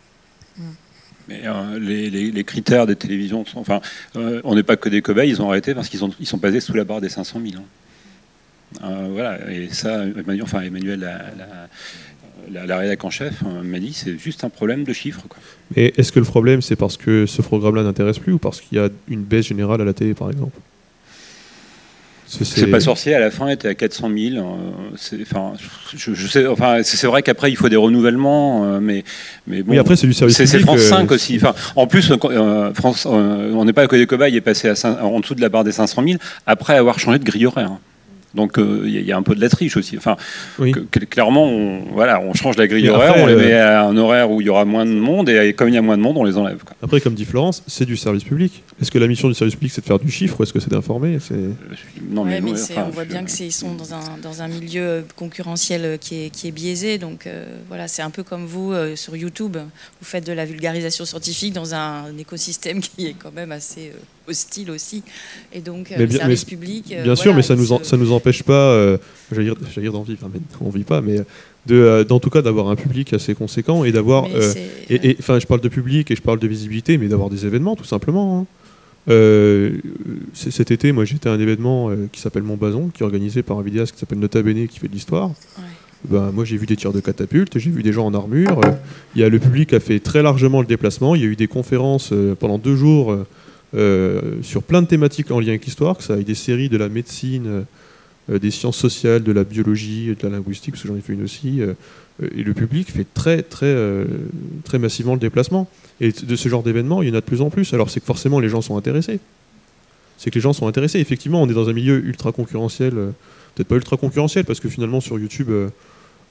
Mais euh, les, les, les critères des télévisions, sont, enfin, euh, on n'est pas que des cobayes, ils ont arrêté parce qu'ils ils sont basés sous la barre des cinq cent mille. Hein. Euh, voilà, et ça, Emmanuel, enfin, Emmanuel la, la, la, la rédac en chef euh, m'a dit c'est juste un problème de chiffres. Quoi. Mais est-ce que le problème c'est parce que ce programme-là n'intéresse plus ou parce qu'il y a une baisse générale à la télé par exemple? C'est pas sorcier, à la fin était à quatre cent mille. Euh, enfin, je, je sais, enfin, c'est vrai qu'après il faut des renouvellements, euh, mais, mais bon. Oui, après c'est du service public. C'est France cinq euh, aussi. Enfin, en plus, euh, France, euh, on n'est pas que des cobayes, il est passé à cinq, en dessous de la barre des cinq cent mille après avoir changé de grille horaire. Donc il euh, y, y a un peu de la triche aussi. Enfin, oui. que, clairement, on, voilà, on change la grille horaire, on les met à un horaire où il y aura moins de monde, et comme il y a moins de monde, on les enlève. Quoi. Après, comme dit Florence, c'est du service public. Est-ce que la mission du service public, c'est de faire du chiffre, ou est-ce que c'est d'informer? Non, mais, ouais, mais enfin, on voit je... bien qu'ils sont dans un, dans un milieu concurrentiel qui est, qui est biaisé. Donc euh, voilà, c'est un peu comme vous euh, sur YouTube. Vous faites de la vulgarisation scientifique dans un, un écosystème qui est quand même assez euh, hostile aussi. Et donc, euh, mais le bien, service mais, public... Bien euh, sûr, voilà, mais ça nous, se... en, ça nous empêche pas, euh, j'allais dire, dire d'en vivre, mais on vit pas, mais de, euh, en tout cas d'avoir un public assez conséquent et d'avoir... Euh, et, enfin, je parle de public et je parle de visibilité, mais d'avoir des événements, tout simplement. Hein. Euh, cet été, moi, j'étais à un événement euh, qui s'appelle Montbazon, qui est organisé par un vidéaste qui s'appelle Nota Bene, qui fait de l'histoire. Ouais. Ben, moi, j'ai vu des tirs de catapultes, j'ai vu des gens en armure. Euh, il y a, le public a fait très largement le déplacement. Il y a eu des conférences euh, pendant deux jours euh, euh, sur plein de thématiques en lien avec l'histoire, que ça ait des séries de la médecine, euh, des sciences sociales, de la biologie, de la linguistique, parce que j'en ai fait une aussi. Euh, et le public fait très, très, euh, très massivement le déplacement. Et de ce genre d'événements, il y en a de plus en plus. Alors c'est que forcément les gens sont intéressés. C'est que les gens sont intéressés. Effectivement, on est dans un milieu ultra concurrentiel. Euh, Peut-être pas ultra concurrentiel, parce que finalement sur YouTube, euh,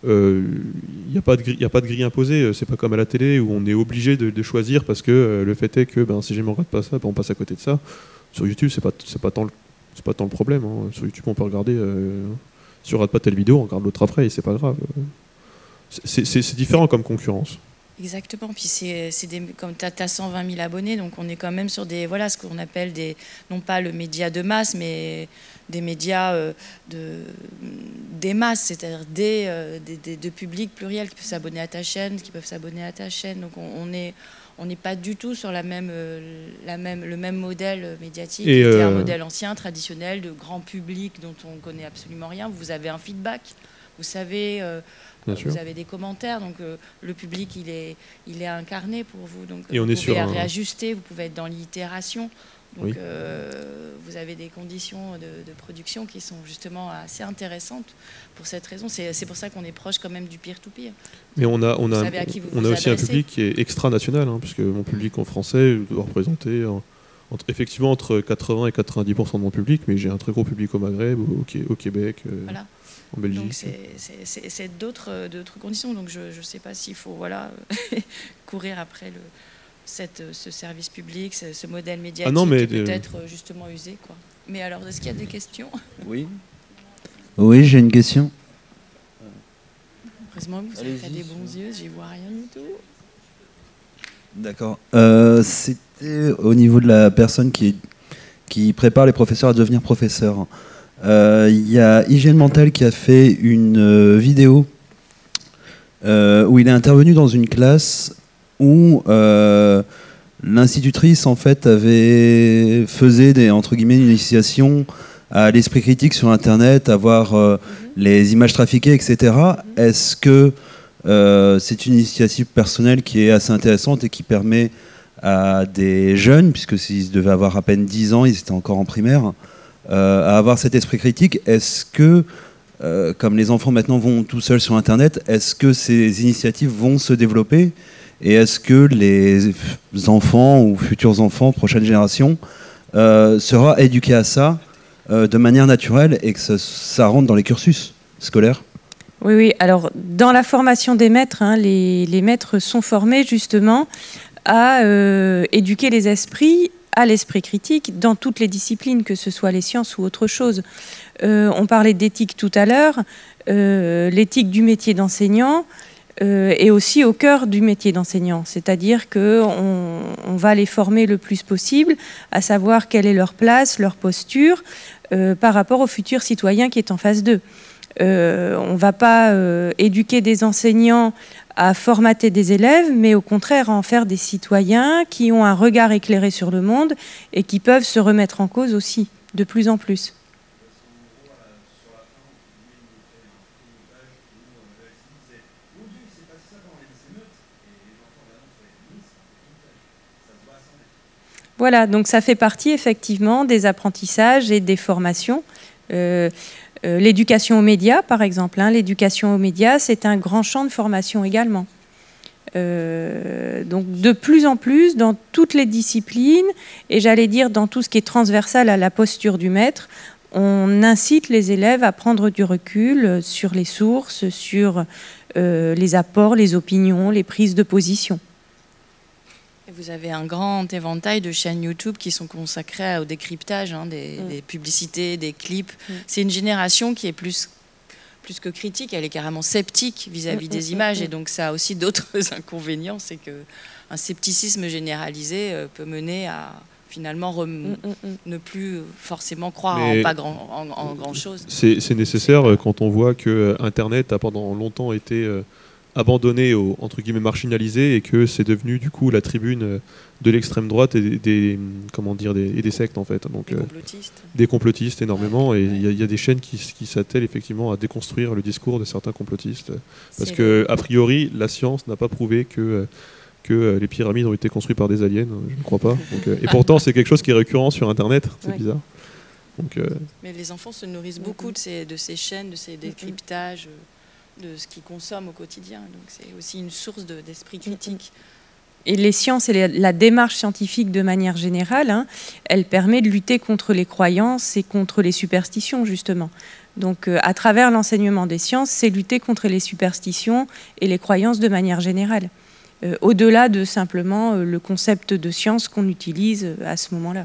il euh, n'y a pas de grille, a pas de grille imposée. C'est pas comme à la télé où on est obligé de, de choisir parce que euh, le fait est que ben, si jamais on regarde pas ça, ben, on passe à côté de ça. Sur YouTube, c'est pas, c'est pas tant le, c'est pas tant le problème. Hein. Sur YouTube, on peut regarder. Euh, si on regarde pas telle vidéo, on regarde l'autre après et c'est pas grave. C'est, c'est, c'est différent comme concurrence. Exactement, puis c'est, c'est des, comme tu as cent vingt mille abonnés, donc on est quand même sur des, voilà, ce qu'on appelle des, non pas le média de masse, mais des médias euh, de, des masses, c'est-à-dire des, euh, des, des, de publics pluriels qui peuvent s'abonner à ta chaîne, qui peuvent s'abonner à ta chaîne, donc on, on est... On n'est pas du tout sur la même, euh, la même, le même modèle médiatique. C'était euh... un modèle ancien, traditionnel, de grand public dont on ne connaît absolument rien. Vous avez un feedback, vous savez, euh, vous sûr. avez des commentaires, donc euh, le public il est, il est incarné pour vous. Donc Et vous on est pouvez sur réajuster, un... vous pouvez être dans l'itération. Donc oui. euh, vous avez des conditions de, de production qui sont justement assez intéressantes pour cette raison. C'est, c'est pour ça qu'on est proche quand même du peer-to-peer. Mais on a, on a, vous on vous a aussi adressez. un public qui est extra-national, hein, puisque mon public en français doit représenter en, entre, effectivement entre quatre-vingts et quatre-vingt-dix pour cent de mon public, mais j'ai un très gros public au Maghreb, au, au Québec, euh, voilà. en Belgique. Donc c'est, c'est, c'est, c'est d'autres, d'autres conditions. Donc je ne sais pas s'il faut voilà, courir après le... Cette, ce service public, ce, ce modèle médiatique ah non, mais qui peut euh... être justement usé, quoi. Mais alors, est-ce qu'il y a des questions? Oui. Oui, j'ai une question. Heureusement que vous avez des bons yeux, j'y vois rien du tout. D'accord. Euh, c'était au niveau de la personne qui, qui prépare les professeurs à devenir professeurs. Il euh, y a Hygiène Mentale qui a fait une euh, vidéo euh, où il est intervenu dans une classe où euh, l'institutrice en fait avait faisait des entre guillemets une initiation à l'esprit critique sur Internet, à voir euh, mm-hmm. les images trafiquées, et cetera. Mm-hmm. Est-ce que euh, c'est une initiative personnelle qui est assez intéressante et qui permet à des jeunes, puisque s'ils devaient avoir à peine dix ans, ils étaient encore en primaire, euh, à avoir cet esprit critique? Est-ce que euh, comme les enfants maintenant vont tout seuls sur Internet, est-ce que ces initiatives vont se développer? Et est-ce que les enfants ou futurs enfants, prochaines générations, euh, seront éduqués à ça euh, de manière naturelle et que ça, ça rentre dans les cursus scolaires? Oui, oui. Alors, dans la formation des maîtres, hein, les, les maîtres sont formés justement à euh, éduquer les esprits à l'esprit critique dans toutes les disciplines, que ce soit les sciences ou autre chose. Euh, on parlait d'éthique tout à l'heure, euh, l'éthique du métier d'enseignant, Euh, et aussi au cœur du métier d'enseignant, c'est-à-dire qu'on on va les former le plus possible, à savoir quelle est leur place, leur posture, euh, par rapport au futur citoyen qui est en face d'eux. Euh, on ne va pas euh, éduquer des enseignants à formater des élèves, mais au contraire à en faire des citoyens qui ont un regard éclairé sur le monde et qui peuvent se remettre en cause aussi, de plus en plus. Voilà, donc ça fait partie effectivement des apprentissages et des formations. Euh, euh, l'éducation aux médias, par exemple. Hein, l'éducation aux médias, c'est un grand champ de formation également. Euh, donc de plus en plus, dans toutes les disciplines, et j'allais dire dans tout ce qui est transversal à la posture du maître, on incite les élèves à prendre du recul sur les sources, sur euh, les apports, les opinions, les prises de position. Vous avez un grand éventail de chaînes YouTube qui sont consacrées au décryptage hein, des, mmh. des publicités, des clips. Mmh. C'est une génération qui est plus, plus que critique, elle est carrément sceptique vis-à-vis mmh. des mmh. images. Et donc ça a aussi d'autres inconvénients, c'est qu'un scepticisme généralisé euh, peut mener à finalement rem... mmh. ne plus forcément croire Mais en pas grand, en, en grand chose. C'est, c'est nécessaire euh, quand on voit que Internet a pendant longtemps été... Euh, abandonné, au, entre guillemets marginalisé, et que c'est devenu du coup la tribune de l'extrême droite et des, des comment dire des, et des sectes en fait. Donc, des complotistes. Euh, des complotistes énormément, ouais. et il y, y a des chaînes qui, qui s'attellent effectivement à déconstruire le discours de certains complotistes, parce c'est que le... a priori la science n'a pas prouvé que que les pyramides ont été construites par des aliens, je ne crois pas. Donc, euh, et pourtant c'est quelque chose qui est récurrent sur Internet, c'est ouais. bizarre. Donc, euh... Mais les enfants se nourrissent beaucoup de ces de ces chaînes, de ces décryptages. De ce qu'ils consomment au quotidien. Donc c'est aussi une source de, d'esprit critique. Et les sciences et la démarche scientifique de manière générale, hein, elle permet de lutter contre les croyances et contre les superstitions, justement. Donc, euh, à travers l'enseignement des sciences, c'est lutter contre les superstitions et les croyances de manière générale, euh, au-delà de simplement euh, le concept de science qu'on utilise euh, à ce moment-là.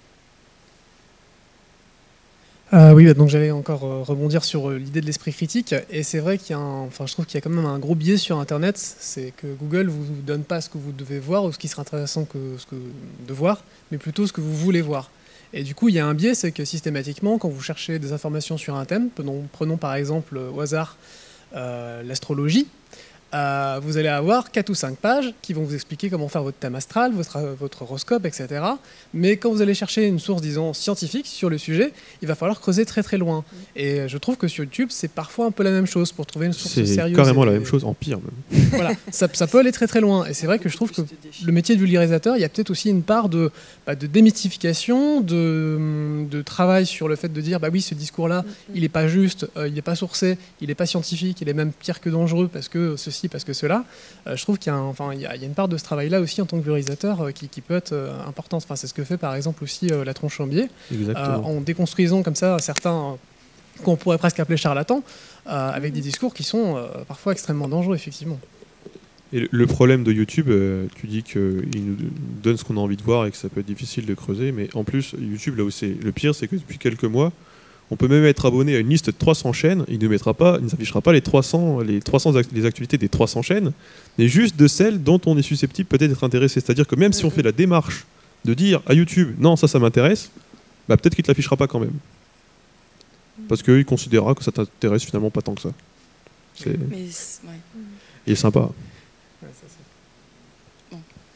Euh, oui, donc j'allais encore euh, rebondir sur euh, l'idée de l'esprit critique, et c'est vrai qu'il y a un, enfin, je trouve qu'il y a quand même un gros biais sur Internet, c'est que Google vous donne pas ce que vous devez voir ou ce qui serait intéressant que, ce que, de voir, mais plutôt ce que vous voulez voir. Et du coup, il y a un biais, c'est que systématiquement, quand vous cherchez des informations sur un thème, prenons, prenons par exemple au hasard euh, l'astrologie, euh, vous allez avoir quatre ou cinq pages qui vont vous expliquer comment faire votre thème astral, votre, votre horoscope, et cetera. Mais quand vous allez chercher une source, disons, scientifique sur le sujet, il va falloir creuser très très loin. Et je trouve que sur YouTube, c'est parfois un peu la même chose pour trouver une source sérieuse. C'est carrément et... la même chose, en pire même. Voilà, ça, ça peut aller très très loin. Et c'est vrai que je trouve que le métier de vulgarisateur, il y a peut-être aussi une part de, bah, de démystification, de, de travail sur le fait de dire, bah oui, ce discours-là, il n'est pas juste, euh, il n'est pas sourcé, il n'est pas scientifique, il est même pire que dangereux parce que ceci, parce que cela. Euh, je trouve qu'il y a, un, enfin, il y a, il y a une part de ce travail-là aussi en tant que vulgarisateur euh, qui, qui peut être euh, importante. Enfin, c'est ce que fait par exemple aussi euh, la tronche en biais, euh, en déconstruisant comme ça certains euh, qu'on pourrait presque appeler charlatans, euh, avec des discours qui sont euh, parfois extrêmement dangereux, effectivement. Et le problème de YouTube, euh, tu dis qu'il nous donne ce qu'on a envie de voir et que ça peut être difficile de creuser, mais en plus, YouTube, là où c'est le pire, c'est que depuis quelques mois, on peut même être abonné à une liste de trois cents chaînes, il ne mettra pas, il ne s'affichera pas les trois cents, les trois cents les actualités des trois cents chaînes, mais juste de celles dont on est susceptible peut-être d'être intéressé. C'est-à-dire que même si on fait la démarche de dire à YouTube, non, ça, ça m'intéresse, bah, peut-être qu'il ne te l'affichera pas quand même. Parce qu'il considérera que ça t'intéresse finalement pas tant que ça. C'est ouais. Il est sympa. Ouais, ça, bon.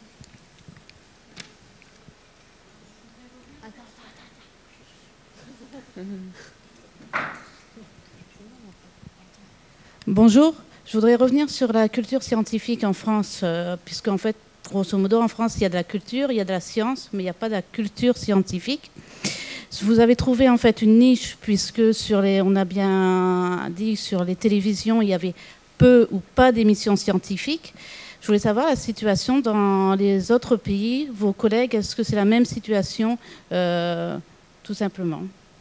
Bonjour, je voudrais revenir sur la culture scientifique en France, euh, puisque en fait, grosso modo, en France, il y a de la culture, il y a de la science, mais il n'y a pas de la culture scientifique. Vous avez trouvé en fait une niche, puisque sur les, on a bien dit sur les télévisions, il y avait peu ou pas d'émissions scientifiques. Je voulais savoir la situation dans les autres pays, vos collègues, est-ce que c'est la même situation, euh, tout simplement?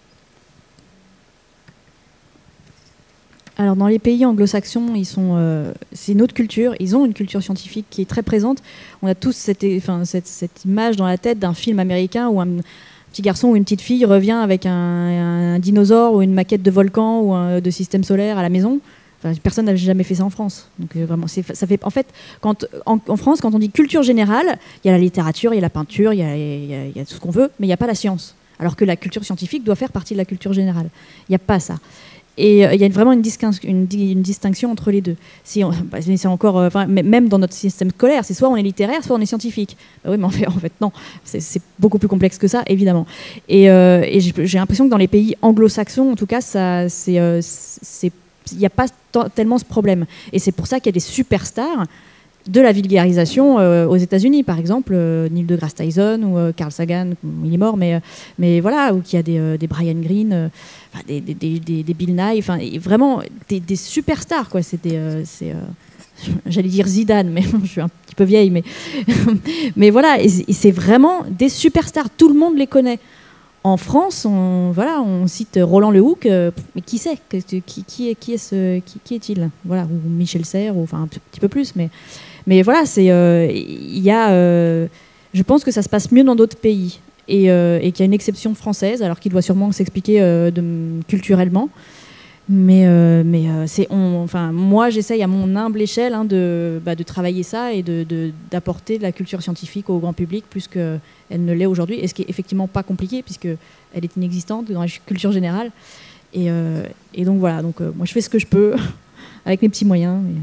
Alors dans les pays anglo-saxons, ils sont, euh, c'est une autre culture. Ils ont une culture scientifique qui est très présente. On a tous cette, enfin, cette, cette image dans la tête d'un film américain où un petit garçon ou une petite fille revient avec un, un dinosaure ou une maquette de volcan ou un, de système solaire à la maison. Enfin, personne n'a jamais fait ça en France. Donc euh, vraiment, c'est, ça fait. En fait, quand en, en France, quand on dit culture générale, il y a la littérature, il y a la peinture, il y a, il y a, il y a tout ce qu'on veut, mais il n'y a pas la science. Alors que la culture scientifique doit faire partie de la culture générale. Il n'y a pas ça. Et euh, il y a vraiment une, une, une distinction entre les deux. Si on, bah, c'est encore, euh, même dans notre système scolaire, c'est soit on est littéraire, soit on est scientifique. Bah oui, mais en fait, en fait non, c'est, c'est beaucoup plus complexe que ça, évidemment. Et, euh, et j'ai, j'ai l'impression que dans les pays anglo-saxons, en tout cas, ça, c'est, euh, c'est, il n'y a pas t- tellement ce problème. Et c'est pour ça qu'il y a des superstars de la vulgarisation euh, aux États-Unis, par exemple, euh, Neil deGrasse Tyson ou euh, Carl Sagan, il est mort, mais, euh, mais voilà, ou qu'il y a des, euh, des Brian Greene, euh, des, des, des, des Bill Nye, enfin, vraiment des, des superstars, quoi. C'était, euh, c'est, euh, j'allais dire Zidane, mais je suis un petit peu vieille, mais, mais voilà, et c'est vraiment des superstars, tout le monde les connaît. En France, on, voilà, on cite Roland Lehoucq, euh, mais qui c'est qui, qui, est, qui, est ce, qui, qui est-il voilà, ou Michel Serres, ou, enfin un petit peu plus, mais, mais voilà, c'est, euh, y a, euh, je pense que ça se passe mieux dans d'autres pays, et, euh, et qu'il y a une exception française, alors qu'il doit sûrement s'expliquer euh, de, culturellement. Mais, euh, mais euh, c'est, on, enfin, moi, j'essaye à mon humble échelle hein, de, bah, de travailler ça et de, de, d'apporter de la culture scientifique au grand public plus qu'elle ne l'est aujourd'hui. Et ce qui est effectivement pas compliqué, puisqu'elle est inexistante dans la culture générale. Et, euh, et donc voilà, donc, euh, moi je fais ce que je peux avec mes petits moyens. Mais...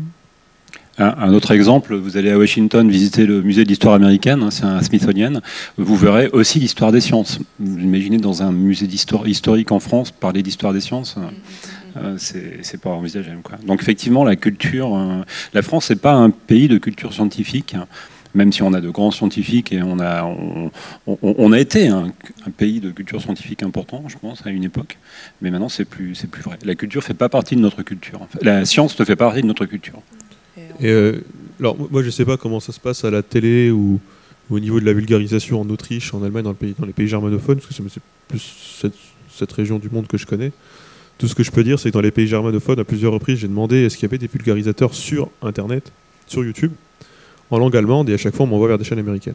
Un, un autre exemple, vous allez à Washington visiter le musée de l'histoire américaine, hein, c'est un Smithsonian, vous verrez aussi l'histoire des sciences. Vous imaginez dans un musée d'histoire historique en France parler d'histoire des sciences Euh, c'est, c'est pas envisageable, quoi. Donc effectivement, la culture, euh, la France n'est pas un pays de culture scientifique, hein, même si on a de grands scientifiques et on a, on, on, on a été un, un pays de culture scientifique important, je pense, à une époque. Mais maintenant, c'est plus, c'est plus vrai. La culture fait pas partie de notre culture. En fait. La science ne fait pas partie de notre culture. Et euh, alors moi, je sais pas comment ça se passe à la télé ou, ou au niveau de la vulgarisation en Autriche, en Allemagne, dans, le pays, dans les pays germanophones, parce que c'est plus cette, cette région du monde que je connais. Tout ce que je peux dire, c'est que dans les pays germanophones, à plusieurs reprises, j'ai demandé est-ce qu'il y avait des vulgarisateurs sur Internet, sur YouTube, en langue allemande, et à chaque fois, on m'envoie vers des chaînes américaines.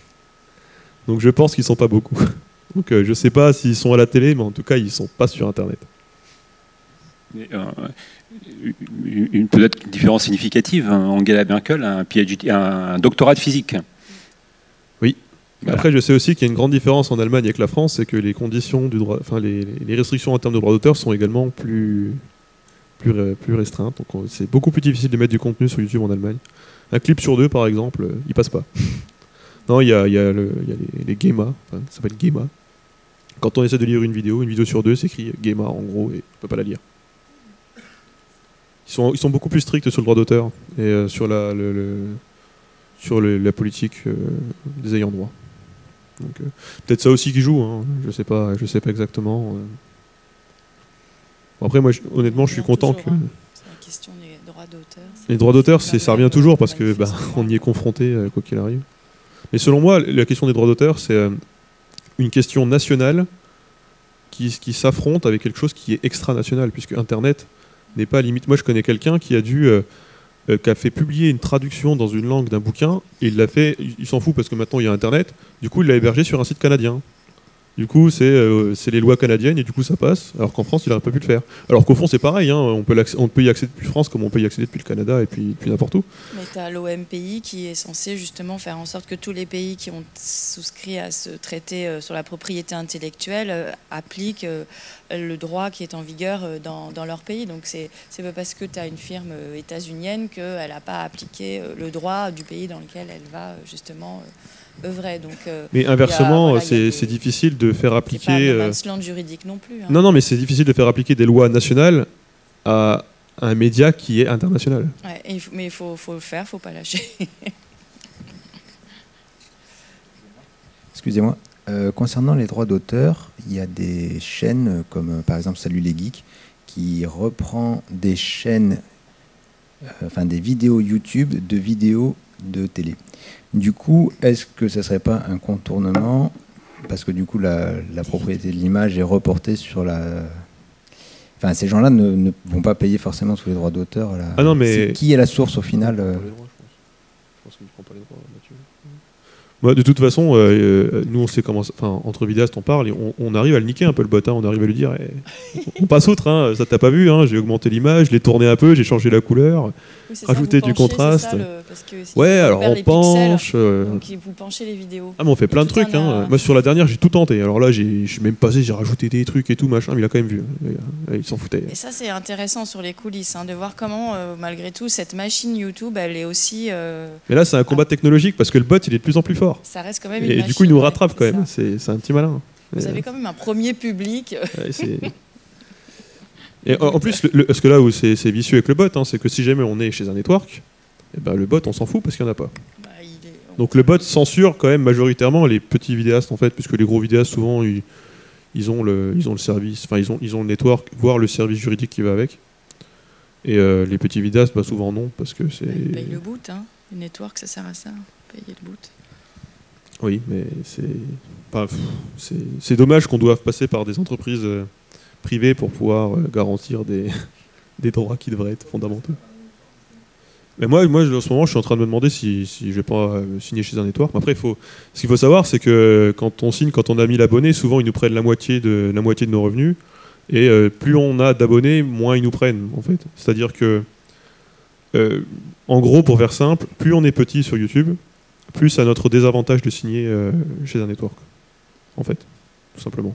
Donc je pense qu'ils ne sont pas beaucoup. Donc euh, je ne sais pas s'ils sont à la télé, mais en tout cas, ils ne sont pas sur Internet. Mais, euh, une, une peut-être une différence significative, Angela Merkel a un, PhD, un doctorat de physique. Oui. Voilà. Après, je sais aussi qu'il y a une grande différence en Allemagne avec la France, c'est que les conditions du droit, enfin les, les restrictions en termes de droit d'auteur sont également plus, plus, plus restreintes. Donc c'est beaucoup plus difficile de mettre du contenu sur YouTube en Allemagne. Un clip sur deux, par exemple, euh, il passe pas. Non, il y a, y a, le, y a les, les GEMA, enfin, ça s'appelle GEMA. Quand on essaie de lire une vidéo, une vidéo sur deux, c'est écrit GEMA en gros, et on peut pas la lire. Ils sont, ils sont beaucoup plus stricts sur le droit d'auteur et euh, sur la, le, le, sur le, la politique euh, des ayants droit. Donc euh, peut-être ça aussi qui joue, hein. Je sais pas, je sais pas exactement. Euh. Bon, après, moi, je, honnêtement, je suis content toujours, que. Hein. C'est la question des droits d'auteur. Les droits d'auteur, c'est, ça revient toujours parce que bah, on y est confronté euh, quoi qu'il arrive. Mais selon moi, la question des droits d'auteur, c'est euh, une question nationale qui, qui s'affronte avec quelque chose qui est extra-national, puisque Internet n'est pas limite. Moi, je connais quelqu'un qui a dû, euh, euh, qui a fait publier une traduction dans une langue d'un bouquin, et il l'a fait. Il, il s'en fout parce que maintenant il y a Internet. Du coup, il l'a hébergé sur un site canadien. Du coup, c'est euh, c'est les lois canadiennes et du coup ça passe, alors qu'en France, il n'aurait pas pu le faire. Alors qu'au fond, c'est pareil, hein, on, peut on peut y accéder depuis France comme on peut y accéder depuis le Canada et puis, puis n'importe où. Mais tu as l'O M P I qui est censé justement faire en sorte que tous les pays qui ont souscrit à ce traité euh, sur la propriété intellectuelle euh, appliquent euh, le droit qui est en vigueur euh, dans, dans leur pays. Donc c'est pas parce que tu as une firme euh, états-unienne qu'elle n'a pas appliqué euh, le droit du pays dans lequel elle va euh, justement... Euh, œuvrer. Donc, euh, mais inversement, voilà, c'est des... difficile de faire appliquer. C'est pas un no man's land juridique non plus. Hein. Non, non, mais c'est difficile de faire appliquer des lois nationales à un média qui est international. Ouais, et, mais il faut, faut le faire, il ne faut pas lâcher. Excusez-moi. Euh, concernant les droits d'auteur, il y a des chaînes comme euh, par exemple Salut les Geeks qui reprend des chaînes, euh, enfin des vidéos YouTube de vidéos de télé. Du coup, est-ce que ça ne serait pas un contournement parce que du coup la, la propriété de l'image est reportée sur la... Enfin, ces gens-là ne, ne vont pas payer forcément tous les droits d'auteur. La... Ah non, mais... Qui est la source au final euh... Je pense qu'il ne prend pas les droits, Mathieu. Bah, de toute façon, euh, nous on sait comment, enfin entre vidéastes on parle et on, on arrive à le niquer un peu le bot, hein, on arrive à lui dire, eh, on passe outre, hein, ça t'a pas vu, hein, j'ai augmenté l'image, je l'ai tourné un peu, j'ai changé la couleur, oui, rajouté du penchez, contraste. Ça, le, parce que ouais, alors on penche. Pixels, euh... Donc vous penchez les vidéos. Ah mais on fait plein de trucs. Hein. A... Moi sur la dernière j'ai tout tenté. Alors là je suis même passé, j'ai rajouté des trucs et tout machin, mais il a quand même vu. Il s'en foutait. Et ça c'est intéressant sur les coulisses, hein, de voir comment euh, malgré tout cette machine YouTube elle est aussi. Euh... Mais là c'est un combat ah. technologique parce que le bot il est de plus en plus fort. Ça reste quand même. Une et machine, du coup il nous rattrape ouais, quand même. C'est un petit malin. Vous avez quand même un premier public. Ouais, et en, en plus, le, le, parce que là où c'est vicieux avec le bot, hein, c'est que si jamais on est chez un network, eh ben, le bot on s'en fout parce qu'il n'y en a pas. Bah, il est... Donc le bot censure quand même majoritairement les petits vidéastes en fait, puisque les gros vidéastes souvent ils, ils, ont, le, ils ont le service, enfin ils ont, ils ont le network, voire le service juridique qui va avec. Et euh, les petits vidéastes, bah, souvent non, parce que c'est... Bah, ils payent le boot, hein. Le network ça sert à ça, payer le boot. Oui, mais c'est enfin, c'est dommage qu'on doive passer par des entreprises euh, privées pour pouvoir euh, garantir des, des droits qui devraient être fondamentaux. Mais moi, moi, en ce moment, je suis en train de me demander si, si je vais pas euh, signer chez un network. Mais après, il faut, ce qu'il faut savoir, c'est que quand on signe, quand on a mille abonnés, souvent ils nous prennent la moitié de, la moitié de nos revenus. Et euh, plus on a d'abonnés, moins ils nous prennent, en fait. C'est-à-dire que, euh, en gros, pour faire simple, plus on est petit sur YouTube, plus à notre désavantage de signer euh, chez un network, en fait, tout simplement.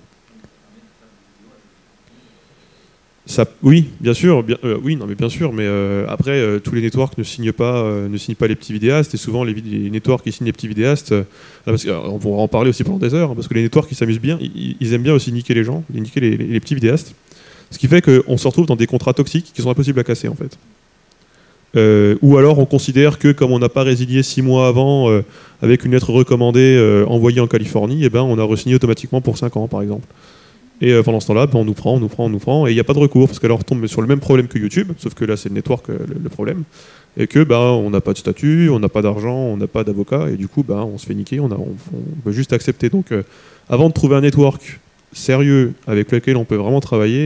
Ça, oui, bien sûr, bien, euh, oui, non, mais bien sûr, mais euh, après, euh, tous les networks ne signent pas, euh, ne signent pas les petits vidéastes, et souvent les, les networks qui signent les petits vidéastes, euh, parce que, alors, on pourra en parler aussi pendant des heures, hein, parce que les networks qui s'amusent bien, ils, ils aiment bien aussi niquer les gens, niquer les, les, les petits vidéastes, ce qui fait qu'on se retrouve dans des contrats toxiques qui sont impossibles à casser, en fait. Euh, ou alors on considère que comme on n'a pas résilié six mois avant euh, avec une lettre recommandée euh, envoyée en Californie, eh ben, on a re-signé automatiquement pour cinq ans par exemple. Et euh, pendant ce temps-là, ben, on nous prend, on nous prend, on nous prend, et il n'y a pas de recours, parce qu'alors on tombe sur le même problème que YouTube, sauf que là c'est le network euh, le, le problème, et que ben, on n'a pas de statut, on n'a pas d'argent, on n'a pas d'avocat, et du coup ben, on se fait niquer, on, a, on, on peut juste accepter. Donc euh, avant de trouver un network sérieux avec lequel on peut vraiment travailler,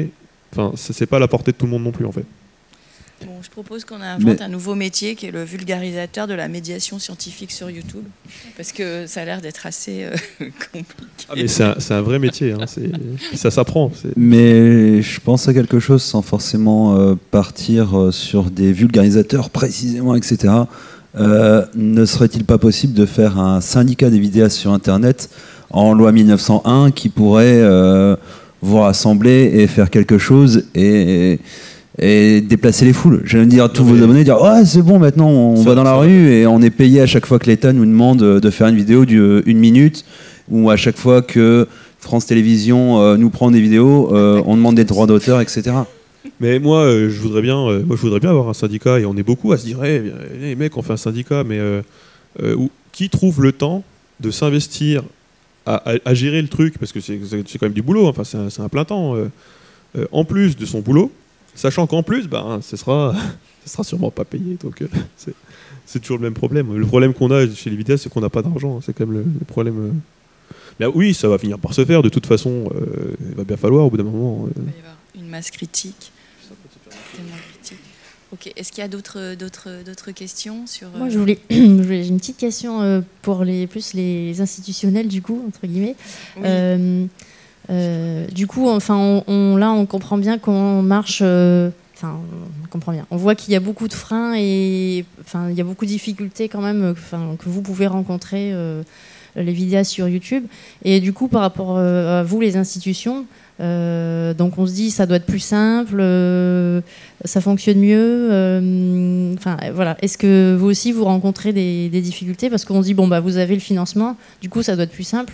enfin, c'est pas à la portée de tout le monde non plus en fait. Bon, je propose qu'on invente Mais... un nouveau métier qui est le vulgarisateur de la médiation scientifique sur YouTube, parce que ça a l'air d'être assez euh, compliqué. Ah, mais c'est un, un vrai métier, hein, ça s'apprend. Mais je pense à quelque chose sans forcément euh, partir euh, sur des vulgarisateurs précisément, et cetera. Euh, ne serait-il pas possible de faire un syndicat des vidéastes sur Internet en loi mille neuf cent un qui pourrait euh, vous rassembler et faire quelque chose et... et et déplacer les foules. J'allais dire à tous vos abonnés, dire oh, c'est bon, maintenant on ça, va dans la rue et on est payé à chaque fois que l'État nous demande de faire une vidéo d'une minute, ou à chaque fois que France Télévisions euh, nous prend des vidéos, euh, on demande des droits d'auteur, et cetera. Mais moi, euh, je voudrais bien, euh, moi, je voudrais bien avoir un syndicat, et on est beaucoup à se dire hey, les mecs, on fait un syndicat, mais euh, euh, où, qui trouve le temps de s'investir à, à, à gérer le truc, parce que c'est quand même du boulot, enfin, c'est un, un plein temps, euh, euh, en plus de son boulot. Sachant qu'en plus, ben, ce sera, ce sera sûrement pas payé. Donc, euh, c'est toujours le même problème. Le problème qu'on a chez les vidéastes, c'est qu'on n'a pas d'argent. C'est quand même le, le problème. Euh... Mais oui, ça va finir par se faire. De toute façon, euh, il va bien falloir au bout d'un moment. Euh... Il va y avoir une masse critique. Tellement critique. Ok. Est-ce qu'il y a d'autres d'autres d'autres questions sur euh... Moi, je voulais, j'ai une petite question euh, pour les plus les institutionnels du coup entre guillemets. Oui. Euh, Euh, du coup, enfin, on, on, là, on comprend bien comment marche. Euh, enfin, on comprend bien. On voit qu'il y a beaucoup de freins et, enfin, il y a beaucoup de difficultés quand même, enfin, que vous pouvez rencontrer euh, les vidéastes sur YouTube. Et du coup, par rapport euh, à vous, les institutions, euh, donc on se dit, ça doit être plus simple, euh, ça fonctionne mieux. Euh, enfin, voilà. Est-ce que vous aussi vous rencontrez des, des difficultés parce qu'on se dit, bon, bah, vous avez le financement, du coup, ça doit être plus simple.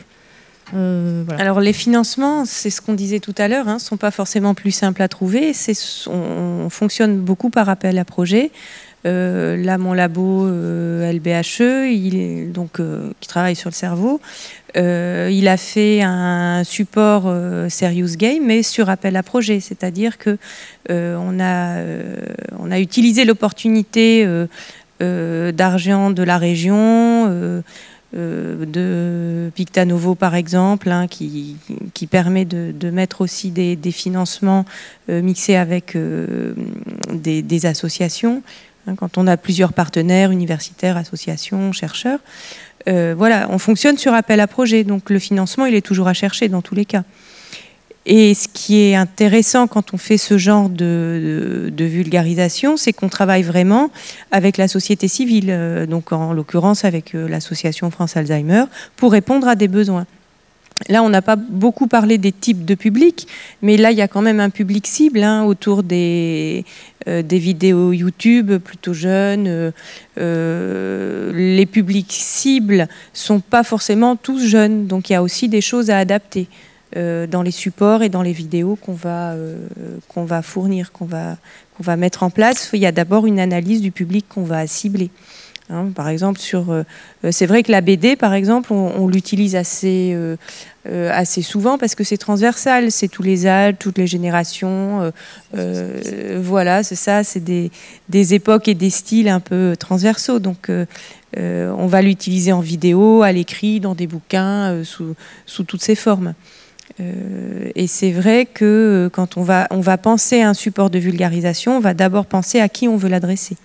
Euh, voilà. Alors les financements, c'est ce qu'on disait tout à l'heure, hein, sont pas forcément plus simples à trouver. On, on fonctionne beaucoup par appel à projet. Euh, là, mon labo euh, L B H E, il, donc, euh, qui travaille sur le cerveau, euh, il a fait un support euh, Serious Game, mais sur appel à projet. C'est-à-dire que euh, on a, euh, on a utilisé l'opportunité euh, euh, d'argent de la région. Euh, Euh, de Pictanovo par exemple, hein, qui, qui permet de, de mettre aussi des, des financements euh, mixés avec euh, des, des associations, hein, quand on a plusieurs partenaires, universitaires, associations, chercheurs. Euh, voilà, on fonctionne sur appel à projet, donc le financement il est toujours à chercher dans tous les cas. Et ce qui est intéressant quand on fait ce genre de, de, de vulgarisation, c'est qu'on travaille vraiment avec la société civile, euh, donc en l'occurrence avec euh, l'association France Alzheimer, pour répondre à des besoins. Là, on n'a pas beaucoup parlé des types de publics, mais là, il y a quand même un public cible hein, autour des, euh, des vidéos YouTube plutôt jeunes. Euh, euh, les publics cibles ne sont pas forcément tous jeunes, donc il y a aussi des choses à adapter. Euh, dans les supports et dans les vidéos qu'on va, euh, qu'on va fournir, qu'on va, qu'on va mettre en place. Il y a d'abord une analyse du public qu'on va cibler. Hein, par exemple, sur, euh, c'est vrai que la B D, par exemple, on, on l'utilise assez, euh, euh, assez souvent parce que c'est transversal, c'est tous les âges, toutes les générations. Euh, euh, voilà, c'est ça, c'est des, des époques et des styles un peu transversaux. Donc, euh, euh, on va l'utiliser en vidéo, à l'écrit, dans des bouquins, euh, sous, sous toutes ses formes. Euh, et c'est vrai que quand on va, on va penser à un support de vulgarisation, on va d'abord penser à qui on veut l'adresser.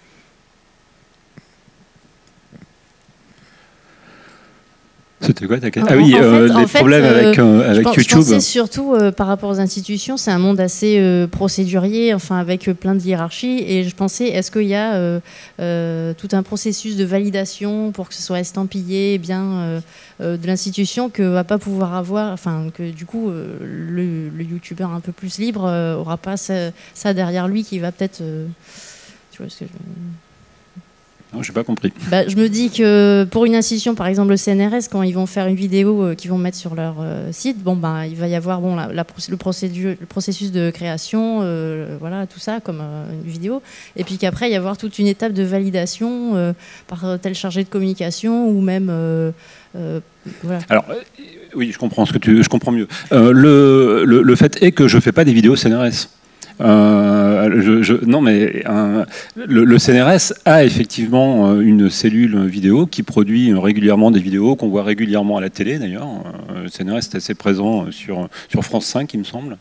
C'était quoi ta question? Ah oui, en euh, fait, les problèmes fait, avec, euh, avec je YouTube. Je pensais surtout euh, par rapport aux institutions, c'est un monde assez euh, procédurier, enfin avec euh, plein de hiérarchies. Et je pensais, est-ce qu'il y a euh, euh, tout un processus de validation pour que ce soit estampillé bien euh, euh, de l'institution que va pas pouvoir avoir, enfin que du coup euh, le, le youtubeur un peu plus libre euh, aura pas ça, ça derrière lui qui va peut-être, euh, tu vois ce que je... Non, j'ai pas compris. Bah, je me dis que pour une institution, par exemple le C N R S, quand ils vont faire une vidéo euh, qu'ils vont mettre sur leur euh, site, bon bah il va y avoir bon la, la, le, procédure, le processus de création, euh, voilà tout ça comme euh, une vidéo, et puis qu'après il y avoir toute une étape de validation euh, par tel chargé de communication ou même euh, euh, voilà. Alors euh, oui, je comprends ce que tu, je comprends mieux. Euh, le, le, le fait est que je fais pas des vidéos C N R S. Euh, je, je, non, mais euh, le, le C N R S a effectivement une cellule vidéo qui produit régulièrement des vidéos qu'on voit régulièrement à la télé d'ailleurs. Le C N R S est assez présent sur, sur France cinq, il me semble.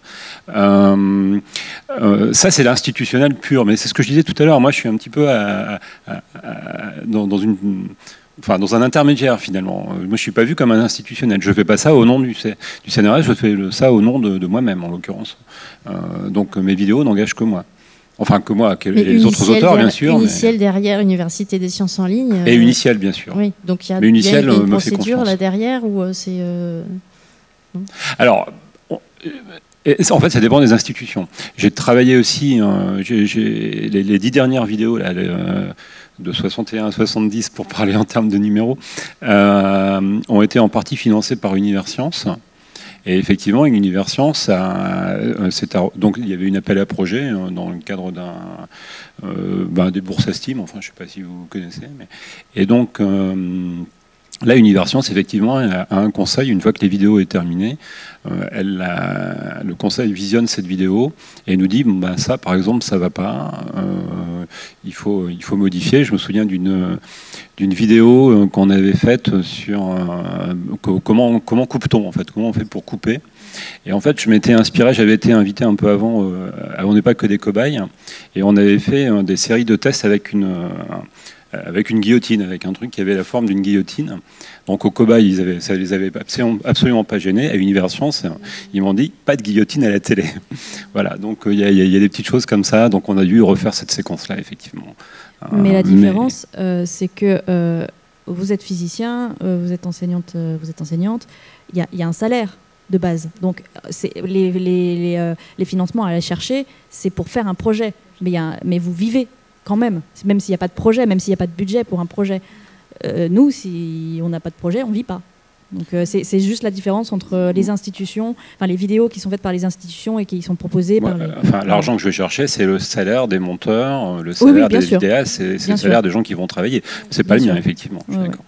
Euh, euh, ça, c'est l'institutionnel pur, mais c'est ce que je disais tout à l'heure. Moi, je suis un petit peu à, à, à, dans, dans une... Enfin, dans un intermédiaire finalement. Moi, je suis pas vu comme un institutionnel. Je fais pas ça au nom du, C du C N R S, je fais ça au nom de, de moi-même en l'occurrence. Euh, donc mes vidéos n'engagent que moi. Enfin que moi, que les autres auteurs bien sûr. Uniciel mais... derrière Université des sciences en ligne. Et euh... Uniciel bien sûr. Oui, donc il y a, mais Uniciel, y a une me fait procédure confiance. là derrière où euh, c'est. Euh... Alors. On... En fait, ça dépend des institutions. J'ai travaillé aussi, euh, j'ai, j'ai, les, les dix dernières vidéos, là, les, euh, de soixante et un à soixante-dix, pour parler en termes de numéros, euh, ont été en partie financées par Universcience. Et effectivement, Universcience, a, donc il y avait une appel à projet euh, dans le cadre d'un, euh, ben, des bourses à Steam, enfin, je ne sais pas si vous connaissez. Mais, et donc... Euh, Là, Universcience, effectivement, a un conseil, une fois que les vidéos est terminées, euh, elle a, le conseil visionne cette vidéo et nous dit, bon, ben, ça, par exemple, ça va pas, euh, il faut, il faut modifier. Je me souviens d'une d'une vidéo qu'on avait faite sur euh, comment, comment coupe-t-on, en fait, comment on fait pour couper. Et en fait, je m'étais inspiré, j'avais été invité un peu avant, euh, on n'est pas que des cobayes, et on avait fait euh, des séries de tests avec une... Euh, avec une guillotine, avec un truc qui avait la forme d'une guillotine. Donc aux cobayes, ils avaient, ça les avait absolument, absolument pas gênés. À Universcience, ils m'ont dit pas de guillotine à la télé. Voilà, donc il y, y, y a des petites choses comme ça. Donc on a dû refaire cette séquence-là, effectivement. Mais euh, la différence, mais... euh, c'est que euh, vous êtes physicien, euh, vous êtes enseignante, euh, vous êtes enseignante. Il y, y a un salaire de base. Donc c'est, les, les, les, euh, les financements à aller chercher, c'est pour faire un projet. Mais, y a, mais vous vivez quand même, même s'il n'y a pas de projet, même s'il n'y a pas de budget pour un projet. Euh, nous, si on n'a pas de projet, on ne vit pas. Donc euh, c'est, c'est juste la différence entre les institutions, enfin les vidéos qui sont faites par les institutions et qui sont proposées ouais, par les... Enfin, l'argent que je vais chercher, c'est le salaire des monteurs, le salaire oui, oui, des sûr. vidéastes, c'est, c'est le salaire sûr. des gens qui vont travailler. C'est pas bien le mien, sûr. effectivement. Je suis ouais, d'accord.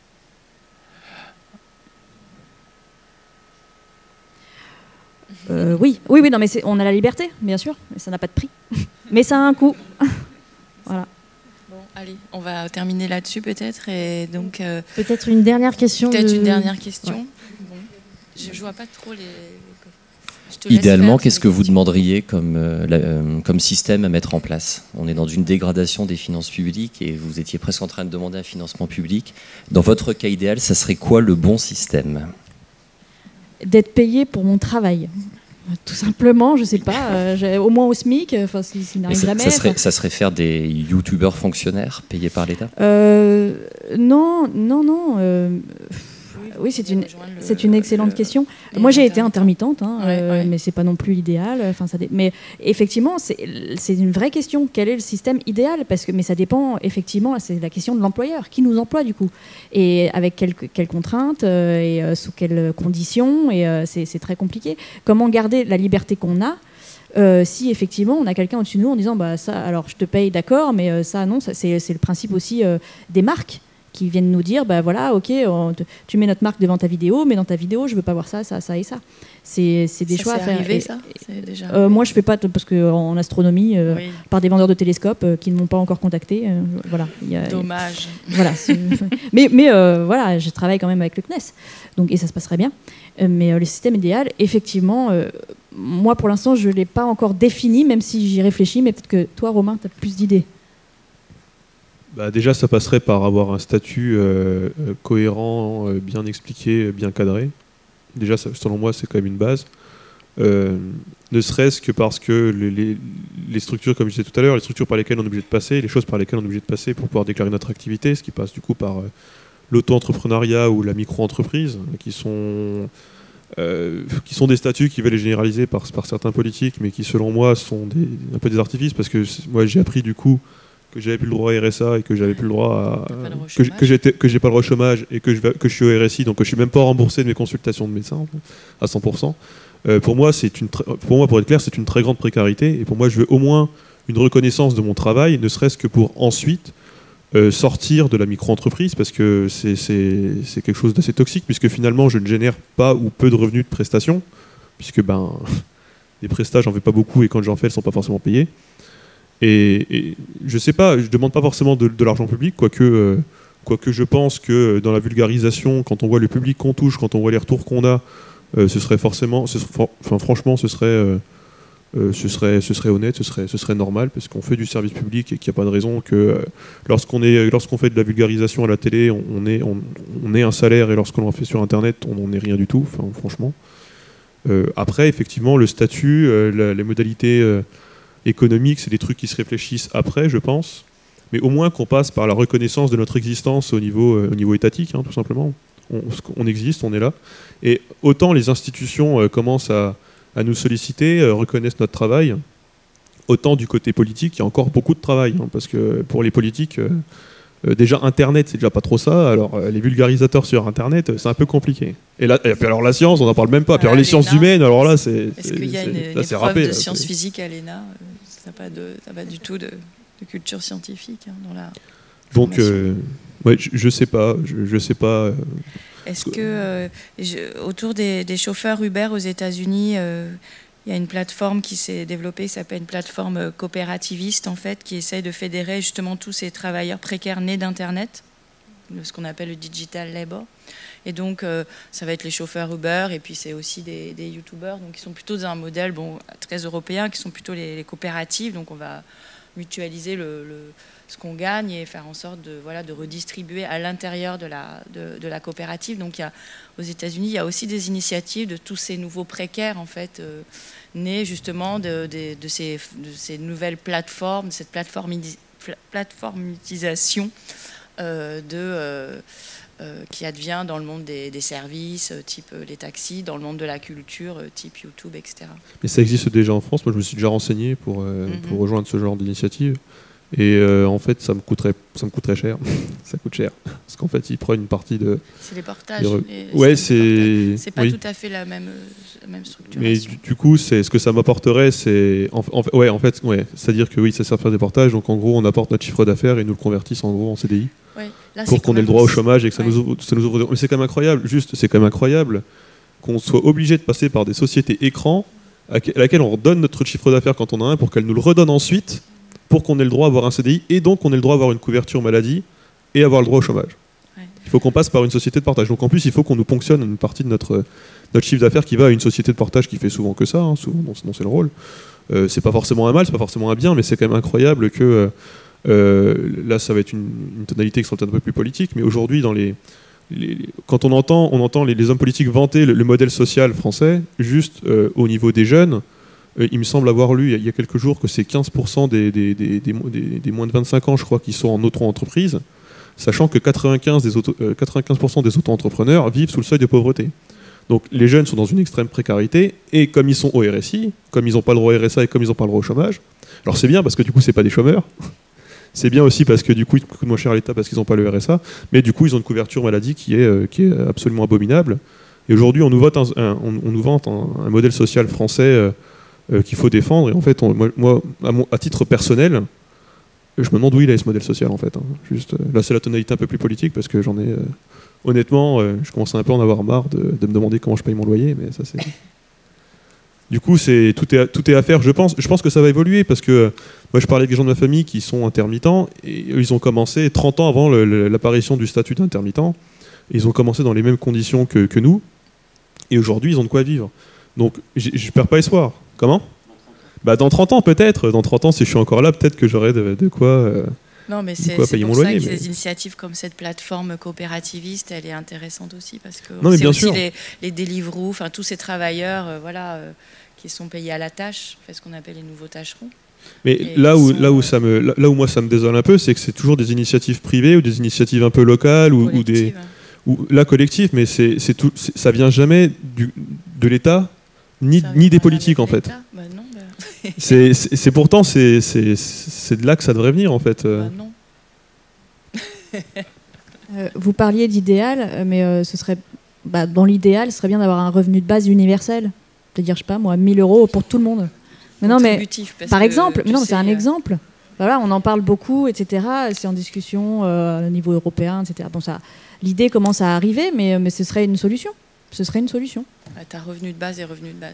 Euh, oui, oui, oui, non, mais c'est, on a la liberté, bien sûr, mais ça n'a pas de prix. Mais ça a un coût. Voilà. Bon, allez, on va terminer là-dessus peut-être. Et donc, euh, peut-être une dernière question. Peut-être de... une dernière question. Ouais. Bon. Je ne vois pas trop les... Je te Idéalement, qu'est-ce que vous demanderiez comme, euh, la, euh, comme système à mettre en place ? On est dans une dégradation des finances publiques et vous étiez presque en train de demander un financement public. Dans votre cas idéal, ça serait quoi le bon système ? D'être payé pour mon travail. Tout simplement, je sais pas, euh, au moins au SMIC, enfin, s'il si, si n'arrive ça, jamais. Ça serait, ça serait faire des youtubeurs fonctionnaires payés par l'État ? euh, Non, non, non. Euh, oui, c'est une, c'est une excellente le, question. Moi, j'ai été intermittente, hein, ouais, euh, ouais. mais c'est pas non plus l'idéal. Enfin, ça dé... Mais effectivement, c'est, c'est une vraie question. Quel est le système idéal ? Parce que, mais ça dépend, effectivement, c'est la question de l'employeur. Qui nous emploie, du coup ? Et avec quelles, quelles contraintes euh, et euh, sous quelles conditions ? Et euh, c'est, c'est très compliqué. Comment garder la liberté qu'on a ? Euh, si effectivement on a quelqu'un au-dessus de nous en disant bah ça alors je te paye d'accord mais euh, ça non ça, c'est, c'est le principe aussi euh, des marques qui viennent nous dire bah voilà ok on te, tu mets notre marque devant ta vidéo mais dans ta vidéo je veux pas voir ça ça ça et ça c'est, c'est des ça choix c'est à faire arrivé, et, ça c'est déjà euh, moi je fais pas parce que en astronomie euh, oui. par des vendeurs de télescopes euh, qui ne m'ont pas encore contacté euh, voilà y a, dommage y a, voilà mais mais euh, voilà je travaille quand même avec le C N E S donc et ça se passerait bien euh, mais euh, le système idéal effectivement euh, moi pour l'instant je l'ai pas encore défini même si j'y réfléchis mais peut-être que toi Romain tu as plus d'idées. Bah déjà, ça passerait par avoir un statut euh, cohérent, euh, bien expliqué, bien cadré. Déjà, ça, selon moi, c'est quand même une base. Euh, ne serait-ce que parce que les, les, les structures, comme je disais tout à l'heure, les structures par lesquelles on est obligé de passer, les choses par lesquelles on est obligé de passer pour pouvoir déclarer notre activité, ce qui passe du coup par euh, l'auto-entrepreneuriat ou la micro-entreprise, qui sont, euh, qui sont des statuts qui veulent les généraliser par, par certains politiques, mais qui, selon moi, sont des, un peu des artifices, parce que moi, j'ai appris du coup que j'avais plus le droit à R S A et que j'avais plus le droit à euh, que, que j'étais que j'ai pas le droit au chômage et que je que je suis au R S I donc que je suis même pas remboursé de mes consultations de médecin à cent pour cent. Euh, pour moi c'est une pour moi pour être clair c'est une très grande précarité et pour moi je veux au moins une reconnaissance de mon travail ne serait-ce que pour ensuite euh, sortir de la micro-entreprise parce que c'est c'est c'est quelque chose d'assez toxique puisque finalement je ne génère pas ou peu de revenus de prestations puisque ben des prestats, j'en fais pas beaucoup, et quand j'en fais, elles sont pas forcément payées. Et, et je sais pas, je demande pas forcément de, de l'argent public, quoique, euh, quoique je pense que dans la vulgarisation, quand on voit le public qu'on touche, quand on voit les retours qu'on a, euh, ce serait forcément, ce, enfin franchement, ce serait, euh, euh, ce serait, ce serait honnête, ce serait, ce serait normal, parce qu'on fait du service public et qu'il n'y a pas de raison que euh, lorsqu'on est, lorsqu'on fait de la vulgarisation à la télé, on, on ait, on, on ait un salaire, et lorsqu'on en fait sur Internet, on n'en est rien du tout. Enfin, franchement. Euh, après, effectivement, le statut, euh, la, les modalités euh, économiques, c'est des trucs qui se réfléchissent après, je pense. Mais au moins qu'on passe par la reconnaissance de notre existence au niveau, euh, au niveau étatique, hein, tout simplement. On, on existe, on est là. Et autant les institutions euh, commencent à, à nous solliciter, euh, reconnaissent notre travail, autant du côté politique, il y a encore beaucoup de travail. Hein, parce que pour les politiques, euh, euh, déjà Internet, c'est déjà pas trop ça. Alors euh, les vulgarisateurs sur Internet, euh, c'est un peu compliqué. Et, là, et puis alors la science, on n'en parle même pas. Puis alors les sciences humaines, alors là, c'est... Est-ce qu'il y a une, une là, épreuve râpé, de là, sciences c'est... physiques à l'E N A? Ça n'a pas, de, ça pas du tout de, de culture scientifique hein, dans la... Donc, euh, ouais, je, je sais pas, je, je sais pas. Euh, Est-ce que euh, je, autour des, des chauffeurs Uber aux États-Unis, euh, il y a une plateforme qui s'est développée, qui s'appelle une plateforme coopérativiste en fait, qui essaye de fédérer justement tous ces travailleurs précaires nés d'Internet, ce qu'on appelle le digital labor. Et donc, euh, ça va être les chauffeurs Uber, et puis c'est aussi des, des YouTubers, donc qui sont plutôt dans un modèle bon, très européen, qui sont plutôt les, les coopératives. Donc, on va mutualiser le, le, ce qu'on gagne et faire en sorte de, voilà, de redistribuer à l'intérieur de la, de, de la coopérative. Donc, il y a, aux États-Unis, il y a aussi des initiatives de tous ces nouveaux précaires, en fait, euh, nés justement de, de, de, ces, de ces nouvelles plateformes, de cette plateformisi- plateformisation euh, de... Euh, Euh, qui advient dans le monde des, des services, euh, type euh, les taxis, dans le monde de la culture, euh, type YouTube, et cetera. Mais ça existe déjà en France. Moi, je me suis déjà renseigné pour, euh, Mm-hmm. pour rejoindre ce genre d'initiative. Et euh, en fait, ça me coûterait, ça me coûterait cher. Ça coûte cher. Parce qu'en fait, ils prennent une partie de... C'est les portages. Re... Les, ouais, c'est... C'est pas oui. tout à fait la même, la même structure. Mais du, du coup, c'est, ce que ça m'apporterait, c'est... En, en, ouais, en fait, ouais, c'est-à-dire que oui, ça sert à faire des portages. Donc en gros, on apporte notre chiffre d'affaires et nous le convertissent en gros en C D I. Ouais. Là, pour qu'on ait le droit au chômage et que ça, ouais. nous ouvre, ça nous ouvre... Mais c'est quand même incroyable, juste, c'est quand même incroyable qu'on soit obligé de passer par des sociétés écrans à laquelle on redonne notre chiffre d'affaires quand on en a un pour qu'elles nous le redonnent ensuite pour qu'on ait le droit à avoir un C D I et donc qu'on ait le droit à avoir une couverture maladie et avoir le droit au chômage. Ouais. Il faut qu'on passe par une société de portage. Donc en plus, il faut qu'on nous ponctionne une partie de notre, notre chiffre d'affaires qui va à une société de portage qui fait souvent que ça, hein, souvent dont, dont c'est le rôle. Euh, c'est pas forcément un mal, c'est pas forcément un bien, mais c'est quand même incroyable que... Euh, là, ça va être une, une tonalité qui sera peut-être un peu plus politique, mais aujourd'hui, dans les, les, les, quand on entend, on entend les, les hommes politiques vanter le, le modèle social français, juste euh, au niveau des jeunes, euh, il me semble avoir lu il y a quelques jours que c'est quinze pour cent des, des, des, des, des, des moins de vingt-cinq ans, je crois, qui sont en auto-entreprise, sachant que quatre-vingt-quinze pour cent des, auto, euh, quatre-vingt-quinze pour cent des auto-entrepreneurs vivent sous le seuil de pauvreté. Donc les jeunes sont dans une extrême précarité, et comme ils sont au R S I, comme ils n'ont pas le droit au R S A et comme ils n'ont pas le droit au chômage, alors c'est bien parce que du coup, c'est pas des chômeurs. C'est bien aussi parce que du coup, ils coûtent moins cher à l'État parce qu'ils n'ont pas le R S A, mais du coup, ils ont une couverture maladie qui est, euh, qui est absolument abominable. Et aujourd'hui, on nous vante un, un, on, on nous vante un, un modèle social français euh, euh, qu'il faut défendre. Et en fait, on, moi, moi à, mon, à titre personnel, je me demande où il est ce modèle social en fait. Hein. Juste, euh, là, c'est la tonalité un peu plus politique parce que j'en ai, euh, honnêtement, euh, je commence un peu à en avoir marre de, de me demander comment je paye mon loyer, mais ça c'est. Du coup, c'est, tout, est, tout est à faire, je pense. Je pense que ça va évoluer parce que euh, moi, je parlais avec des gens de ma famille qui sont intermittents et ils ont commencé trente ans avant le, le, l'apparition du statut d'intermittent. Ils ont commencé dans les mêmes conditions que, que nous et aujourd'hui, ils ont de quoi vivre. Donc, je ne perds pas espoir. Comment ? Bah, dans trente ans, peut-être. Dans trente ans, si je suis encore là, peut-être que j'aurai de, de quoi, euh, non, mais de c'est, quoi c'est payer pour mon ça loyer. que Mais... des initiatives comme cette plateforme coopérativiste, elle est intéressante aussi parce que non, mais c'est bien aussi sûr. les, les Deliveroo, enfin tous ces travailleurs, euh, voilà. Euh, qui sont payés à la tâche, fait ce qu'on appelle les nouveaux tâcherons. Mais là où, sont... là, où ça me, là, là où moi ça me désole un peu, c'est que c'est toujours des initiatives privées ou des initiatives un peu locales ou, ou des, ou, là collectives, mais c'est, c'est tout, c'est, ça vient jamais du, de l'État ni, ni des politiques en fait. Bah non, bah... c'est, c'est, c'est pourtant c'est, c'est, c'est de là que ça devrait venir en fait. Bah non. euh, vous parliez d'idéal, mais euh, ce serait, bah, dans l'idéal, ce serait bien d'avoir un revenu de base universel. C'est-à-dire, je sais pas, moi, mille euros pour tout le monde. Mais non, mais par exemple, mais non, c'est un exemple. Voilà, on en parle beaucoup, et cetera. C'est en discussion euh, au niveau européen, et cetera. Bon, ça, l'idée commence à arriver, mais, mais ce serait une solution. Ce serait une solution. Bah, t'as revenu de base et revenu de base.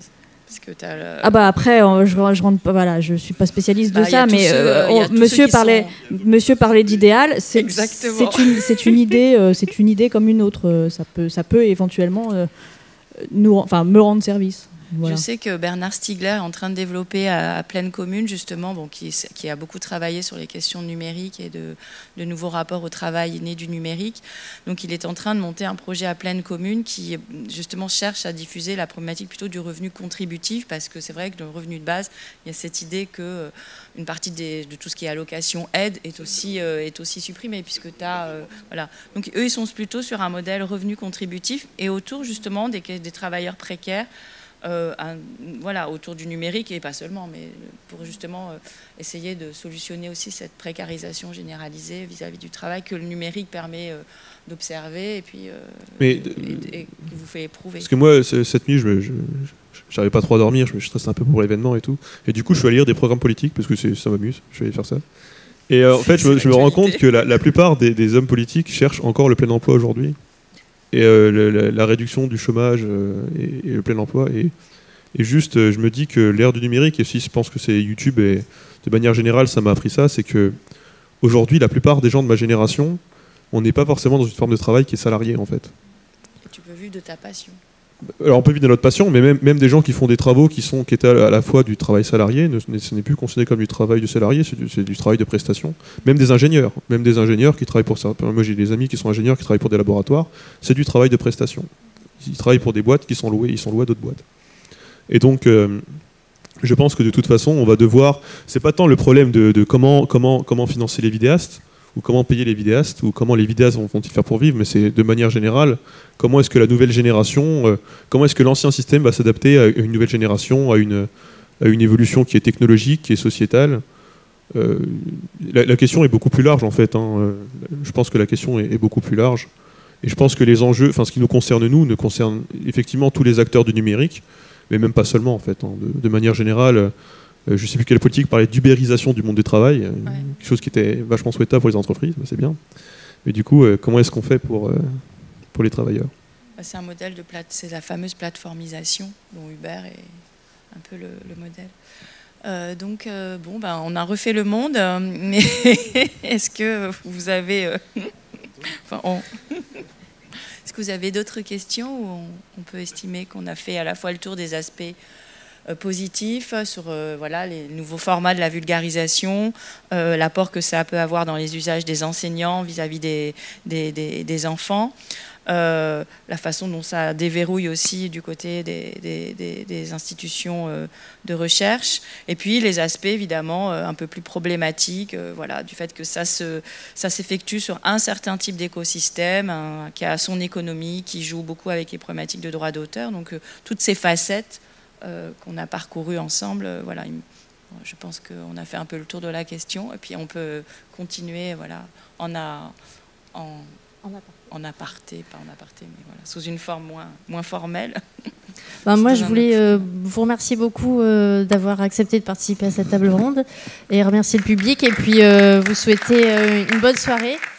Parce que t'as le... Ah bah après, euh, je, je rentre pas, voilà, je suis pas spécialiste de bah, ça, mais ceux, euh, on, monsieur, parlait, sont... monsieur parlait d'idéal. C'est une, c'est une idée, euh, c'est une idée comme une autre. Ça peut, ça peut éventuellement euh, nous, enfin, me rendre service. Voilà. Je sais que Bernard Stiegler est en train de développer à, à Pleine Commune, justement, bon, qui, qui a beaucoup travaillé sur les questions numériques et de, de nouveaux rapports au travail nés du numérique. Donc il est en train de monter un projet à Pleine Commune qui, justement, cherche à diffuser la problématique plutôt du revenu contributif, parce que c'est vrai que le revenu de base, il y a cette idée que euh, une partie des, de tout ce qui est allocation aide est aussi, euh, est aussi supprimée, puisque tu as... Euh, voilà. Donc eux, ils sont plutôt sur un modèle revenu contributif et autour, justement, des, des travailleurs précaires. Euh, un, voilà, autour du numérique et pas seulement, mais pour justement euh, essayer de solutionner aussi cette précarisation généralisée vis-à-vis du travail que le numérique permet euh, d'observer et puis euh, mais, et, et, et qui vous fait éprouver. Parce que moi, cette nuit, je n'arrivais pas trop à dormir, je me stressais un peu pour l'événement et tout, et du coup, je suis allé lire des programmes politiques parce que ça m'amuse, je vais aller faire ça. Et euh, en fait, je, je me rends compte que la, la plupart des, des hommes politiques cherchent encore le plein emploi aujourd'hui. Et euh, la, la réduction du chômage euh, et, et le plein emploi. Et, et juste, euh, je me dis que l'ère du numérique, et si je pense que c'est YouTube, et de manière générale, ça m'a appris ça, c'est que aujourd'hui, la plupart des gens de ma génération, on n'est pas forcément dans une forme de travail qui est salarié, en fait. Et tu peux vivre de ta passion. Alors on peut vivre de notre passion, mais même, même des gens qui font des travaux qui, sont, qui étaient à la fois du travail salarié, ne, ce n'est plus considéré comme du travail de salarié, c'est du, du travail de prestation. Même des ingénieurs, même des ingénieurs qui travaillent pour ça. Moi j'ai des amis qui sont ingénieurs qui travaillent pour des laboratoires, c'est du travail de prestation. Ils travaillent pour des boîtes qui sont louées, ils sont loués à d'autres boîtes. Et donc euh, je pense que de toute façon on va devoir, c'est pas tant le problème de, de comment, comment, comment financer les vidéastes, ou comment payer les vidéastes, ou comment les vidéastes vont-ils faire pour vivre, mais c'est de manière générale, comment est-ce que la nouvelle génération, euh, comment est-ce que l'ancien système va s'adapter à une nouvelle génération, à une, à une évolution qui est technologique, qui est sociétale. Euh, la, la question est beaucoup plus large en fait, hein. Je pense que la question est, est beaucoup plus large. Et je pense que les enjeux, enfin ce qui nous concerne nous, ne concerne effectivement tous les acteurs du numérique, mais même pas seulement en fait, hein. de, de manière générale, je ne sais plus quelle politique parlait d'ubérisation du monde du travail, ouais. Quelque chose qui était vachement souhaitable pour les entreprises, c'est bien. Mais du coup, euh, comment est-ce qu'on fait pour, euh, pour les travailleurs? C'est un modèle de plate, c'est la fameuse plateformisation dont Uber est un peu le, le modèle. Euh, donc, euh, bon, ben, on a refait le monde, euh, mais est-ce que vous avez, euh, enfin, on... est-ce que vous avez d'autres questions ou on, on peut estimer qu'on a fait à la fois le tour des aspects positif sur euh, voilà, les nouveaux formats de la vulgarisation, euh, l'apport que ça peut avoir dans les usages des enseignants vis-à-vis des, des, des, des enfants, euh, la façon dont ça déverrouille aussi du côté des, des, des, des institutions euh, de recherche, et puis les aspects évidemment euh, un peu plus problématiques, euh, voilà, du fait que ça, se, ça s'effectue sur un certain type d'écosystème, hein, qui a son économie, qui joue beaucoup avec les problématiques de droit d'auteur, donc euh, toutes ces facettes Euh, qu'on a parcouru ensemble, euh, voilà, je pense qu'on a fait un peu le tour de la question, et puis on peut continuer, voilà, en, a, en, en, aparté. en aparté, pas en aparté, mais voilà, sous une forme moins, moins formelle. Ben, moi, je voulais euh, vous remercier beaucoup euh, d'avoir accepté de participer à cette table ronde, et remercier le public, et puis euh, vous souhaiter euh, une bonne soirée.